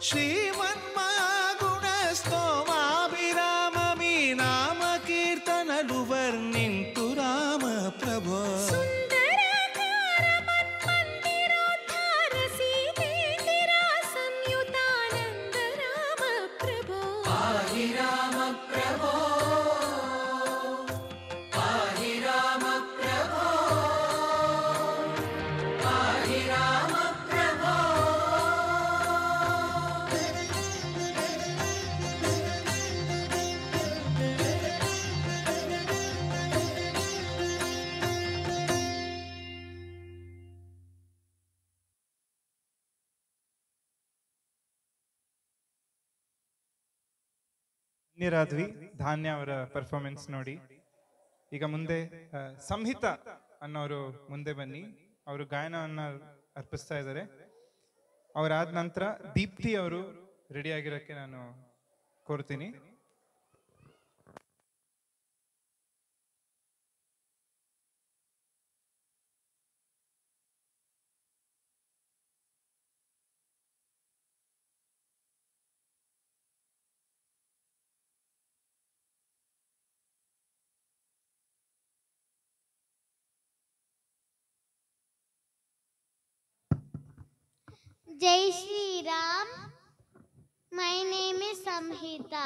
శ్రీమన్మా గుణస్తోమాభిరామమి నామ కీర్తనలు వర్ణింతు రామ ప్రభో ಧನ್ಯರಾದ್ವಿ ಧಾನ್ಯ ಅವರ ಪರ್ಫಾರ್ಮೆನ್ಸ್ ನೋಡಿ. ಈಗ ಮುಂದೆ ಆ, ಸಂಹಿತಾ ಅನ್ನೋರು ಮುಂದೆ ಬನ್ನಿ. ಅವರು ಗಾಯನವನ್ನ ಅರ್ಪಿಸ್ತಾ ಇದ್ದಾರೆ. ಅವರಾದ ನಂತರ ದೀಪ್ತಿ ಅವರು ರೆಡಿ ಆಗಿರೋಕ್ಕೆ ನಾನು ಕೋರ್ತೀನಿ. Jai Shri Ram. My name is Samhita.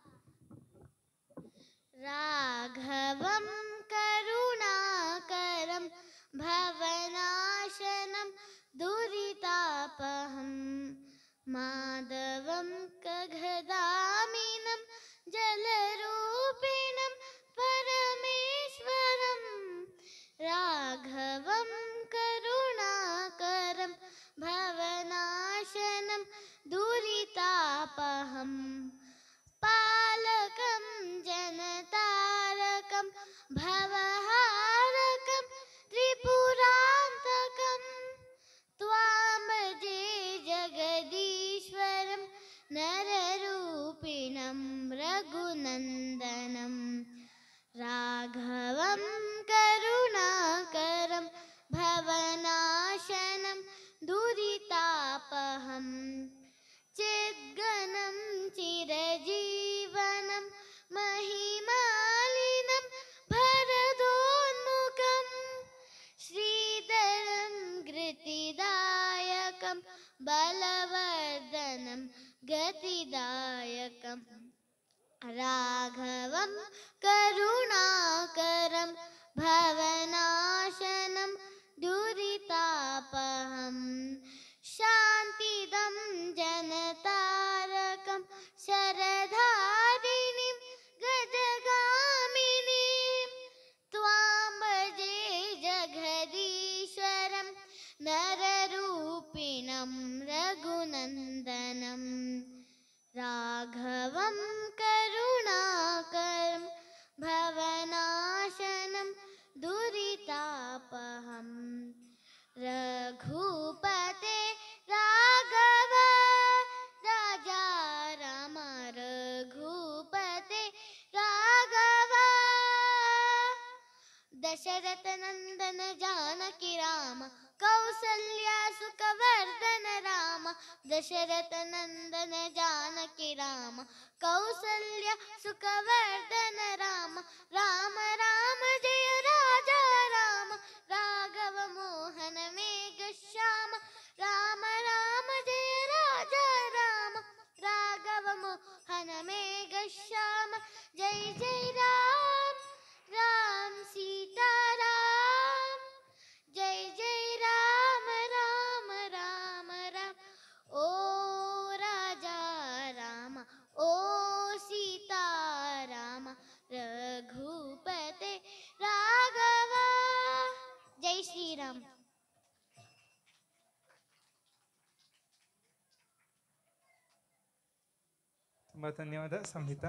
Raghavam Karunakaram Bhavanashanam Duritapaham Madhavam Kaghadaminam Jalarupinam Parameshwaram Raghavam Karunakaram Bhavanashanam Duritapaham Palakam Janatarakam Bhavaharakam Tripurantakam Twamaje Jagadishwaram Nararupinam Raghunandanam Raghavam Karunakaram Bhavanashanam Duritapaham Chidganam Chirajivanam Mahimalinam Bharadonmukam Sridharam Gritidayakam Balavardhanam Gatidayakam Raghavam Karunakaram Bhavanashanam Duritapaham Shantidam Janatarakam Sharadharinim Gajagaminim Twambaje Jagadishwaram Nararupinam Raghunandanam Raghavam Karunakaram Bhavanashanam Duritapaham Raghupate Raghava Raja Rama Raghupate Raghava Dasharatha Nandana Janaki Rama Kausalya Sukhavardhana Rama Dasharatha Nandana Janaki Rama Kausalya Sukhavardhana Rama Rama Rama Jaya Raja Rama Raghava Mohana Megha Shama Rama Rama Jaya Raja Rama Raghava Mohana Megha Shama Jai Jai Ram Ram Sita Ram Jai Jai Ram Ram Ram Ram O Raja Rama O Sita Rama Raghupate Raghava Jai Shri Ram. ತುಂಬಾ ಧನ್ಯವಾದ ಸಂಹಿತಾ.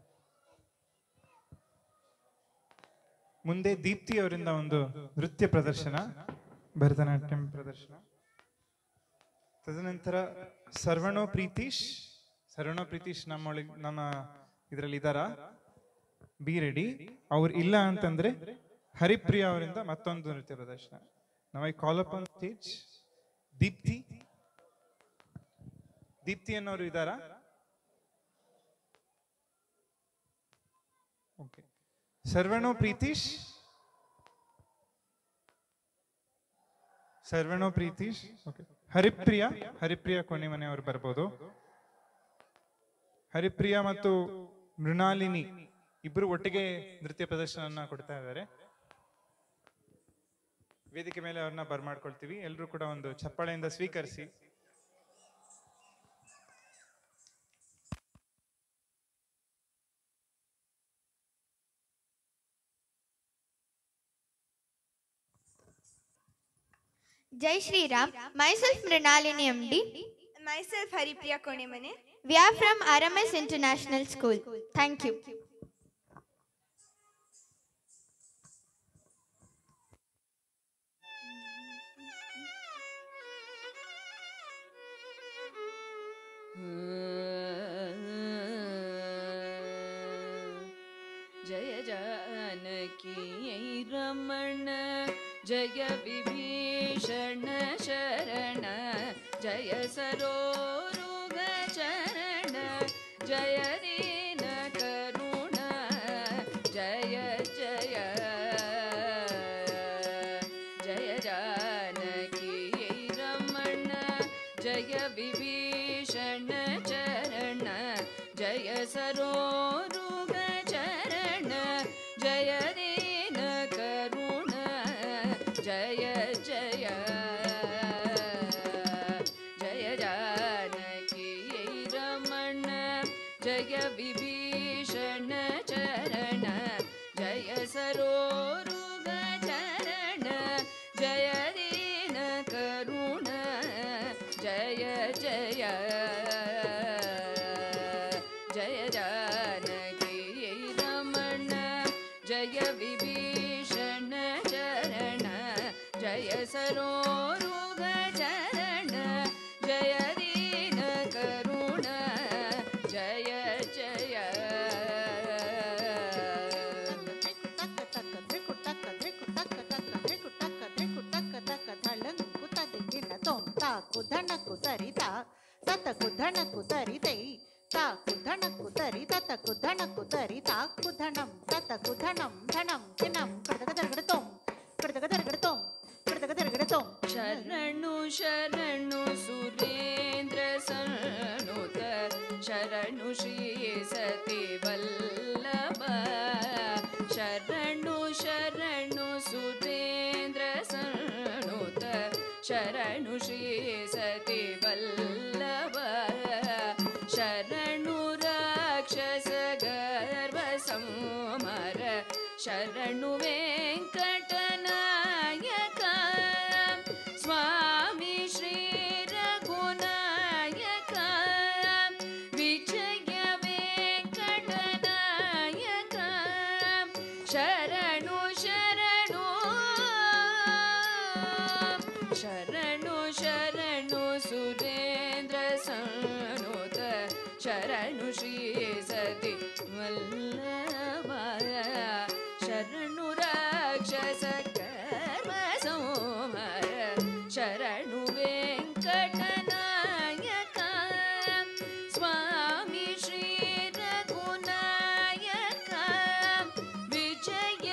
ಮುಂದೆ ದೀಪ್ತಿ ಅವರಿಂದ ಒಂದು ನೃತ್ಯ ಪ್ರದರ್ಶನ, ಭರತನಾಟ್ಯಂ ಪ್ರದರ್ಶನ. ತದನಂತರ ಸರ್ವಣೋ ಪ್ರೀತೀಶ್ ಸರ್ವಣೋ ಪ್ರೀತೀಶ್ ನಮ್ಮೊಳಗೆ ನಮ್ಮ ಇದರಲ್ಲಿ ಇದ್ದಾರಾ? Be ready. ಅವ್ರು ಇಲ್ಲ ಅಂತಂದ್ರೆ ಹರಿಪ್ರಿಯಾ ಅವರಿಂದ ಮತ್ತೊಂದು ನೃತ್ಯ ಪ್ರದರ್ಶನ. ನಾವು I call up on stage Deepthi. Deepthi ಅನ್ನೋರು ಇದ್ದಾರಾ? ಓಕೆ. ಸರ್ವಣೋ ಪ್ರೀತೀಶ್, ಸರ್ವಣೋ ಪ್ರೀತೀಶ್. ಓಕೆ. ಹರಿಪ್ರಿಯಾ, ಹರಿಪ್ರಿಯಾ ಕೊನೆ ಮನೆಯವರು ಬರ್ಬೋದು. ಹರಿಪ್ರಿಯಾ ಮತ್ತು ಮೃಣಾಲಿನಿ ಇಬ್ರು ಒಟ್ಟಿಗೆ ನೃತ್ಯ ಪ್ರದರ್ಶನ ಕೊಡ್ತಾ ಇದ್ದಾರೆ. ವೇದಿಕೆ ಮೇಲೆ ಅವ್ರನ್ನ ಬರ್ಮಾಡ್ಕೊಳ್ತೀವಿ. ಎಲ್ಲರೂ ಕೂಡ ಒಂದು ಚಪ್ಪಾಳೆಯಿಂದ ಸ್ವೀಕರಿಸಿ. Jai Shri Ram. Myself Mrinalini M D. Myself Haripriya Konemane. We are from R M S International School. Thank you. जय जानकी रमण जय विभीषण शरण जय सरोरुग चरण जय दीन करुण जय जय जय जानकी रमण जय विभीषण चरण जय सरोरुग चरण जय दीन करुण जय जय जय जानकी रमण जय विभीषण चरण जय सरोरुग चरण जय दीन करुण जय जय जय जानकी रमण जय विभीषण चरण जय सरोरुग चरण जय दीन करुण जय जय ಕುಧಣಕು ಸರಿತ ತತ ಕುಧಣಕು ಸರಿತೈ ತಾ ಕುಧಣಕು ಸರಿ ತತ ಕುಧಣಕು ಸರಿ ತಾ ಕುಧಣಂ ತತ ಕುಧಣಂ ಧಣಂ ತಿನಂ ಕಡಗದರಗಡತೋಂ ಕಡಗದರಗಡತೋಂ ಕಡಗದರಗಡತೋಂ ಶರಣು ಶರಣು ಸುರೇಂದ್ರ ಸನ್ನುತ ಶರಣು ಶ್ರೀ ಸತಿ ವಲ್ಲಭ ಶರಣು ಶರಣು ಸುರೇಂದ್ರ ಸನ್ನುತ ಶರಣು ಶ್ರೀ ಸತಿ ವಲ್ಲಭ ಶರಣು ರಾಕ್ಷಸ ಗರ್ವ ಸಂಮರ ಶರಣು ವೆಂಕಟನಾಯಕ ಸ್ವಾಮಿ ಶ್ರೀ ರಘುನಾಯಕ ವಿಜಯ ವೆಂಕಟನಾಯಕ ಶರಣು ಶರಣು ಶರಣು ಶರಣು ಸುರೇಂದ್ರ ಸನ್ನುತ ಶರಣು ಶ್ರೀ ಸತಿ ವಲ್ಲಭ ಶರಣು ರಾಕ್ಷಸ ಕರ್ಮ ಸೋಮರ ಶರಣು ವೆಂಕಟನಾಯಕ ಸ್ವಾಮಿ ಶ್ರೀ ರಘುನಾಯಕ ವಿಜಯ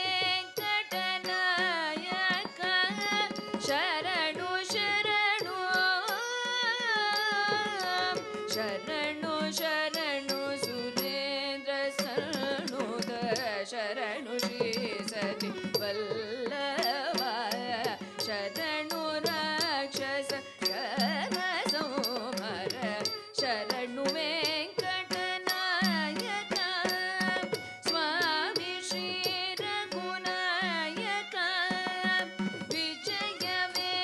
ವೆಂಕಟನಾಯಕ ಶರಣು ಶರಣು ಶರಣು ಶರಣು ಸುರೇಂದ್ರ ಸನ್ನುತ ಶರಣು ಶ್ರೀ ಸತಿ ವಲ್ಲಭ ಶರಣು ರಾಕ್ಷಸ ಕರ್ಮ ಸೋಮರ ಶರಣು ವೆಂಕಟನಾಯಕ ಸ್ವಾಮಿ ಶ್ರೀ ರಘುನಾಯಕ ವಿಜಯ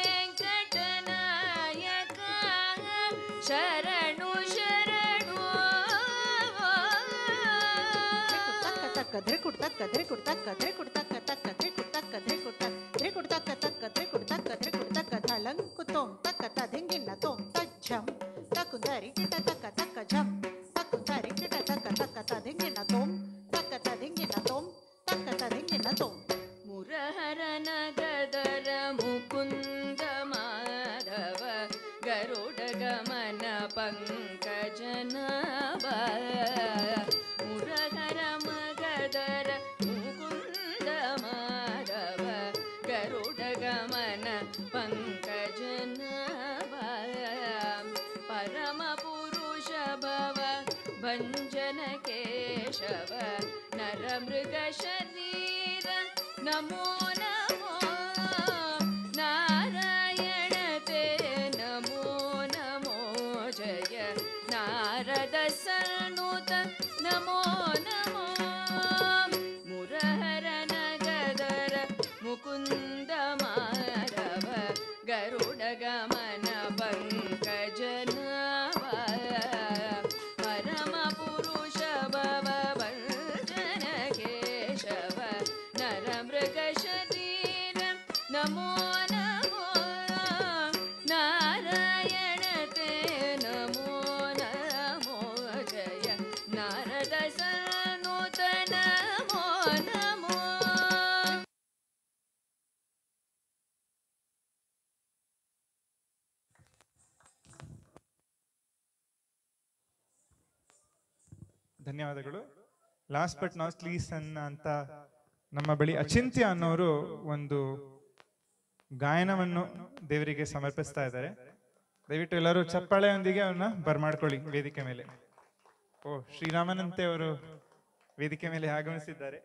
ವೆಂಕಟನಾಯಕ ಶರಣು ಶರಣು ಕದ್ರೆ ಕುಡ್ತ ಕದ್ರೆ ಕುಡ್ತ ಕದ್ರೆ ಕುಡ್ತ ಕತ ಕದ್ರೆ ಕುಡ್ತ ಕದ್ರೆ ಕುಡ್ತ ಕದ್ರೆ ಕುಡ್ತ ಕತ ಕದ್ರೆ ಕುಡ್ತ ಕದ್ರೆ ಕುಡ್ತ ಕಥಲಂಕು ತೋಂ ತಕ ತದಿಂಗಿನ ತೋಂ ತಜ್ಜಂ ತಕುಂದರಿ ಕಿಟ ತಕ ತಕ ಜಂ ತಕುಂದರಿ ಕಿಟ ತಕ ತಕ ತದಿಂಗಿನ ತೋಂ ತಕ ತದಿಂಗಿನ ತೋಂ ತಕ ತದಿಂಗಿನ ತೋಂ ಮುರಹರನ ಗದರ ಮುಕುಂದ ಮಾಧವ ಗರುಡ ಗರುಡಗಮನ ಪಂಕಜನಾಭ ಮುರಹರ ಮಗದರ ಮುಕುಂದ ಮಾಧವ ಗರುಡಗಮನ ಪಂಕಜನಾಭ ಪರಮ ಪುರುಷ ಭವ ಭಂಜನ ಕೇಶವ ನರಮೃಗ ಶರೀರ ನಮೋ ನಮೋ ನಾರಾಯಣ ತೇ ನಮೋ ನಮೋ ಜಯ ನಾರದ ಸನುತ ನಮೋ ನಮೋ ಮುರಹರ ನಗದರ ಮುಕುಂದ ಮಾಧವ ಗರುಡ ಗಮನ ಪಂಕಜನಾಭ ಪರಮ ಪುರುಷ ಭವ ಭಂಜನ ಕೇಶವ ನರಮೃಗ ಶರೀರ ನಮೋ ನಮೋ ನಾರಾಯಣ ತೇ ನಮೋ ನಮೋ ಜಯ ನಾರದ ಸನುತ ನಮೋ ನಮೋ. ಧನ್ಯವಾದಗಳು. ಲಾಸ್ಟ್ ಬಟ್ ನಾಟ್ ಲೀಸ್ಟ್ ಅನ್ನ ಅಂತ ನಮ್ಮ ಬಳಿ ಅಚಿಂತ್ಯ ಅನ್ನೋರು ಒಂದು ಗಾಯನವನ್ನು ದೇವರಿಗೆ ಸಮರ್ಪಿಸ್ತಾ ಇದ್ದಾರೆ. ದಯವಿಟ್ಟು ಎಲ್ಲರೂ ಚಪ್ಪಾಳೆಯೊಂದಿಗೆ ಅವ್ರನ್ನ ಬರ್ಮಾಡ್ಕೊಳ್ಳಿ ವೇದಿಕೆ ಮೇಲೆ. ಓ, ಶ್ರೀರಾಮನಂತೆ ಅವರು ವೇದಿಕೆ ಮೇಲೆ ಆಗಮಿಸಿದ್ದಾರೆ.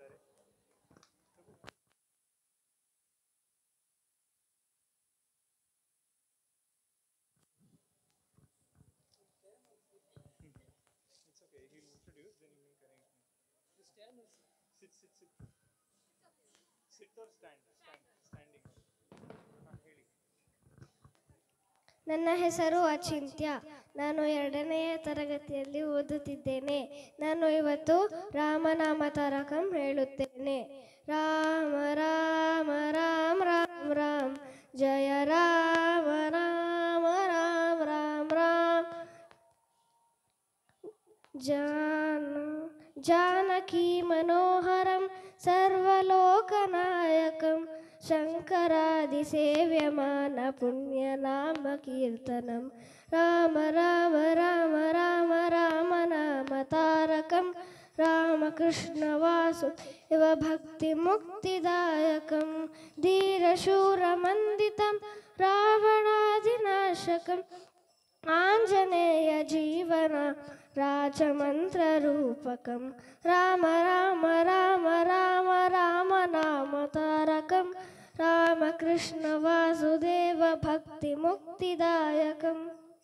ನನ್ನ ಹೆಸರು ಅಚಿಂತ್ಯ. ನಾನು ಎರಡನೆಯ ತರಗತಿಯಲ್ಲಿ ಓದುತ್ತಿದ್ದೇನೆ. ನಾನು ಇವತ್ತು ರಾಮನಾಮ ತಾರಕಂ ಹೇಳುತ್ತೇನೆ. ರಾಮ ರಾಮ ರಾಮ ರಾಮ ರಾಮ ಜಯ ರಾಮ ರಾಮ ರಾಮ ರಾಮ ರಾಮ ಜಾನ ಜಾನಕಿ ಮನೋಹರಂ ಸರ್ವಲೋಕನಾಯಕಂ ಶಂಕರಾದಿಸೇವ್ಯಮಾನ ಪುಣ್ಯನಾಮ ಕೀರ್ತನಂ ರಾಮ ರಾಮ ರಾಮ ರಾಮ ರಾಮ ನಾಮ ತಾರಕಂ ರಾಮಕೃಷ್ಣ ವಾಸುದೇವ ಭಕ್ತಿ ಮುಕ್ತಿದಾಯಕಂ ಧೀರಶೂರಮಂದಿತಂ ರಾವಣಾದಿನಾಶಕಂ ಆಂಜನೇಯ ಜೀವನ ರಾಜಮಂತ್ರರೂಪಕಂ ರಾಮ ರಾಮ ರಾಮ ರಾಮ ರಾಮ ನಾಮ ತಾರಕಂ ರಾಮಕೃಷ್ಣ ವಾಸುದೇವ ಭಕ್ತಿ ಮುಕ್ತಿದಾಯಕಂ.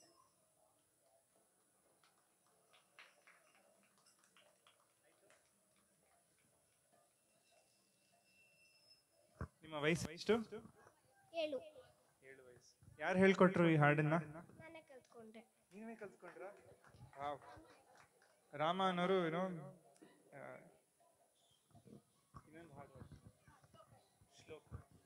ನಿಮ್ಮ ವಯಸ್ಸು ಎಷ್ಟು? ಏಳು. ಏಳು ವಯಸ್ಸು. ಯಾರು ಹೇಳ್ಕೊಟ್ರು ಈ ಹಾಡನ್ನ? ನಾನೇ ಕಲ್ತ್ಕೊಂಡೆ. ನೀವೇ ಕಲ್ತ್ಕೊಂಡ್ರ? ವಾವ್. ರಾಮ ಅನ್ನೋರು ಏನೋ ಇನ್ನೊಂದು ಹಾಡು ಶ್ಲೋಕ.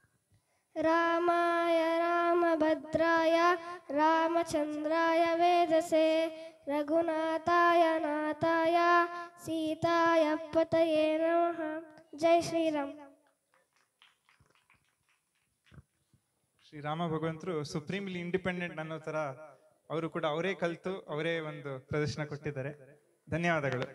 ರಾಮಾಯ ರಾಮಭದ್ರಾಯ ರಾಮಚಂದ್ರಾಯ ವೇದಸೆ ರಘುನಾಥಾಯ ನಾಥಾಯ ಸೀತಾಯ ಪತಯೇ ನಮಃ. ಜೈ ಶ್ರೀರಾಮ್. ಶ್ರೀರಾಮ ಭಗವಂತರು ಸುಪ್ರೀಂಲಿ ಇಂಡಿಪೆಂಡೆಂಟ್ ಅನ್ನೋ ತರ ಅವರು ಕೂಡ ಅವರೇ ಕಲ್ತು ಅವರೇ ಒಂದು ಪ್ರದರ್ಶನ ಕೊಟ್ಟಿದ್ದಾರೆ. ಧನ್ಯವಾದಗಳು.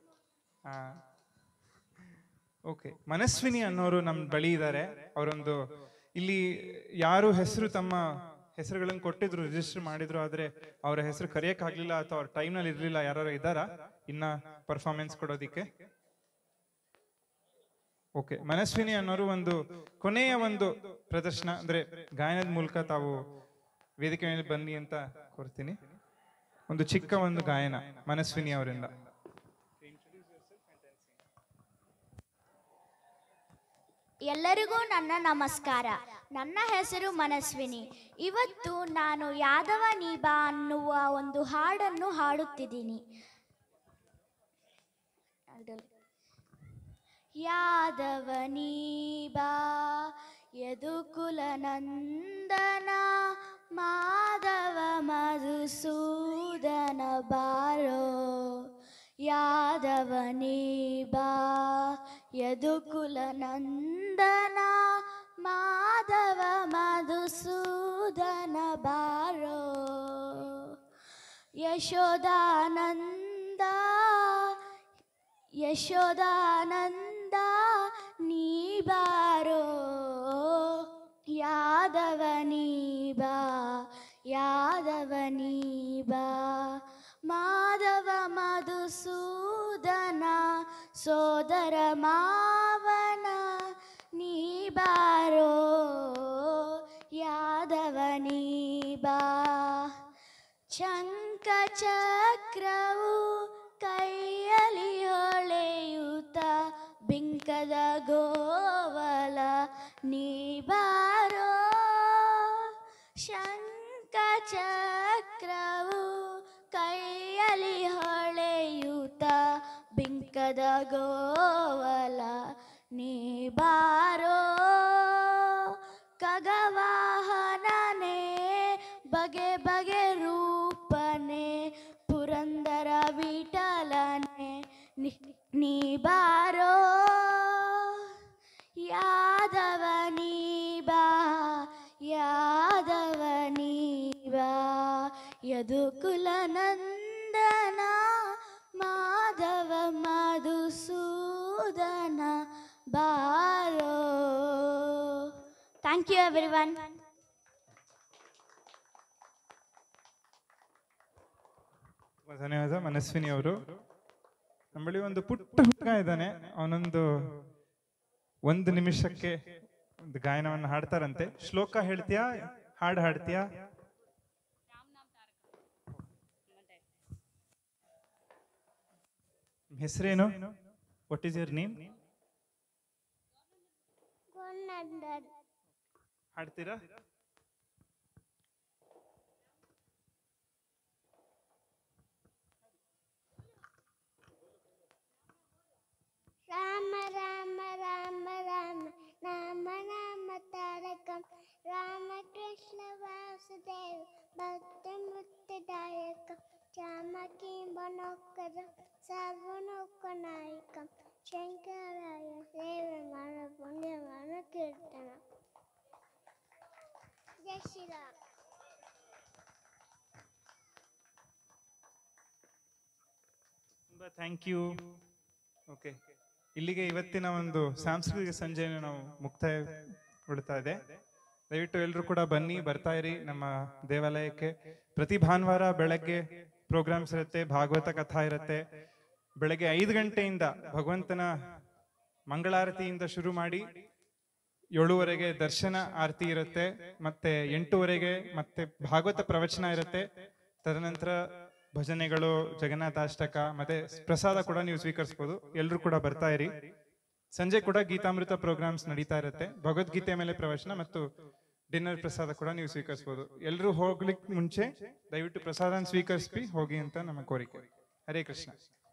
ಓಕೆ, ಮನಸ್ವಿನಿ ಅನ್ನೋರು ನಮ್ಮ ಬಳಿ ಇದ್ದಾರೆ. ಅವರೊಂದು ಇಲ್ಲಿ ಯಾರು ಹೆಸರು ತಮ್ಮ ಹೆಸರುಗಳನ್ನು ಕೊಟ್ಟಿದ್ರು, ರಿಜಿಸ್ಟರ್ ಮಾಡಿದ್ರು, ಆದ್ರೆ ಅವರ ಹೆಸರು ಕರೆಯಕ್ ಆಗ್ಲಿಲ್ಲ ಅಥವಾ ಅವ್ರ ಟೈಮ್ ನಲ್ಲಿ ಇರ್ಲಿಲ್ಲ. ಯಾರು ಇದ್ದಾರಾ ಇನ್ನ ಪರ್ಫಾರ್ಮೆನ್ಸ್ ಕೊಡೋದಿಕ್ಕೆ? ಓಕೆ, ಮನಸ್ವಿನಿ ಅನ್ನೋರು ಒಂದು ಕೊನೆಯ ಒಂದು ಪ್ರದರ್ಶನ ಅಂದ್ರೆ ಗಾಯನದ ಮೂಲಕ ತಾವು ವೇದಿಕೆ ಮೇಲೆ ಬನ್ನಿ ಅಂತ ಕೋರ್ತೀನಿ. ಒಂದು ಚಿಕ್ಕ ಒಂದು ಗಾಯನ ಮನಸ್ವಿನಿ ಅವರಿಂದ. ಎಲ್ಲರಿಗೂ ನನ್ನ ನಮಸ್ಕಾರ. ನನ್ನ ಹೆಸರು ಮನಸ್ವಿನಿ. ಇವತ್ತು ನಾನು ಯಾದವ ನೀಬಾ ಅನ್ನುವ ಒಂದು ಹಾಡನ್ನು ಹಾಡುತ್ತಿದ್ದೀನಿ. ಯಾದವ ನೀಬಾ ಯದುಕುಲ ನಂದನ ಮಾಧವ ಮಧುಸೂದನ ಬಾರೋ ಯಾದವ ನೀಬಾ ಯದುಕುಲ ನಂದನ ಮಾಧವ ಮಧುಸೂದನ ಬಾರೋ ಯಶೋದಾನಂದ ಯಶೋದಾನಂದ ನೀ ಬಾರೋ ಯಾದವ ನೀ ಬಾ ಯಾದವ ನೀ ಬಾ ಮಾಧವ ಮಧುಸೂದನ ಸೋದರ ಮಾವನ ನೀ ಬಾರೋ ಯಾದವ ನೀ ಬಾ ಶಂಖ ಚಕ್ರವು ಕೈಯಲ್ಲಿ ಹೊಳೆಯುತ್ತ ಬಿಂಕದ ಗೋವಲ ನೀ ಬಾರೋ ಶಂಖ ಚಕ್ರವು ಕೈಯಲ್ಲಿ ಹೊಳೆಯುತ್ತ ಬಿಂಕದ ಗೋವಲ ನೀ ಬಾರೋ ಖಗವಾಹನನೇ ಬಗೆ ಬಗೆ ರೂಪನೆ ಪುರಂದರ ವಿಠಲನೆ ನೀ ಬಾರೋ ಯಾದವ ನೀ ಬಾ ಯಾದವ ನೀ ಬಾ ಯದುಕುಲ ನಂದನ ಮಾಧವ ಮಧುಸೂದನ ಬಾರೋ. Thank you everyone. ಧನ್ಯವಾದ ಮನಸ್ವಿನಿ ಅವರು. ನಮ್ಮಲ್ಲಿ ಒಂದು ಪುಟ್ಟ ಹುಡುಗ ಇದ್ದಾನೆ, ಅವನೊಂದು ಒಂದು ನಿಮಿಷಕ್ಕೆ ಒಂದು ಗಾಯನವನ್ನು ಹಾಡ್ತಾರಂತೆ. ಶ್ಲೋಕ ಹೇಳ್ತೀಯಾ, ಹಾಡು ಹಾಡ್ತೀಯಾ? ಹೆಸರೇನು? What is your name? ಹಾಡ್ತೀರಾ? ರಾಮ ರಾಮ ರಾಮ ರಾಮ ನಾಮ ನಾಮ ತಾರಕಂ ರಾಮಕೃಷ್ಣ ವಾಸುದೇವ ಭಕ್ತ ಮುಕ್ತಿದಾಯಕಂ ಜಾನಕಿ ಮನೋಕರಂ ಸರ್ವಲೋಕನಾಯಕಂ ಶಂಕರಾಯ ಸೇವೆ ಮಾಡ ಪುಣ್ಯಮಾನ ಕೀರ್ತನ. ಜೈ ಶ್ರೀರಾಮ್. ತುಂಬಾ ಥ್ಯಾಂಕ್ ಯು. ಓಕೆ, ಇಲ್ಲಿಗೆ ಇವತ್ತಿನ ಒಂದು ಸಾಂಸ್ಕೃತಿಕ ಸಂಜೆಯನ್ನು ನಾವು ಮುಕ್ತಾಯಗೊಳ್ತಾ ಇದೆ. ದಯವಿಟ್ಟು ಎಲ್ಲರೂ ಕೂಡ ಬನ್ನಿ, ಬರ್ತಾ ಇರಿ ನಮ್ಮ ದೇವಾಲಯಕ್ಕೆ. ಪ್ರತಿ ಭಾನುವಾರ ಬೆಳಗ್ಗೆ ಪ್ರೋಗ್ರಾಮ್ಸ್ ಇರುತ್ತೆ, ಭಾಗವತ ಕಥಾ ಇರುತ್ತೆ. ಬೆಳಗ್ಗೆ ಐದು ಗಂಟೆಯಿಂದ ಭಗವಂತನ ಮಂಗಳಾರತಿಯಿಂದ ಶುರು ಮಾಡಿ ಏಳುವರೆಗೆ ದರ್ಶನ ಆರತಿ ಇರುತ್ತೆ, ಮತ್ತೆ ಎಂಟೂವರೆಗೆ ಮತ್ತೆ ಭಾಗವತ ಪ್ರವಚನ ಇರುತ್ತೆ. ತದನಂತರ ಭಜನೆಗಳು, ಜಗನ್ನಾಥಾಷ್ಟಕ ಮತ್ತೆ ಪ್ರಸಾದ ಕೂಡ ನೀವು ಸ್ವೀಕರಿಸಬಹುದು. ಎಲ್ಲರೂ ಕೂಡ ಬರ್ತಾ ಇರಿ. ಸಂಜೆ ಕೂಡ ಗೀತಾಮೃತ ಪ್ರೋಗ್ರಾಮ್ಸ್ ನಡೀತಾ ಇರುತ್ತೆ. ಭಗವದ್ಗೀತೆ ಮೇಲೆ ಪ್ರವಚನ ಮತ್ತು ಡಿನ್ನರ್ ಪ್ರಸಾದ ಕೂಡ ನೀವು ಸ್ವೀಕರಿಸಬಹುದು. ಎಲ್ಲರೂ ಹೋಗ್ಲಿಕ್ಕೆ ಮುಂಚೆ ದಯವಿಟ್ಟು ಪ್ರಸಾದ ಸ್ವೀಕರಿಸಿ ಹೋಗಿ ಅಂತ ನಮ್ಮ ಕೋರಿಕೆ. ಹರೇ ಕೃಷ್ಣ.